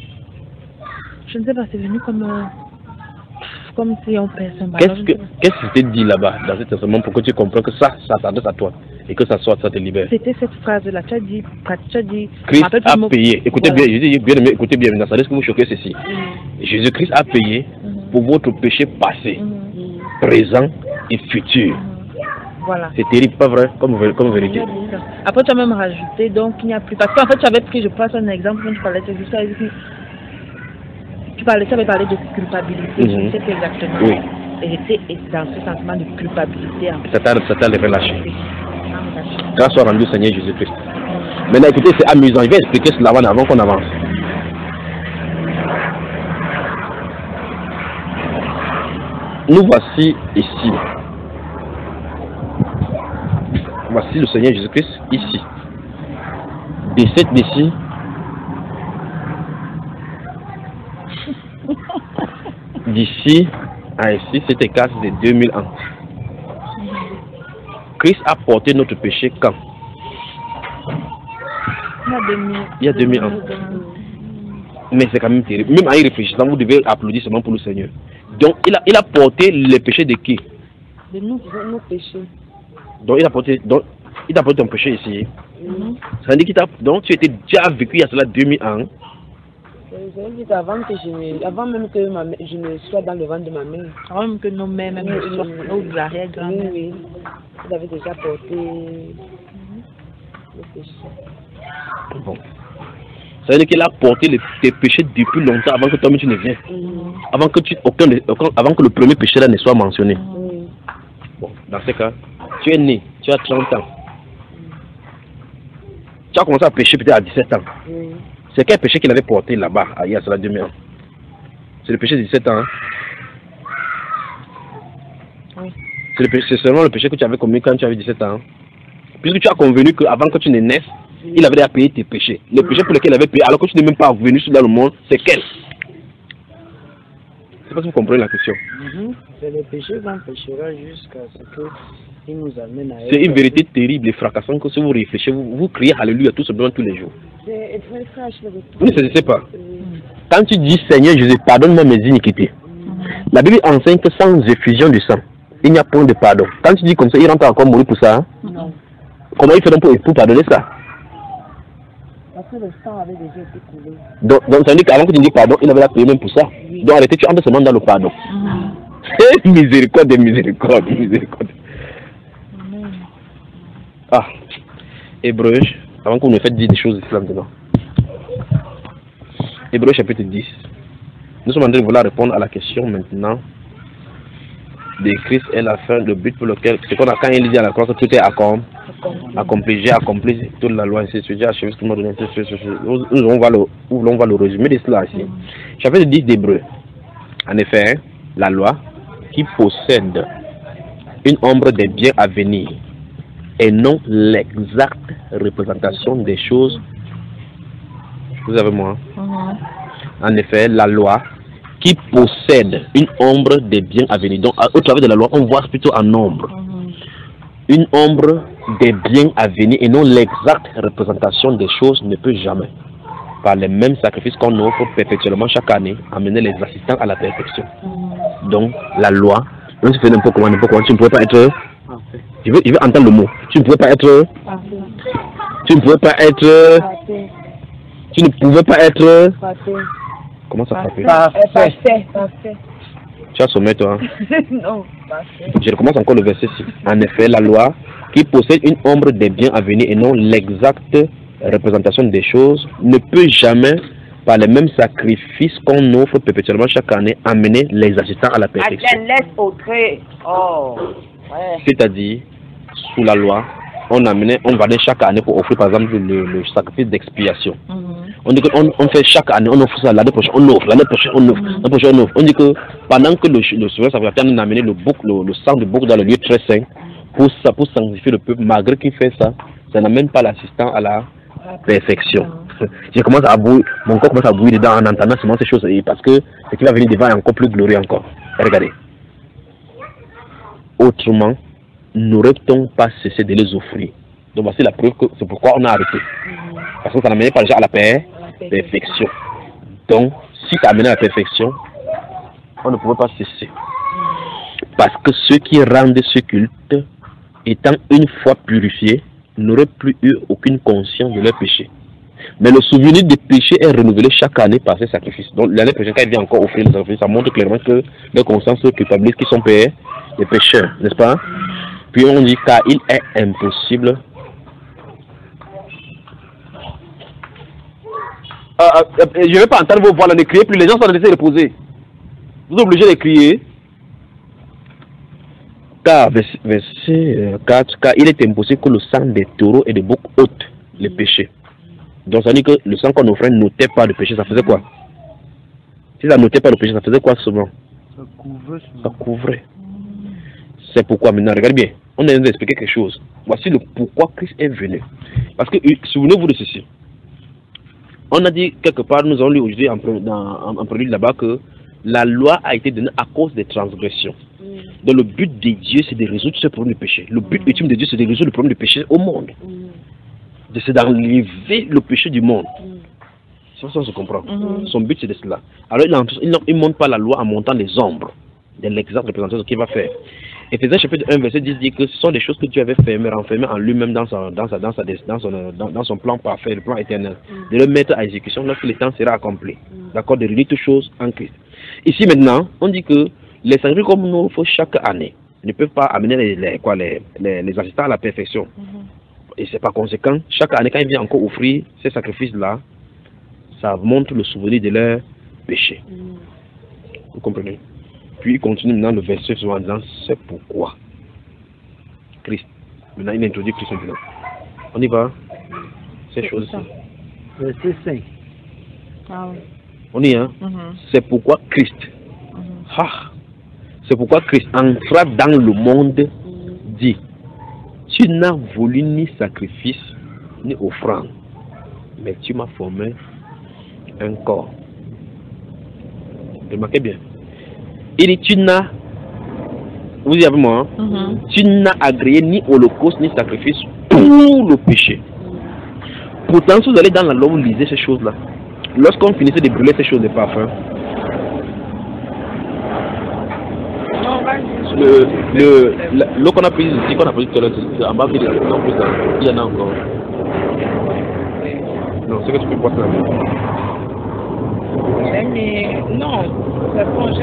Je ne sais pas, c'est venu comme... Euh... Comme si on perd son ballon. Qu'est-ce qui t'est dit là-bas, dans cet enseignement, pour que tu comprennes que ça, ça s'adresse à toi et que ça soit, ça te libère? C'était cette phrase-là. Tu as dit, tu as dit. Christ a payé. Écoutez voilà. bien, je dis bien aimé, écoutez bien, ça risque de vous choquer ceci. Mm. Jésus-Christ a payé mm. pour votre péché passé, mm. présent et futur. Mm. Voilà. C'est terrible, pas vrai, comme, comme vérité. Après, tu as même rajouté, donc il n'y a plus. Parce qu'en fait, tu avais pris, je pense, un exemple, quand tu parlais de ça. Tu parlais, tu avais parlé de culpabilité, mm-hmm. je sais exactement. Oui. Et j'étais dans ce sentiment de culpabilité. En fait. Ça t'a relâché. Grâce soit rendu Seigneur Jésus-Christ. Mm-hmm. Maintenant, écoutez, c'est amusant. Je vais expliquer cela avant qu'on avance. Nous voici ici. Voici le Seigneur Jésus-Christ ici. Décède d'ici. D'ici à ici, cet écart de deux mille ans. Christ a porté notre péché quand? Il y a deux mille ans. Mais c'est quand même terrible. Même en y réfléchissant, vous devez applaudir seulement pour le Seigneur. Donc, il a, il a porté les péchés de qui? De nous, de nos péchés. Donc, il a porté, donc, il a porté ton péché ici. Mm-hmm. Ça veut dire qu'il t'a, donc, tu étais déjà vécu il y a cela deux mille ans. Avant, que je, avant même que ma, je ne sois dans le ventre de ma mère. Avant même que nos mères, même oui, nos oui, arrière-grand-mères. Oui, oui. Vous avez déjà porté le péché. Bon. Ça veut dire qu'il a porté les, tes péchés depuis longtemps avant que toi-même tu ne viennes. Mm. Avant, que tu, aucun, aucun, avant que le premier péché là ne soit mentionné. Mm. Bon, dans ce cas, tu es né, tu as trente ans. Mm. Tu as commencé à pécher peut-être à dix-sept ans. Mm. C'est quel péché qu'il avait porté là-bas, il y a cela deux mille ans? C'est le péché de dix-sept ans. Hein? Oui. C'est seulement le péché que tu avais commis quand tu avais dix-sept ans. Hein? Puisque tu as convenu qu'avant que tu ne naisses, oui. il avait déjà payé tes péchés. Les oui. péchés pour lesquels il avait payé, alors que tu n'es même pas venu dans le monde, c'est quel? Je ne sais pas si vous comprenez la question. Mm-hmm. C'est le péché qu'on péchera jusqu'à ce qu'il nous amène à... C'est une vérité terrible et fracassante que si vous réfléchissez, vous, vous criez Alléluia tout simplement tous les jours. C'est très fraîche. Oui, je ne sais pas. Quand tu dis Seigneur Jésus, pardonne-moi mes iniquités. La Bible enseigne que sans effusion du sang, il n'y a point de pardon. Quand tu dis comme ça, il rentre encore mourir pour ça. Hein? Non. Comment il fait donc pour, pour pardonner ça? Parce que le sang avait déjà été coulé. Donc, donc ça veut dire qu'avant que tu dis pardon, il avait la payé même pour ça. Oui. Donc arrêtez, tu entres seulement dans le pardon. Mm-hmm. Miséricorde, miséricorde, miséricorde. Mm-hmm. Ah, Hébreu, avant qu'on nous fasse dire des choses ici maintenant. Hébreu chapitre dix. Nous sommes en train de vouloir répondre à la question maintenant de Christ et la fin, le but pour lequel, c'est qu'on a quand il dit à la croix que tout est accompli, accompli, j'ai accompli toute la loi, ainsi de suite, j'ai achevé ce qu'il m'a donné, ainsi de suite. Nous allons voir le, on va le résumé de cela ici. Chapitre dix d'Hébreux. En effet, la loi qui possède une ombre des biens à venir et non l'exacte représentation des choses. Vous avez moi? Mm-hmm. En effet, la loi qui possède une ombre des biens à venir. Donc, au travers de la loi, on voit plutôt un ombre. Mm-hmm. Une ombre des biens à venir et non l'exacte représentation des choses ne peut jamais, par les mêmes sacrifices qu'on offre perpétuellement chaque année, amener les assistants à la perfection. Mm-hmm. Donc, la loi, on se fait n'importe comment, n'importe comment, tu ne pourrais pas être... Parfait. Je veux, je veux entendre le mot. Tu ne pourrais pas être... Parfait. Tu ne pourrais pas être... Parfait. Tu ne pouvais pas être... Parfait. Comment ça frapper? Parfait. Parfait. Parfait. Tu as sommet toi? Non, parfait. Je recommence encore le verset six. En effet, la loi qui possède une ombre des biens à venir et non l'exacte représentation des choses ne peut jamais, par les mêmes sacrifices qu'on offre perpétuellement chaque année, amener les assistants à la perfection. Oh. Ouais. C'est-à-dire, sous la loi, on amenait, on venait chaque année pour offrir par exemple le, le sacrifice d'expiation. Mm-hmm. On dit qu'on on fait chaque année, on offre ça, l'année prochaine on offre, l'année prochaine on offre, l'année prochaine on offre. On dit que pendant que le, le souverain sacrificateur a amené le, bouc, le, le sang du bouc dans le lieu très saint, pour, ça, pour sanctifier le peuple, malgré qu'il fait ça, ça n'amène pas l'assistant à la perfection. Je commence à bouillir, mon corps commence à bouillir dedans en entendant seulement ces choses, parce que ce qui va venir devant est encore plus glorieux encore. Et regardez. Autrement, n'aurait-on pas cessé de les offrir? Donc voici la preuve que c'est pourquoi on a arrêté. Parce que ça n'amenait pas déjà à la paix, perfection. Donc, si ça amenait à la perfection, on ne pouvait pas cesser. Parce que ceux qui rendent ce culte, étant une fois purifiés, n'auraient plus eu aucune conscience de leur péché. Mais le souvenir des péchés est renouvelé chaque année par ces sacrifices. Donc l'année prochaine, quand il vient encore offrir les sacrifices, ça montre clairement que leur conscience se culpabilise qu'ils sont payés des pécheurs, n'est-ce pas? Puis on dit car il est impossible. Euh, euh, je ne vais pas entendre vos voix là, ne criez plus, les gens sont laissés reposer. Vous êtes obligés de crier. Car, verset, verset quatre, car il est impossible que le sang des taureaux et des boucs ôte les péchés. Donc ça dit que le sang qu'on offrait n'ôtait pas le péché, ça faisait quoi? Si ça n'ôtait pas le péché, ça faisait quoi souvent? Ça couvrait. Ça couvrait. C'est pourquoi maintenant, regardez bien, on a expliqué quelque chose. Voici le pourquoi Christ est venu. Parce que, souvenez-vous de ceci. On a dit quelque part, nous avons lu aujourd'hui en, en, en prélude là-bas que la loi a été donnée à cause des transgressions. Mm. Donc le but de Dieu, c'est de résoudre ce problème de péché. Le but mm. ultime de Dieu, c'est de résoudre le problème de péché au monde. Mm. C'est d'enlever le péché du monde. Mm. Ça, ça se comprend. Mm. Son but, c'est de cela. Alors, il ne monte pas la loi en montant les ombres de l'exacte représentation qu'il va faire. Éphésiens chapitre un, verset dix dit que ce sont des choses que Dieu avait fermées, renfermées en lui-même dans, sa, dans, sa, dans, sa, dans, son, dans, dans son plan parfait, le plan éternel, mm. de le mettre à exécution lorsque le temps sera accompli. Mm. D'accord, de réunir toutes choses en Christ. Ici maintenant, on dit que les sacrifices comme nous faut chaque année ne peuvent pas amener les, les, quoi, les, les, les assistants à la perfection. Mm-hmm. Et c'est par conséquent, chaque année quand il vient encore offrir ces sacrifices-là, ça montre le souvenir de leur péché. Mm. Vous comprenez? Puis il continue maintenant le verset suivant en disant c'est pourquoi Christ. Maintenant il introduit Christ maintenant. On y va. Ces choses-ci. Verset cinq. Ah oui. On y est, hein? Mm-hmm. C'est pourquoi Christ. Mm-hmm. Ah. C'est pourquoi Christ entra dans le monde, dit tu n'as voulu ni sacrifice ni offrande, mais tu m'as formé un corps. Remarquez bien. Il dit, tu n'as, vous y avez moi, hein? Mm-hmm. Tu n'as agréé ni holocauste ni sacrifice pour le péché. Pourtant, si vous allez dans la loi, vous lisez ces choses-là. Lorsqu'on finissait de brûler ces choses de parfum, le, le, l'eau qu'on a prise ici, qu'on a prise tout à l'heure, en bas, il y en a encore. Non, c'est que tu peux boire ça. Mais non, ça change.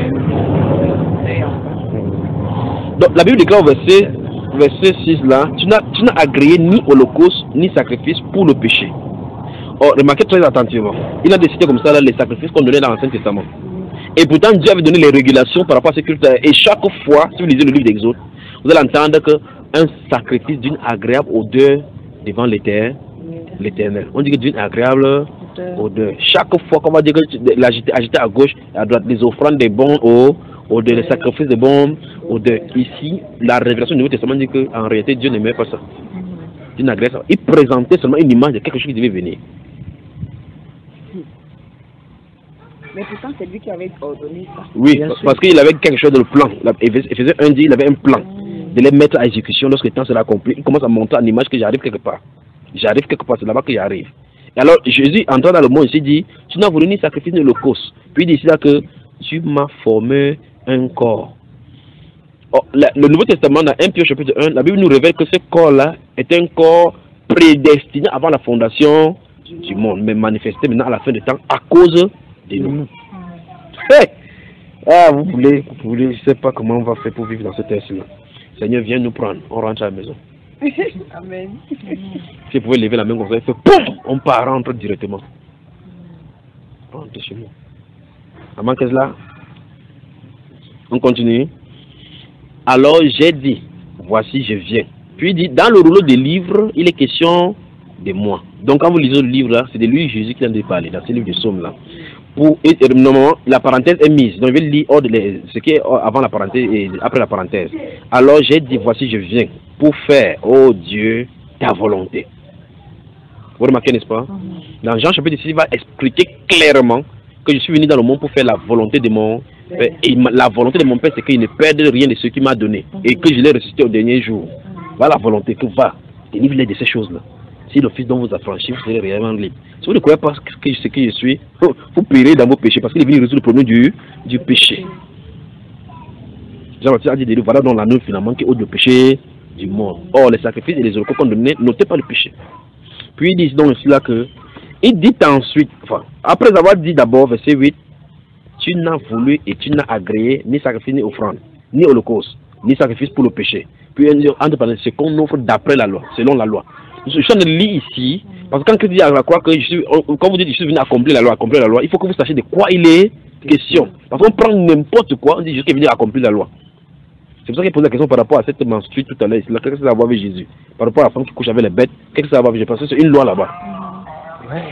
Donc la Bible déclare au verset, verset six là, tu n'as, tu n'as agréé ni holocauste ni sacrifice pour le péché. Or, remarquez très attentivement, il a décidé comme ça là, les sacrifices qu'on donnait dans l'Ancien Testament. Et pourtant, Dieu avait donné les régulations par rapport à ce culte. Et chaque fois, si vous lisez le livre d'Exode, vous allez entendre qu'un sacrifice d'une agréable odeur devant l'Éternel. On dit que d'une agréable odeur. Chaque fois qu'on va dire que l'agiter agiter à gauche et à droite, les offrandes des bons au odeur, les sacrifices des bons odeur. Ici, la révélation du Nouveau Testament dit qu'en réalité, Dieu n'aimait pas ça. D'une agréable. Il présentait seulement une image de quelque chose qui devait venir. Mais pourtant, c'est lui qui avait ordonné ça. Oui, bien parce qu'il avait quelque chose dans le plan. Il faisait un dit, il avait un plan mm. de les mettre à exécution lorsque le temps sera accompli. Il commence à monter en image que j'arrive quelque part. J'arrive quelque part, c'est là-bas que j'arrive. Et alors, Jésus, entrant dans le monde, il s'est dit, tu n'as voulu ni sacrifice ni holocauste. Puis il dit là que tu m'as formé un corps. Oh, la, le Nouveau Testament, dans un Pierre chapitre un, la Bible nous révèle que ce corps-là est un corps prédestiné avant la fondation du monde, mais manifesté maintenant à la fin du temps à cause de nous. Hey! Ah, vous voulez, vous voulez, je ne sais pas comment on va faire pour vivre dans ce test-là. Seigneur, viens nous prendre, on rentre à la maison. Amen. Si vous pouvez lever la main comme ça, il fait poum, on part, rentre directement. Rentre chez nous. Avant que cela, on continue. Alors j'ai dit, voici je viens. Puis il dit, dans le rouleau des livres, il est question de moi. Donc quand vous lisez le livre là, c'est de lui Jésus qui vient de parler, dans ce livre de Psaumes là. Pour, et, et, normalement, la parenthèse est mise. Donc je vais lire ce qui est avant la parenthèse et après la parenthèse. Alors j'ai dit, voici je viens pour faire, oh Dieu, ta volonté. Vous remarquez, n'est-ce pas? Mm-hmm. Dans Jean chapitre six, il va expliquer clairement que je suis venu dans le monde pour faire la volonté de mon Père. Et la volonté de mon Père, c'est qu'il ne perde rien de ce qu'il m'a donné. Mm-hmm. Et que je l'ai ressuscité au dernier jour. Mm-hmm. Voilà la volonté que va délivrer de ces choses-là. Si le Fils dont vous affranchissez, vous serez réellement libre. Si vous ne croyez pas que ce que je suis, vous périrez dans vos péchés parce qu'il est venu résoudre le problème du, du péché. Jean-Baptiste a dit de lui, voilà donc l'anneau finalement qui ôte le péché du monde. Or, les sacrifices et les holocaustes qu'on donnait n'ôtaient pas le péché. Puis il dit donc cela que, il dit ensuite, enfin, après avoir dit d'abord, verset huit, tu n'as voulu et tu n'as agréé ni sacrifice ni offrande, ni holocauste, ni sacrifice pour le péché. Puis entre parenthèses, c'est qu'on offre d'après la loi, selon la loi. Je suis en train de lire ici, parce que quand Christ dit à la croix que je suis, quand vous dites je suis venu accomplir la loi, accomplir la loi, il faut que vous sachiez de quoi il est question. Parce qu'on prend n'importe quoi, on dit je suis venu accomplir la loi. C'est pour ça qu'il pose la question par rapport à cette menstruée tout à l'heure. Qu'est-ce que ça va avoir avec Jésus? Par rapport à la femme qui couche avec les bêtes, qu'est-ce que ça va avoir avec Jésus? Parce que c'est une loi là-bas. Ouais.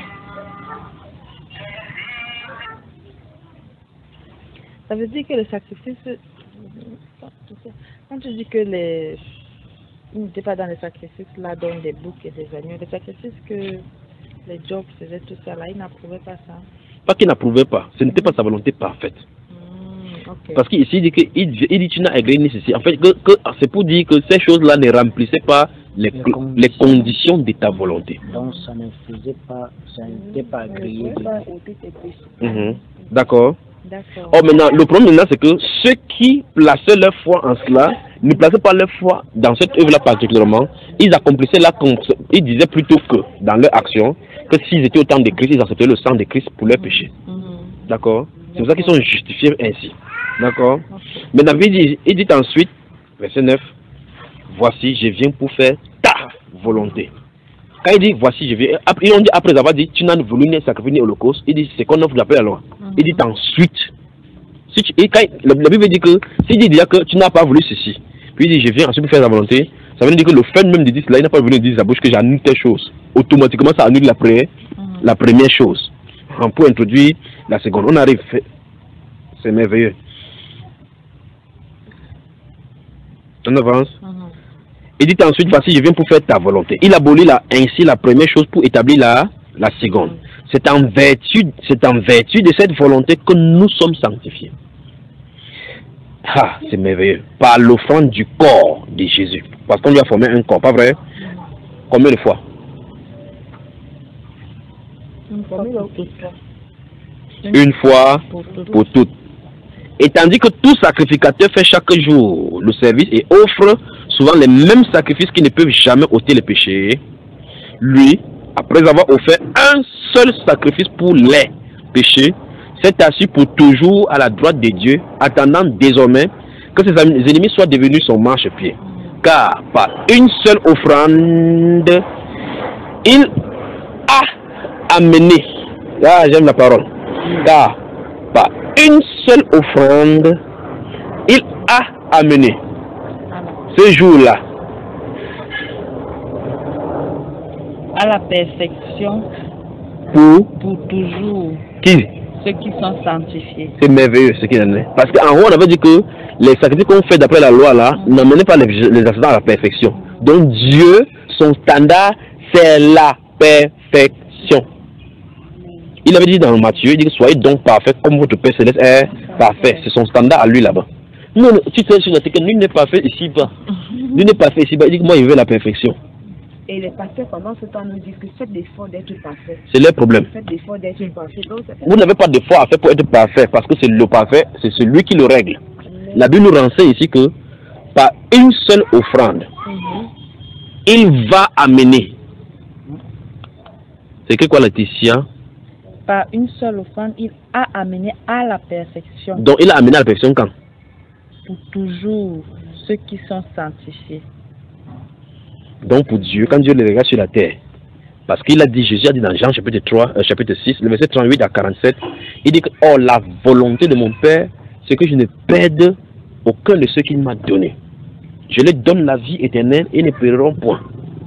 Ça veut dire que le sacrifice, quand tu dis que les... ils n'étaient pas dans les sacrifices là, donc des boucs et des agneaux, les sacrifices que les Jobs faisaient, tout ça là, ils n'approuvaient pas ça. Pas qu'ils n'approuvaient pas, ce n'était pas sa volonté parfaite. Okay. Parce qu'ici, il dit que il, il dit tu n'as agréé ni ceci. En fait, que, que, c'est pour dire que ces choses-là ne remplissaient pas les, les, conditions. les conditions de ta volonté. Donc, ça ne faisait pas, ça n'était pas agréé. Mm-hmm. D'accord. Oh, maintenant, le problème maintenant, c'est que ceux qui plaçaient leur foi en cela, ne plaçaient pas leur foi dans cette œuvre-là particulièrement. Ils accomplissaient là, ils disaient plutôt que, dans leur action, que s'ils étaient au temps de Christ, ils acceptaient le sang de Christ pour leurs péchés. Mm-hmm. D'accord. C'est pour ça qu'ils sont justifiés ainsi. D'accord. Okay. Mais David dit, il dit ensuite, verset neuf, voici, je viens pour faire ta volonté. Quand il dit, voici, je viens, après, on dit, après avoir dit, tu n'as voulu ni sacrifice ni holocauste, il dit, c'est qu'on offre d'après la loi. Mm-hmm. Il dit ensuite, si tu, et quand, la, la Bible dit que, s'il dit déjà que tu n'as pas voulu ceci, puis il dit, je viens ensuite pour faire la volonté, ça veut dire que le fait même de dire cela, il n'a pas voulu dire sa bouche que j'annule telle chose. Automatiquement, ça annule la, pré, mm-hmm. la première chose. On peut introduire la seconde. On arrive, c'est merveilleux. On avance. Mm-hmm. Il dit ensuite, voici, je viens pour faire ta volonté. Il abolit la, ainsi la première chose pour établir la, la seconde. Mm-hmm. C'est en vertu, c'est en vertu de cette volonté que nous sommes sanctifiés. Ah, c'est merveilleux. Par l'offrande du corps de Jésus. Parce qu'on lui a formé un corps, pas vrai? Combien de fois? Une fois pour toutes. Une fois pour toutes. Et tandis que tout sacrificateur fait chaque jour le service et offre souvent les mêmes sacrifices qui ne peuvent jamais ôter les péchés, lui, après avoir offert un seul sacrifice pour les péchés, s'est assis pour toujours à la droite de Dieu, attendant désormais que ses ennemis soient devenus son marchepied. Car par une seule offrande, il a amené, là j'aime la parole, car par une seule offrande, il a amené ce jour-là à la perfection pour, pour toujours qui? Ceux qui sont sanctifiés. C'est merveilleux ce qu'il en est. Parce qu'en haut, on avait dit que les sacrifices qu'on fait d'après la loi là mm. n'amenaient pas les, les ascendants à la perfection. Donc Dieu, son standard, c'est la perfection. Il avait dit dans Matthieu, il dit soyez donc parfaits comme votre Père Céleste est parfait. C'est son standard à lui là-bas. Non, tu sais sur la que nul n'est pas fait ici-bas. Nul n'est pas fait ici-bas. Il dit que moi, il veut la perfection. Et les pasteurs, pendant ce temps, nous disent que faites l'effort d'être parfait. C'est leur problème. Faites l'effort d'être parfait. Vous n'avez pas d'effort à faire pour être parfait, parce que c'est le parfait, c'est celui qui le règle. La Bible nous renseigne ici que par une seule offrande, mm-hmm. il va amener. C'est que quoi, Laetitia? Par une seule offrande, il a amené à la perfection. Donc il a amené à la perfection quand? Pour toujours ceux qui sont sanctifiés. Donc pour Dieu, quand Dieu les regarde sur la terre, parce qu'il a dit, Jésus a dit dans Jean chapitre trois, euh, chapitre six, le verset trente-huit à quarante-sept, il dit que oh, la volonté de mon Père, c'est que je ne perde aucun de ceux qu'il m'a donné. Je leur donne la vie éternelle et ils ne périront point.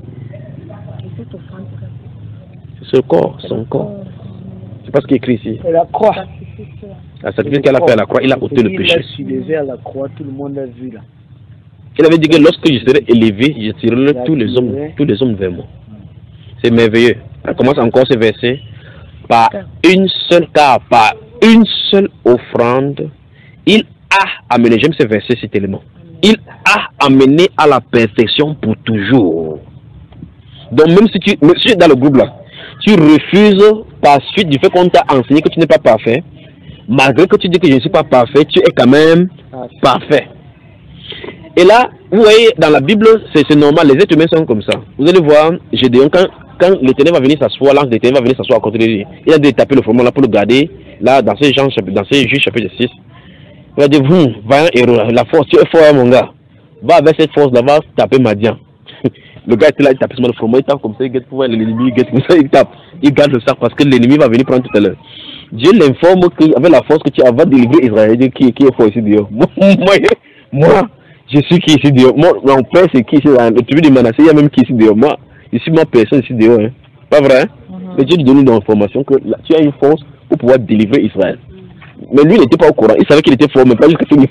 C'est ce corps, son corps. C'est pas ce qui est écrit ici. C'est la croix. La sacrifice qu'elle a fait à la croix, il a ôté le péché. Il a soulevé à la croix, tout le monde l'a vu là. Il avait dit que lorsque je serai élevé, je tirerai tous les hommes, tous les hommes vers moi. C'est merveilleux. On commence encore ce verset. Par une seule, car par une seule offrande, il a amené, j'aime ce verset, cet élément. Il a amené à la perfection pour toujours. Donc même si tu, si tu es dans le groupe là, tu refuses par suite du fait qu'on t'a enseigné que tu n'es pas parfait, malgré que tu dis que je ne suis pas parfait, tu es quand même parfait. Et là, vous voyez, dans la Bible, c'est normal, les êtres humains sont comme ça. Vous allez voir, Gédéon, quand, quand l'Éternel va venir s'asseoir, l'ange de l'Éternel va venir s'asseoir à côté de lui. Il a dû taper le froment là pour le garder, là, dans ces gens, dans ces Juges chapitre six. Il va dire, vous, vaillant héros, la force, tu es fort, mon gars. Va avec cette force là-bas, taper Madian. Le gars était là, il tape sur le froment, il tape comme ça, il guette pour voir l'ennemi, il guette comme ça, il tape. Il garde le sac parce que l'ennemi va venir prendre tout à l'heure. Dieu l'informe qu'avec la force que tu as, va délivrer Israël. Qui, qui est fort ici, Dieu? Moi, moi, je suis qui ici, Dieu? Moi, mon père, c'est qui ici? Le tribu de Manassé, il y a même qui ici, Dieu? Moi, ici, moi, personne ici, Dieu. Hein? Pas vrai? Hein? Mm-hmm. Mais Dieu lui donne une information que là, tu as une force pour pouvoir délivrer Israël. Mais lui, il n'était pas au courant. Il savait qu'il était fort, mais pas jusqu'à ce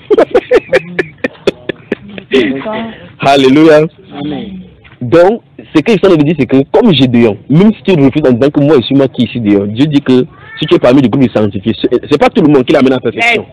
niveau. Alléluia. Amen. Donc, ce que Israël veut dire, c'est que comme Gédéon, même si tu refuses en disant que moi, je suis moi qui ici, Dieu, Dieu dit que si tu es parmi le groupe des sanctifiés, c'est pas tout le monde qui l'amène à la perfection.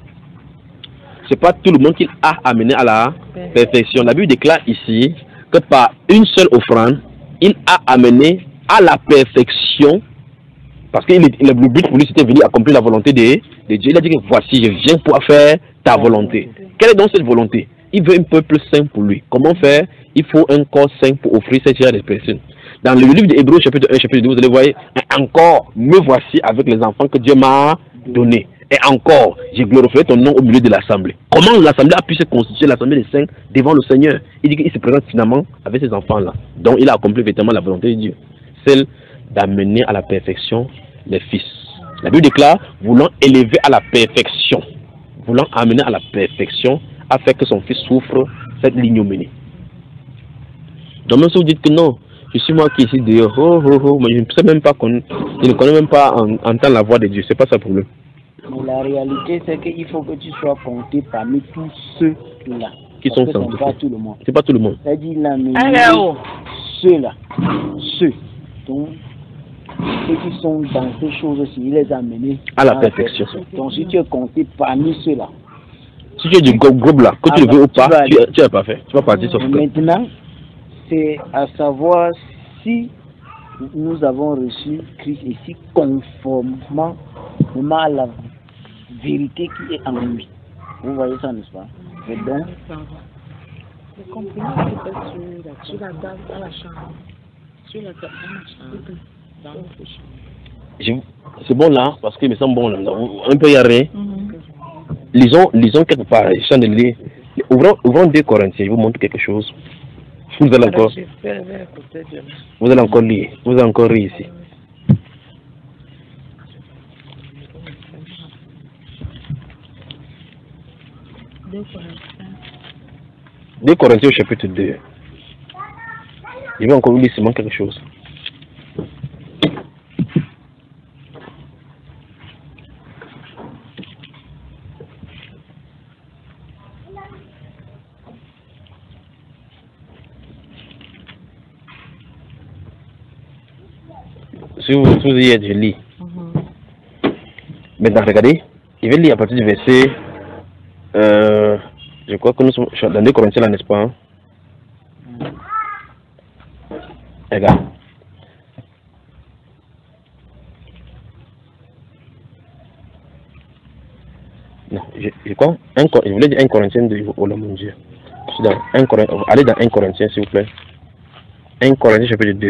C'est pas tout le monde qui a amené à la perfection. La Bible déclare ici que par une seule offrande, il a amené à la perfection, parce que le but pour lui c'était venir accomplir la volonté de, de Dieu. Il a dit que voici, je viens pour faire ta volonté. Quelle est donc cette volonté? Il veut un peuple saint pour lui. Comment faire? Il faut un corps saint pour offrir cette chair des personnes. Dans le livre d'Hébreux chapitre un, chapitre deux, vous allez voir, encore, me voici avec les enfants que Dieu m'a donnés. Et encore, j'ai glorifié ton nom au milieu de l'assemblée. Comment l'assemblée a pu se constituer, l'assemblée des saints, devant le Seigneur? Il dit qu'il se présente finalement avec ces enfants-là. Donc il a accompli véritablement la volonté de Dieu. Celle d'amener à la perfection les fils. La Bible déclare, voulant élever à la perfection, voulant amener à la perfection, afin que son fils souffre cette ignominie. Donc même si vous dites que non, je suis moi qui ici dehors, oh, oh, oh, mais je ne sais même pas, je ne connais même pas en, entendre la voix de Dieu, c'est pas ça le problème. Mais la réalité, c'est qu'il faut que tu sois compté parmi tous ceux-là. Qui sont sanctifiés. C'est pas tout le monde. C'est pas tout le monde. C'est-à-dire, il a mis ceux-là. Ceux. Donc, ceux qui sont dans ces choses-ci, il les a amenés à la perfection. Donc, si tu es compté parmi ceux-là. Si tu es du groupe là, que tu le veux ou pas, tu n'as pas fait. Tu vas partir sur ce. Maintenant, c'est à savoir si nous avons reçu Christ ici conformément à la vérité qui est en lui. Vous voyez ça, n'est-ce pas? Et donc, le comprimé qui est sur la table dans la chambre. Sur la table dans la chambre. C'est bon là, parce qu'il me semble bon là. On peut y arriver. Lisons, lisons quelque part. Ouvrons, ouvrons deux Corinthiens, je vous montre quelque chose. Vous allez encore, vous allez encore lire, vous allez encore lire ici. deux Corinthiens au chapitre deux. Il va encore vous lire seulement quelque chose. Si vous vous y êtes, je lis. Mm-hmm. Maintenant, regardez, il va lire à partir du verset, euh, je crois que nous sommes dans deux Corinthiens là, n'est-ce pas? Hein? Regarde. Non, je, je crois, un, je voulais dire un Corinthien de oh là mon Dieu. Je suis dans un Corinthien, allez dans un Corinthien s'il vous plaît. un Corinthien chapitre deux.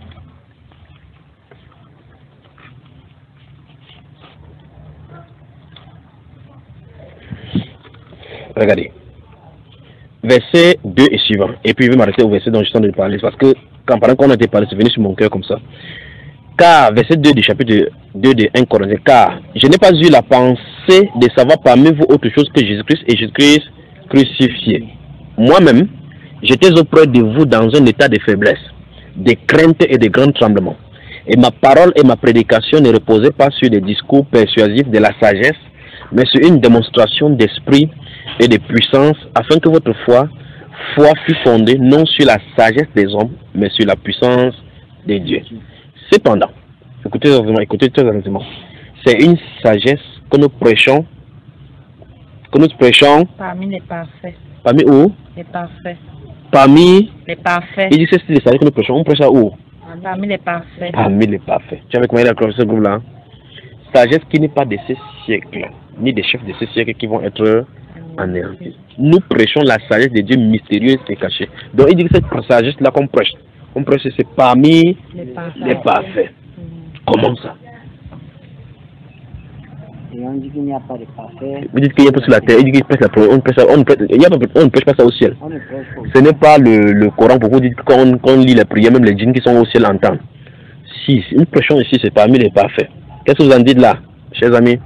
Regardez. Verset deux et suivant. Et puis je vais m'arrêter au verset dont je suis en train de parler. Parce que quand pendant qu'on a été parlé, c'est venu sur mon cœur comme ça. Car, verset deux du chapitre deux de un Corinthiens. Car je n'ai pas eu la pensée de savoir parmi vous autre chose que Jésus-Christ et Jésus-Christ crucifié. Moi-même, j'étais auprès de vous dans un état de faiblesse, de crainte et de grand tremblement. Et ma parole et ma prédication ne reposaient pas sur des discours persuasifs de la sagesse, mais sur une démonstration d'esprit et de puissance, afin que votre foi, foi fût fondée non sur la sagesse des hommes, mais sur la puissance de Dieu. Cependant, écoutez écoutez très attentivement, c'est une sagesse que nous prêchons, que nous prêchons parmi les parfaits. Parmi où? Les parfaits. Parmi les parfaits. Il dit c'est les sagesse que nous prêchons, on prêche à où? Parmi les parfaits. Parmi les parfaits. Tu as avec moi d'accord ce groupe-là? Sagesse qui n'est pas de ce siècle, ni des chefs de ce siècle qui vont être anéantis. Nous prêchons la sagesse de Dieu mystérieuse et cachée. Donc il dit que cette sagesse-là qu'on prêche, on prêche c'est parmi les parfaits. Les parfaits. Mmh. Comment ça? Et on dit qu'il n'y a pas de parfait. Vous dites qu'il y a pas sur la terre, il dit qu'il prêche la on prêche, on prêche, il y a pas, on ne prêche pas ça au ciel. On ne prêche pas. Ce n'est pas le, le Coran pour vous dire qu'on qu lit les prières, même les djinns qui sont au ciel entendent. Si, nous prêchons ici, c'est parmi les parfaits. Qu'est-ce que vous en dites là, chers amis?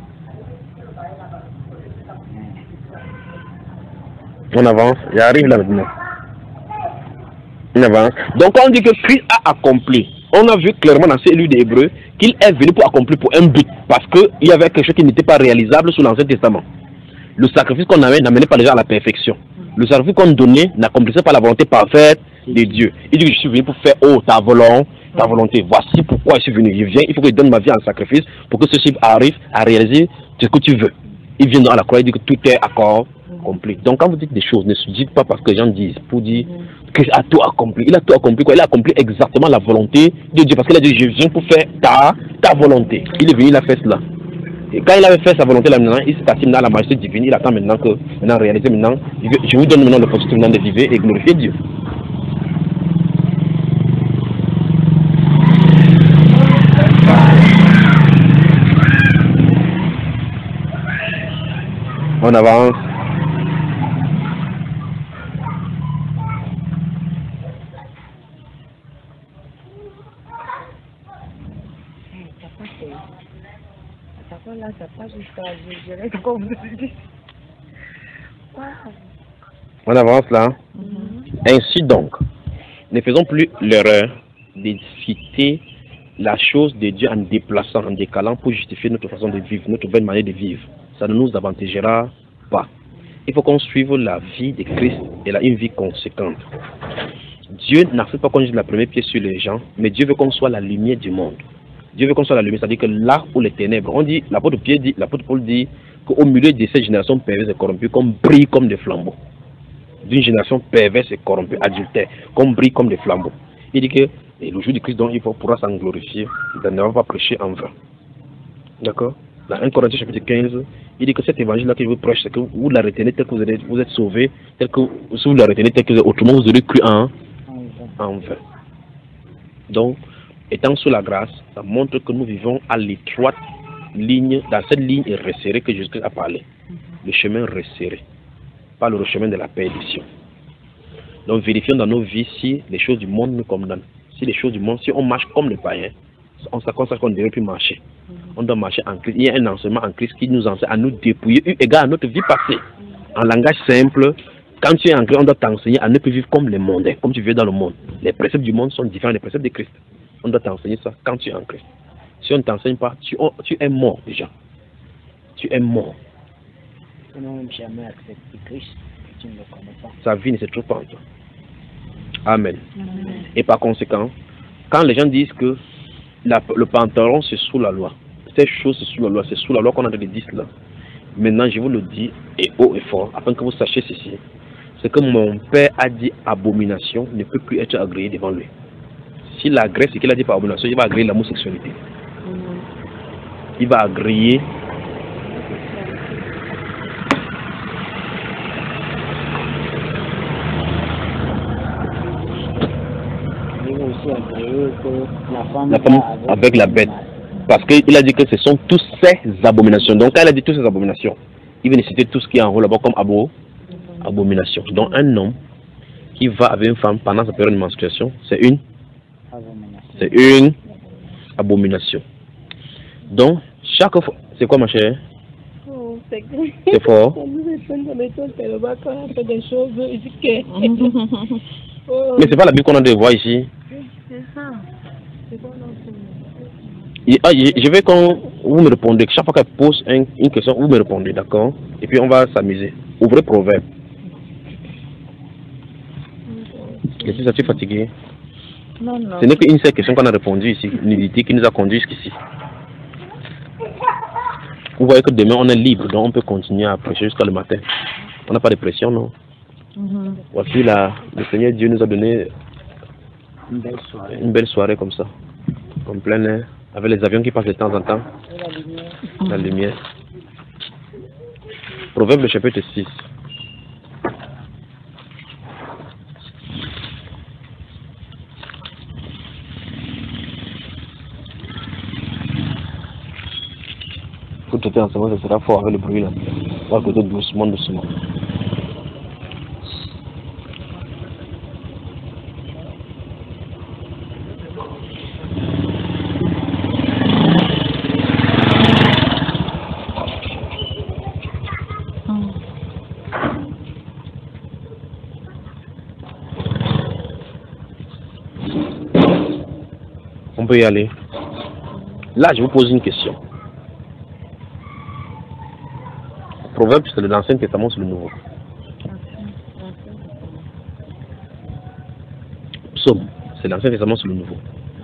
On avance, j'arrive là maintenant. On avance. Donc on dit que Christ a accompli. On a vu clairement dans ces livres d'Hébreux qu'il est venu pour accomplir pour un but. Parce qu'il y avait quelque chose qui n'était pas réalisable sous l'Ancien Testament. Le sacrifice qu'on avait n'amenait pas les gens à la perfection. Le sacrifice qu'on donnait n'accomplissait pas la volonté parfaite de Dieu. Il dit que je suis venu pour faire oh ta volonté, ta volonté. Voici pourquoi je suis venu. Je viens, il faut que je donne ma vie en sacrifice pour que ceci arrive à réaliser ce que tu veux. Il vient dans la croix, il dit que tout est accord. Accompli. Donc quand vous dites des choses, ne se dites pas parce que les gens disent, pour dire qu'il a tout accompli. Il a tout accompli quoi? Il a accompli exactement la volonté de Dieu. Parce qu'il a dit, je viens pour faire ta, ta volonté. Il est venu, il a fait cela. Et quand il avait fait sa volonté là maintenant, il s'est assis dans la majesté divine. Il attend maintenant que, maintenant réaliser maintenant, je vous donne maintenant l'opportunité maintenant de vivre et glorifier Dieu. On avance. On avance là. Mm-hmm. Ainsi donc, ne faisons plus l'erreur de citer la chose de Dieu en déplaçant, en décalant pour justifier notre façon de vivre, notre bonne manière de vivre. Ça ne nous avantagera pas. Il faut qu'on suive la vie de Christ et là, une vie conséquente. Dieu n'a fait pas qu'on jette la première pièce sur les gens, mais Dieu veut qu'on soit la lumière du monde. Dieu veut qu'on soit la lumière, c'est-à-dire que là où les ténèbres, on dit, l'apôtre Pierre dit, l'apôtre Paul dit qu'au milieu de cette génération perverse et corrompue, qu'on brille comme des flambeaux. D'une génération perverse et corrompue, adultère, qu'on brille comme des flambeaux. Il dit que et le jour du Christ, donc, il faut, pourra s'en glorifier, il ne va pas prêcher en vain. D'accord? Dans un Corinthiens chapitre quinze, il dit que cet évangile-là que je vous prêche, c'est que vous la retenez tel que vous êtes, vous êtes sauvés, tel que si vous la retenez tel que vous êtes, autrement vous aurez cru en, en vain. Donc, étant sous la grâce, ça montre que nous vivons à l'étroite ligne, dans cette ligne resserrée que Jésus a parlé. Le chemin resserré, pas le chemin de la perdition. Donc vérifions dans nos vies si les choses du monde nous condamnent. Si les choses du monde, si on marche comme les païens, on s'accorde qu'on ne devrait plus marcher. On doit marcher en Christ. Il y a un enseignement en Christ qui nous enseigne à nous dépouiller, eu égard à notre vie passée. En langage simple, quand tu es en Christ, on doit t'enseigner à ne plus vivre comme les mondains, comme tu vis dans le monde. Les préceptes du monde sont différents des préceptes de Christ. On doit t'enseigner ça quand tu es en Christ. Si on ne t'enseigne pas, tu, tu es mort déjà. Tu es mort. On n'a même jamais accepté Christ, tu ne le connais pas. Sa vie ne se trouve pas en toi. Amen. Amen. Et par conséquent, quand les gens disent que la, le pantalon c'est sous la loi, ces choses c'est sous la loi, c'est sous la loi qu'on a dans les dix là. Maintenant je vous le dis et haut et fort, afin que vous sachiez ceci. C'est que mon père a dit abomination ne peut plus être agréé devant lui. S'il agrée ce qu'il a dit par abomination, il va agréer l'homosexualité. Il va agréer la femme, la femme avec, avec la bête. Parce qu'il a dit que ce sont tous ces abominations. Donc quand il a dit toutes ces abominations, il vient de citer tout ce qui est en haut là-bas comme abo, abomination. Donc un homme qui va avec une femme pendant sa période de menstruation, c'est une c'est une abomination. Donc chaque fois, c'est quoi ma chère? Oh, c'est fort. Mais c'est pas la Bible qu'on a de voir ici. Et, ah, je vais quand vous me répondez, chaque fois qu'elle pose un, une question, vous me répondez, d'accord? Et puis on va s'amuser. Ouvrez Proverbe. Et si ça t'est fatigué? Non, non. Ce n'est qu'une seule question qu'on a répondu ici, nudité qui nous a conduit jusqu'ici. Vous voyez que demain on est libre, donc on peut continuer à prêcher jusqu'à le matin. On n'a pas de pression, non? Mm-hmm. Voici là, le Seigneur Dieu nous a donné une belle soirée, une belle soirée comme ça, en plein air, avec les avions qui passent de temps en temps, et la lumière. La lumière. Proverbe le chapitre six. Faut traiter ensemble, ça sera fort avec le bruit là. On va côté doucement, doucement. On peut y aller. Là, je vous pose une question. Proverbe, c'est l'Ancien Testament, c'est le Nouveau. Psaume, c'est l'Ancien Testament, c'est le Nouveau.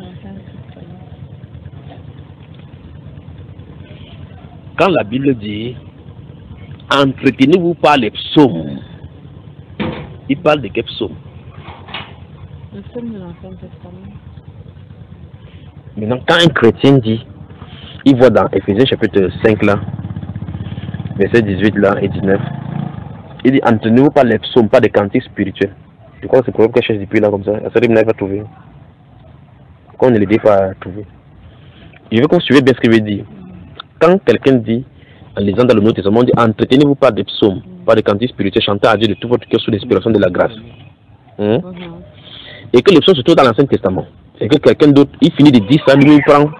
Quand la Bible dit entretenez-vous par les psaumes, il parle de quel psaume? Le psaume de l'Ancien Testament. Maintenant, quand un chrétien dit, il voit dans Éphésiens chapitre cinq là, verset dix-huit là et dix-neuf, il dit entretenez-vous par les psaumes, pas des cantiques spirituels. Je crois que c'est pour que je cherche depuis là comme ça. Ça dit, vous n'avez pas trouvé. Quand on ne l'aide pas à trouver. Je veux qu'on suive bien ce qu'il veut dire. Quand quelqu'un dit, en lisant dans le Nouveau Testament, on dit entretenez-vous par des psaumes, par des cantiques spirituels, chantez à Dieu de tout votre cœur sous l'inspiration de la grâce. Hum? Mm-hmm. Et que les psaumes se trouvent dans l'Ancien Testament. Et que quelqu'un d'autre, il finit de dire ça, lui, il prend.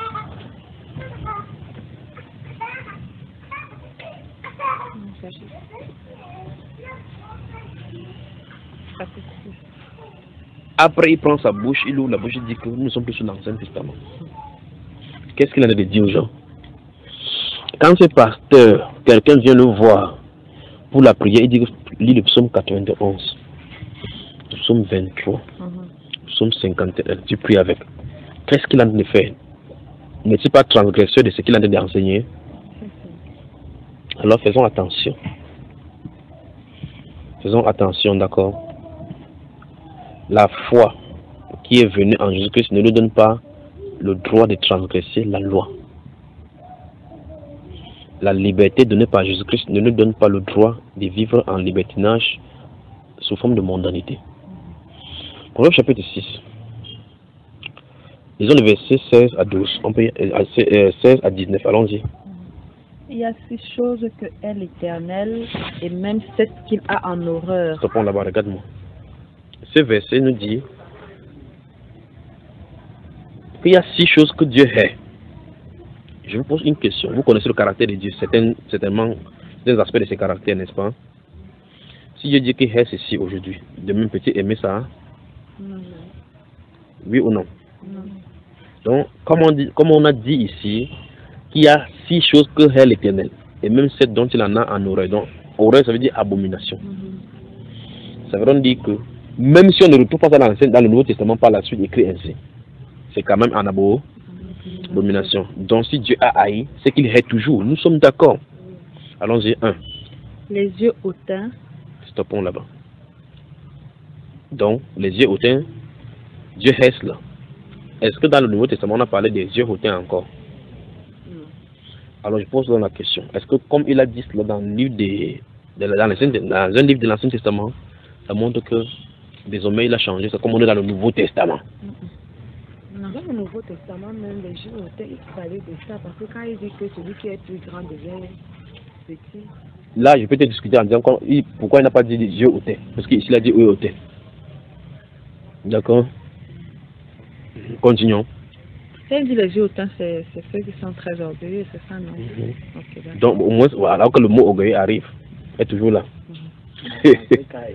Après, il prend sa bouche, il ouvre la bouche, il dit que nous ne sommes plus sur l'Ancien Testament. Qu'est-ce qu'il en a de dire aux gens? Quand ce pasteur, quelqu'un vient le voir pour la prière, il dit que lit le psaume quatre-vingt-onze, le psaume vingt-trois, mm-hmm. psaume cinquante et un, tu pries avec. Qu'est-ce qu'il a de faire? N'est-il pas transgresseur de ce qu'il a d'enseigner? Alors faisons attention. Faisons attention, d'accord? La foi qui est venue en Jésus-Christ ne nous donne pas le droit de transgresser la loi. La liberté donnée par Jésus-Christ ne nous donne pas le droit de vivre en libertinage sous forme de mondanité. Proverbe chapitre six. Disons le verset seize à douze. On peut, euh, seize à dix-neuf. Allons-y. Il y a six choses que est l'Éternel et même sept qu'il a en horreur. Réponds là-bas, regarde-moi. Ce verset nous dit qu'il y a six choses que Dieu hait. Je vous pose une question. Vous connaissez le caractère de Dieu, certains, certainement des aspects de ses caractères, n'est-ce pas? Si je dis que est ceci aujourd'hui, demain peut-il aimer ça? Non. Oui ou non? Non. Donc, comme on, dit, comme on a dit ici, qu'il y a six choses que est l'Éternel, et même sept dont il en a en horreur. Donc, horreur, ça veut dire abomination. Mm-hmm. Ça veut dire que, même si on ne retrouve pas ça dans, dans le Nouveau Testament par la suite écrit ainsi, c'est quand même en abo, mm-hmm. abomination. Donc, si Dieu a haï, c'est qu'il hait toujours. Nous sommes d'accord. Allons-y, un. Les yeux hautains. Stoppons là-bas. Donc, les yeux hautains, Dieu hait cela. Est-ce que dans le Nouveau Testament, on a parlé des yeux hautains encore? Non. Alors, je pose la question. Est-ce que, comme il a dit cela dans, le livre des, de, dans, dans un livre de l'Ancien Testament, ça montre que désormais il a changé? C'est comme on est dans le Nouveau Testament. Non. Dans le Nouveau Testament, même les yeux hautains, il parlait de ça. Parce que quand il dit que celui qui est plus grand devient petit. Là, je peux te discuter en disant pourquoi il n'a pas dit yeux hautains. Parce qu'ici, il a dit yeux hautains. D'accord? Continuons. Quand il dit les yeux hautains, c'est ceux qui sont très orgueilleux, c'est ça, non? Mm-hmm. Okay, donc, au moins, alors que le mot orgueilleux arrive, est toujours là. Mm-hmm.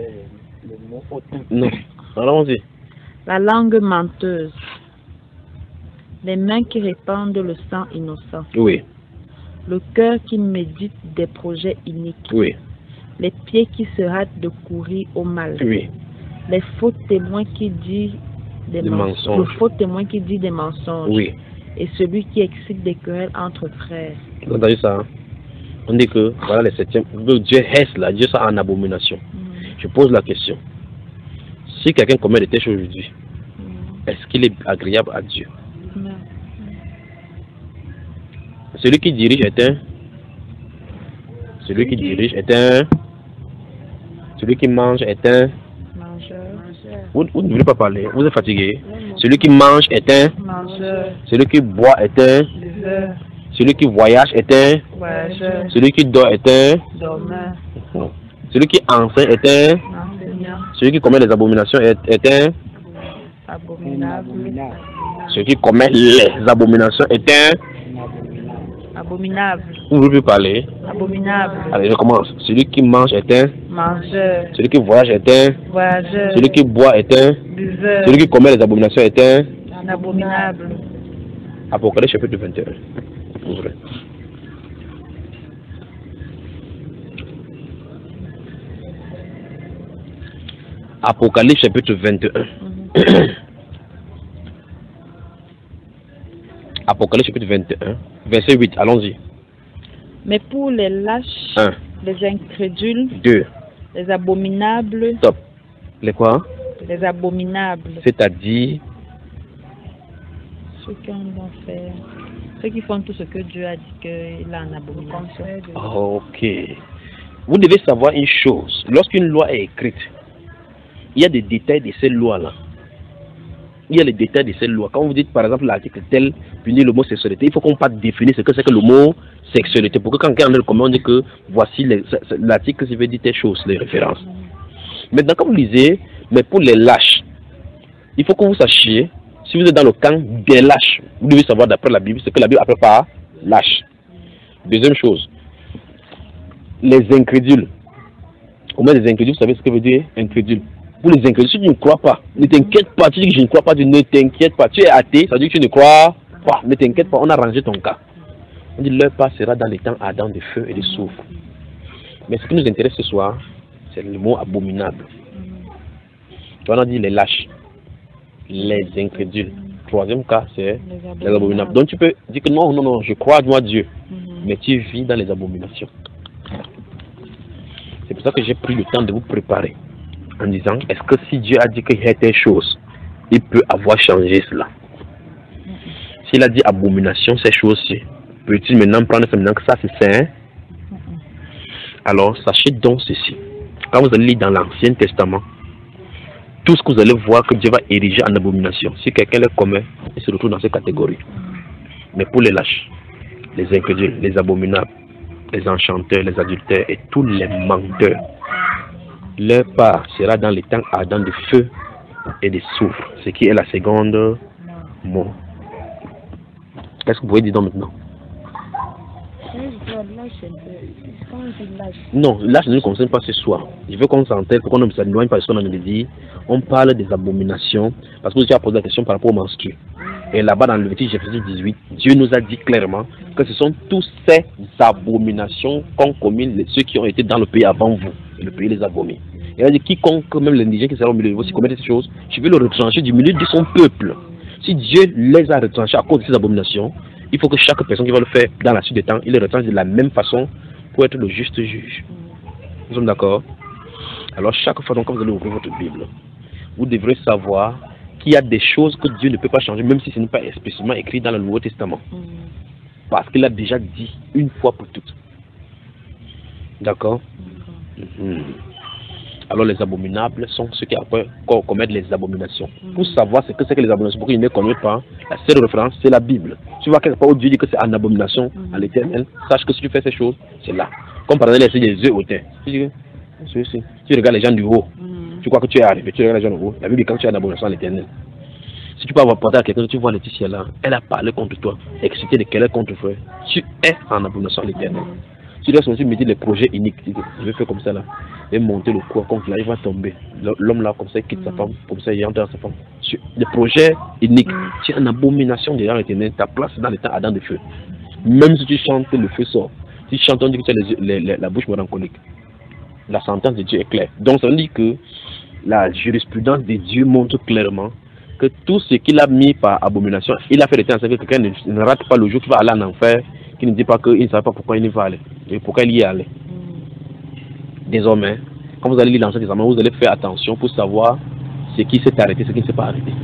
Non, allons-y. La langue menteuse. Les mains qui répandent le sang innocent. Oui. Le cœur qui médite des projets iniques. Oui. Les pieds qui se hâtent de courir au mal. Oui. Les faux témoins qui disent des, des mensonges. mensonges. Le faux témoin qui dit des mensonges. Oui. Et celui qui excite des querelles entre frères. Vous entendez ça? Hein? On dit que, voilà les septièmes. Dieu hait là, Dieu ça en abomination. Mm. Je pose la question. Si quelqu'un commet de telles choses aujourd'hui, mm. est-ce qu'il est agréable à Dieu? Non. Celui qui dirige est un. Celui qui dirige est un. Celui qui mange est un. Vous, vous ne voulez pas parler, vous êtes fatigué. Celui qui mange est un. Mangeur. Celui qui boit est un. Buveur. Celui qui voyage est un. Voyageur. Celui qui dort est un. Dormeur. Celui qui enseigne est un. Enseignant. Celui qui commet les abominations est, est un. Abominable. Celui qui commet les abominations est un. Abominable. Vous ne voulez plus parler. Abominable. Allez, je commence. Celui qui mange est un. Mangeur. Celui qui voyage est un. Voyageur. Celui qui boit est un. Buveur. Celui qui commet les abominations est un. Un abominable. Apocalypse chapitre vingt et un. Ouvrez. Apocalypse chapitre vingt et un. Mm-hmm. Apocalypse chapitre vingt et un, verset huit, allons-y. Mais pour les lâches, un. Les incrédules, deux. Les abominables, stop. Les quoi? Les abominables. C'est-à-dire ceux qui ont fait, ceux qui font tout ce que Dieu a dit qu'il a en abomination. Ok. Vous devez savoir une chose. Lorsqu'une loi est écrite, il y a des détails de cette loi-là. Il y a les détails de cette loi. Quand vous dites par exemple l'article tel punit le mot sexualité, il faut qu'on parte définir ce que c'est que le mot sexualité. Pour que quand quelqu'un le commet, on dit que voici l'article qui veut dire telle chose, les références. Maintenant, quand vous lisez, mais pour les lâches, il faut que vous sachiez, si vous êtes dans le camp des lâches, vous devez savoir d'après la Bible ce que la Bible appelle par lâche. Deuxième chose, les incrédules. Au moins les incrédules, vous savez ce que veut dire incrédule? Pour les incrédules, si tu ne crois pas, ne t'inquiète pas, tu dis que je ne crois pas, tu ne t'inquiète pas, tu es athée, ça veut dire que tu ne crois pas, ne t'inquiète pas, on a rangé ton cas. On dit leur part sera dans les temps ardents de feu et de soufre. Mais ce qui nous intéresse ce soir, c'est le mot abominable. On a dit les lâches, les incrédules. Troisième cas, c'est les abominables. Donc tu peux dire que non, non, non, je crois moi Dieu, mais tu vis dans les abominations. C'est pour ça que j'ai pris le temps de vous préparer. En disant, est-ce que si Dieu a dit qu'il y a telle chose, il peut avoir changé cela? S'il a dit abomination, ces choses-ci, peut-il maintenant prendre ça maintenant que ça c'est saint? Alors, sachez donc ceci. Quand vous allez lire dans l'Ancien Testament, tout ce que vous allez voir que Dieu va ériger en abomination, si quelqu'un le commet, il se retrouve dans cette catégorie. Mais pour les lâches, les incrédules, les abominables, les enchanteurs, les adultères et tous les menteurs, leur part sera dans les temps ardents de feu et de soufre, ce qui est la seconde mort. Qu'est-ce que vous pouvez dire donc maintenant? Là, Non, là, je ne concerne pas ce soir. Je veux qu'on s'entende pour qu'on ne s'éloigne pas de ce qu'on a dit. On parle des abominations, parce que tu as posé la question par rapport au menstrues. Et là-bas, dans le Lévitique dix-huit, Dieu nous a dit clairement que ce sont tous ces abominations qu'ont commis les, ceux qui ont été dans le pays avant vous. Et le pays les a abomis. Il a dit quiconque, même l'indigène qui sera au milieu de vous, si commettre ces choses, je vais le retrancher du milieu de son peuple. Si Dieu les a retranchés à cause de ces abominations, il faut que chaque personne qui va le faire dans la suite des temps, il les retranche de la même façon pour être le juste juge. Nous sommes d'accord? Alors chaque fois donc, quand vous allez ouvrir votre Bible, vous devrez savoir qu'il y a des choses que Dieu ne peut pas changer, même si ce n'est pas spécifiquement écrit dans le Nouveau Testament. Parce qu'il a déjà dit une fois pour toutes. D'accord? Mmh. Alors les abominables sont ceux qui après commettent les abominations. Mmh. Pour savoir ce que c'est que les abominations, pour qu'ils ne connaissent pas, la seule référence c'est la Bible. Tu vois quelque part où Dieu dit que c'est une abomination mmh. à l'Éternel, sache que si tu fais ces choses, c'est là. Comme par exemple les yeux hautains. Tu dis que tu regardes les gens du haut, mmh. tu crois que tu es arrivé, tu regardes les gens du haut. La Bible dit quand tu es en abomination à l'Éternel. Si tu peux avoir porté à quelqu'un, tu vois Laetitia là, elle a parlé contre toi, excité de quelle contre frère, tu es en abomination à l'Éternel. Tu dois aussi me dire les projets uniques. Je vais faire comme ça là. Et monter le corps comme là, il va tomber. L'homme là, comme ça, il quitte mm. sa femme. Comme ça, il entre dans sa femme. Les projets uniques. Mm. Tu es en abomination derrière l'Éternel. Ta place dans l'état Adam de feu. Même si tu chantes, le feu sort. Si tu chantes, on dit que tu as les, les, les, la bouche mélancolique. La sentence de Dieu est claire. Donc, ça veut dire que la jurisprudence de Dieu montre clairement que tout ce qu'il a mis par abomination, il a fait l'état en sorte que quelqu'un ne, ne rate pas le jour qui va aller en enfer, qui ne dit pas qu'il ne savait pas pourquoi il y va aller. Et pourquoi il y est allé. Désormais, quand vous allez lire l'Ancien Testament, vous allez faire attention pour savoir ce qui s'est arrêté, ce qui ne s'est pas arrêté.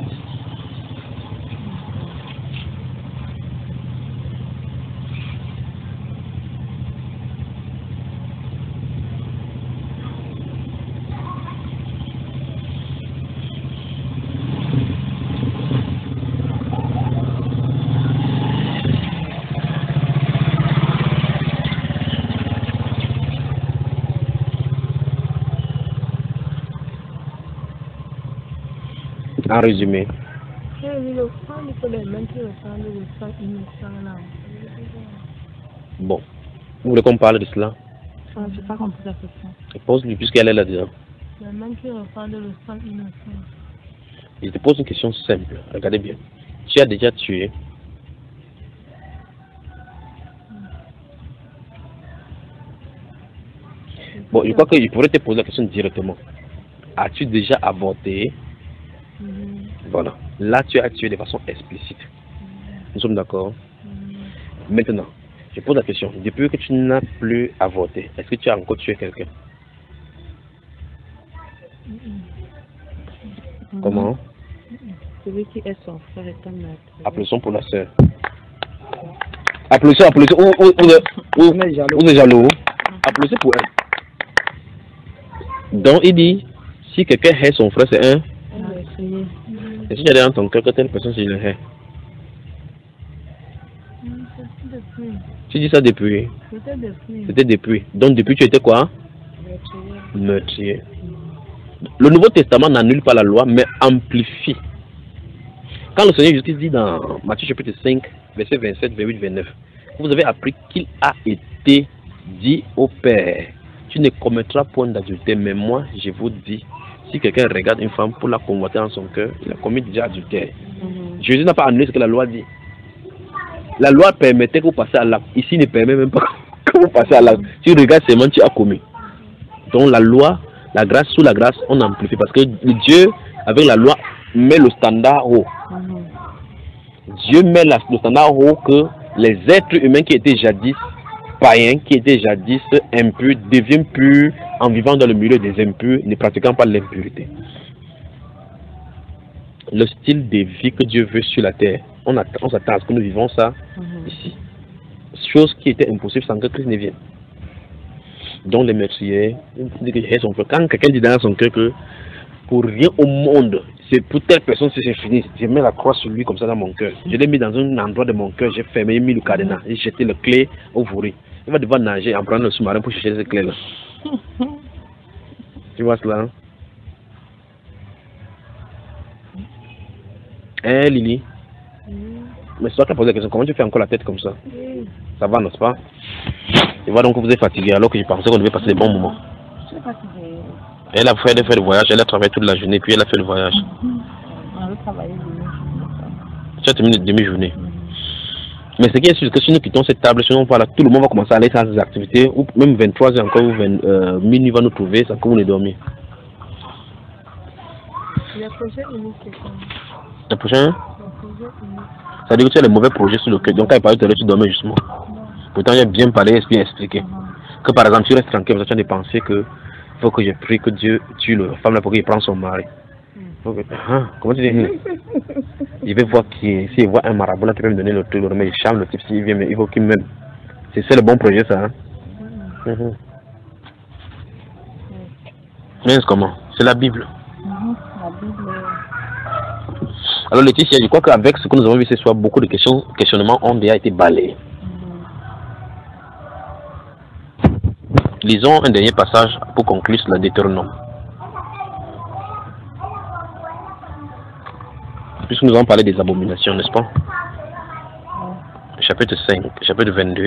En résumé. Bon. Vous voulez qu'on parle de cela? Je n'ai pas compris la question. Pose-lui puisqu'elle est là-dedans. Le même qui reprend le sang innocent. Je te pose une question simple. Regardez bien. Tu as déjà tué. Bon, je crois qu'il pourrait te poser la question directement. As-tu déjà avorté? Mm-hmm. Voilà. Là, tu as tué de façon explicite. Mm-hmm. Nous sommes d'accord? Mm-hmm. Maintenant, je pose la question. Depuis que tu n'as plus avorté, est-ce que tu as encore tué quelqu'un? Mm-hmm. Comment? Celui qui est son frère est un maître. Applaudissons pour la sœur. Applaudissons, applaudissons. Où, où, où, où, où est jaloux? Applaudissez pour elle. Donc, il dit, si quelqu'un hait son frère, c'est un. Est-ce qu'il y a dans ton cœur que telle personne, c'est le hait? Tu dis ça depuis? C'était depuis. C'était depuis. Donc, depuis, tu étais quoi? Meurtrier. Le Nouveau Testament n'annule pas la loi, mais amplifie. Quand le Seigneur Jésus dit dans Matthieu chapitre cinq, verset vingt-sept, vingt-huit, vingt-neuf, vous avez appris qu'il a été dit au Père, tu ne commettras point d'adultère, mais moi, je vous dis, si quelqu'un regarde une femme pour la convoiter en son cœur, il a commis déjà adultère. Mm-hmm. Jésus n'a pas annulé ce que la loi dit. La loi permettait que vous passiez à l'acte. Ici, il ne permet même pas que vous passiez à l'acte. Si tu regardes seulement, tu as commis. Donc la loi, la grâce sous la grâce, on amplifie. Parce que Dieu, avec la loi, met le standard haut. Mm-hmm. Dieu met la, le standard haut que les êtres humains qui étaient jadis païens, qui étaient jadis impurs, deviennent purs en vivant dans le milieu des impurs, ne pratiquant pas l'impureté. Le style de vie que Dieu veut sur la terre, on, on s'attend à ce que nous vivons ça mm-hmm. ici. Chose qui était impossible sans que Christ ne vienne. Donc les meurtriers, quand quelqu'un dit dans son cœur que pour rien au monde, c'est pour telle personne si c'est fini, je mets la croix sur lui comme ça dans mon cœur. Je l'ai mis dans un endroit de mon cœur, j'ai fermé, j'ai mis le cadenas, j'ai jeté le clé au fourré. Il va devoir nager en prenant le sous-marin pour chercher ces clés-là. Tu vois cela? Hein, hein Lily? Mm. Mais c'est toi qui as posé la question, comment tu fais encore la tête comme ça? Mm. Ça va, n'est-ce pas? Je vois donc que vous êtes fatigué alors que je pensais qu'on devait passer des bons moments. Je suis fatiguée. Elle a fait, elle a fait le voyage, elle a travaillé toute la journée, puis elle a fait le voyage. Mm-hmm. On a travaillé demi-journée. Tu as terminé une demi-journée. Mm-hmm. Mais ce qui est sûr, c'est que si nous quittons cette table, sinon voilà, tout le monde va commencer à aller à ses activités, ou même vingt-trois heures encore, ou vingt, euh, minuit va nous trouver, ça que vous ne dormez. Le projet unique, c'est quoi? Le prochain? Le projet unique. Ça veut dire que tu as les mauvais projets sur le cœur. Donc quand il parlait tout à l'heure, tu dormais justement. Pourtant, il a bien parlé, bien expliqué. Mm-hmm. Que par exemple, tu restes tranquille, parce que tu as des pensées que il faut que je prie que Dieu tue la femme là pour qu'il prenne son mari. Mm. Que, hein, comment tu dis? Il veut voir qui, s'il voit un marabout là, tu peux me donner le truc, mais il charme le type s'il vient, mais il faut qu'il m'aime. C'est ça le bon projet, ça. Hein? Mm. Mm-hmm. Mais c'est comment? C'est la Bible. Mm-hmm. La Bible. Alors Laetitia, je crois qu'avec ce que nous avons vu ce soir, beaucoup de questions, questionnements ont déjà été balayés. Lisons un dernier passage pour conclure sur la Deutéronome. Puisque nous avons parlé des abominations, n'est-ce pas? Chapitre cinq, chapitre vingt-deux.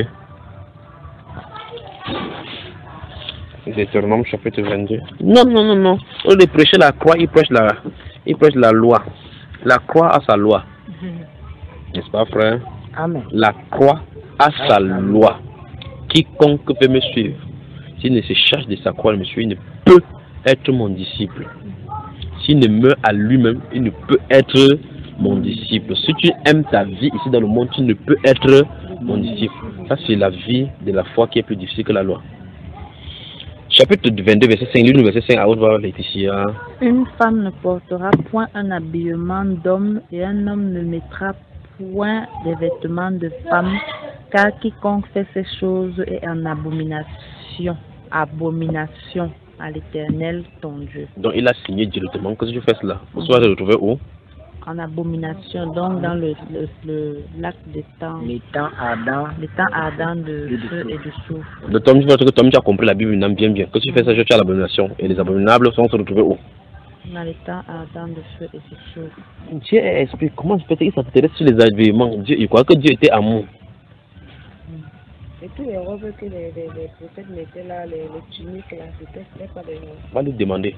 Deutéronome, chapitre vingt-deux. Non, non, non, non. Au lieu de prêcher la croix, il prêche la, il prêche la loi. La croix a sa loi. N'est-ce pas, frère? Amen. La croix a sa loi. Quiconque peut me suivre, s'il ne se charge de sa croix, il me suit, il ne peut être mon disciple. S'il ne meurt à lui-même, il ne peut être mon disciple. Si tu aimes ta vie ici dans le monde, tu ne peux être mon disciple. Ça, c'est la vie de la foi qui est plus difficile que la loi. Chapitre vingt-deux, verset cinq, l'une verset cinq à haute voix, Laetitia. Une femme ne portera point un habillement d'homme et un homme ne mettra point des vêtements de femme, car quiconque fait ces choses est en abomination, abomination à l'Éternel ton Dieu. Donc il a signé directement que si tu fais cela, vous mm-hmm. serez retrouvé où? En abomination, donc dans le, le, le lac des temps, les temps ardents, les temps ardents de feu et de soufre. De Tom, tu as compris la Bible bien bien. Que si tu fais ça, tu as l'abomination. Et les abominables sont se retrouver où? Dans les temps ardents de feu et de soufre. Dieu explique comment peut-être ça s'intéresse sur les habillements. Dieu, il croit que Dieu était amour. Et tous les robes que les, les, les prophètes mettaient là, les, les tuniques là, c'était pas des robes. Va lui demander.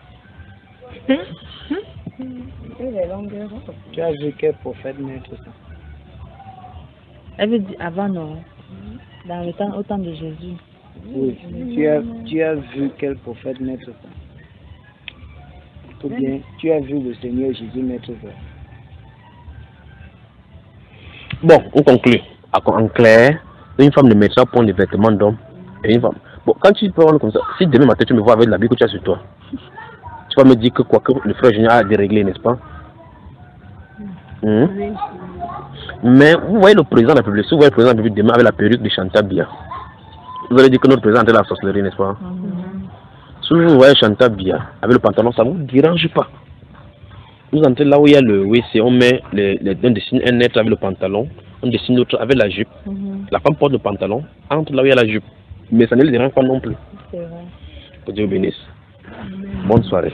Et les longueurs. Tu as vu quel prophète mettre ça? Elle veut dire avant, non? Dans le temps, au temps de Jésus. Oui. Tu as, tu as vu quel prophète mettre ça? Ou bien, tu as vu le Seigneur Jésus mettre ça? Bon, on conclut. En clair, une femme ne mettra point de vêtements d'homme. Et une femme. Bon, quand tu parles comme ça, si demain matin tu me vois avec l'habit que tu as sur toi, tu vas me dire que quoi que le frère Junior a déréglé, n'est-ce pas? Mmh. Oui. Mais vous voyez le président de la République, si vous voyez le président de la République demain avec la perruque de Chantal Biya, vous allez dire que notre président est la sorcellerie, n'est-ce pas? Mmh. Si vous voyez Chantal Biya avec le pantalon, ça ne vous dérange pas. Vous entrez là où il y a le W C, on met les, les, on dessine un être avec le pantalon, on dessine l'autre avec la jupe. Mmh. La femme porte le pantalon, entre là où il y a la jupe. Mais ça ne le dérange pas non plus. C'est vrai. Que Dieu bénisse. Bonne soirée.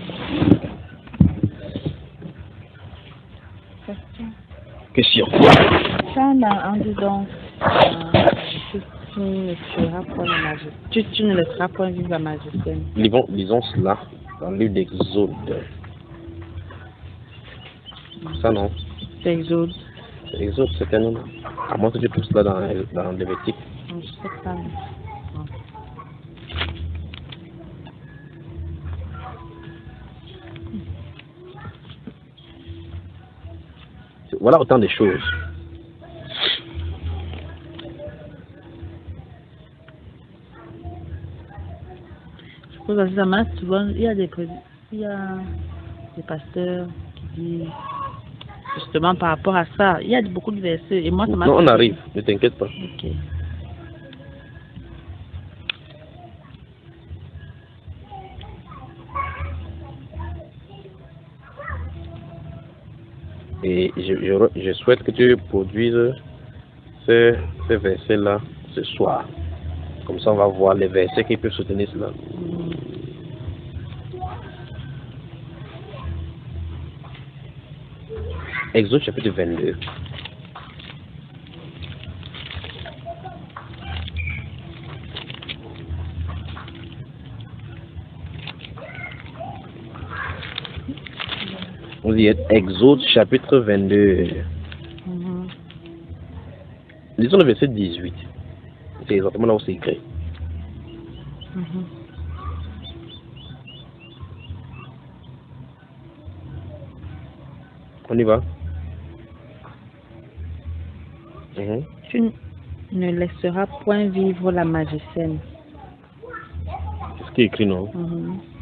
Question. Ça, en disant, euh, tu ne tueras point la majesté. Tu, tu ne laisseras point vivre la majesté. Lisons, lisons cela dans le livre d'Exode. Ça non. C'est Exode. Exode, c'est un nom. À moins que tu trouves cela dans, dans Lévitique. Je ne sais pas. Voilà autant de choses. Je pense que ça marche souvent. Il y a des, il y a des pasteurs qui disent justement par rapport à ça. Il y a beaucoup de versets. Et moi, ça non, on arrive. Ne t'inquiète pas. Ok. Et je, je, je souhaite que tu produises ces, ces versets-là ce soir. Comme ça, on va voir les versets qui peuvent soutenir cela. Exode chapitre vingt-deux. Vous y êtes. Exode chapitre vingt-deux. Mhm. Lisons le verset dix-huit. C'est exactement là où c'est écrit. Mhm. On y va. Mhm. Tu ne laisseras point vivre la magicienne. C'est ce qui est écrit, non? Mhm.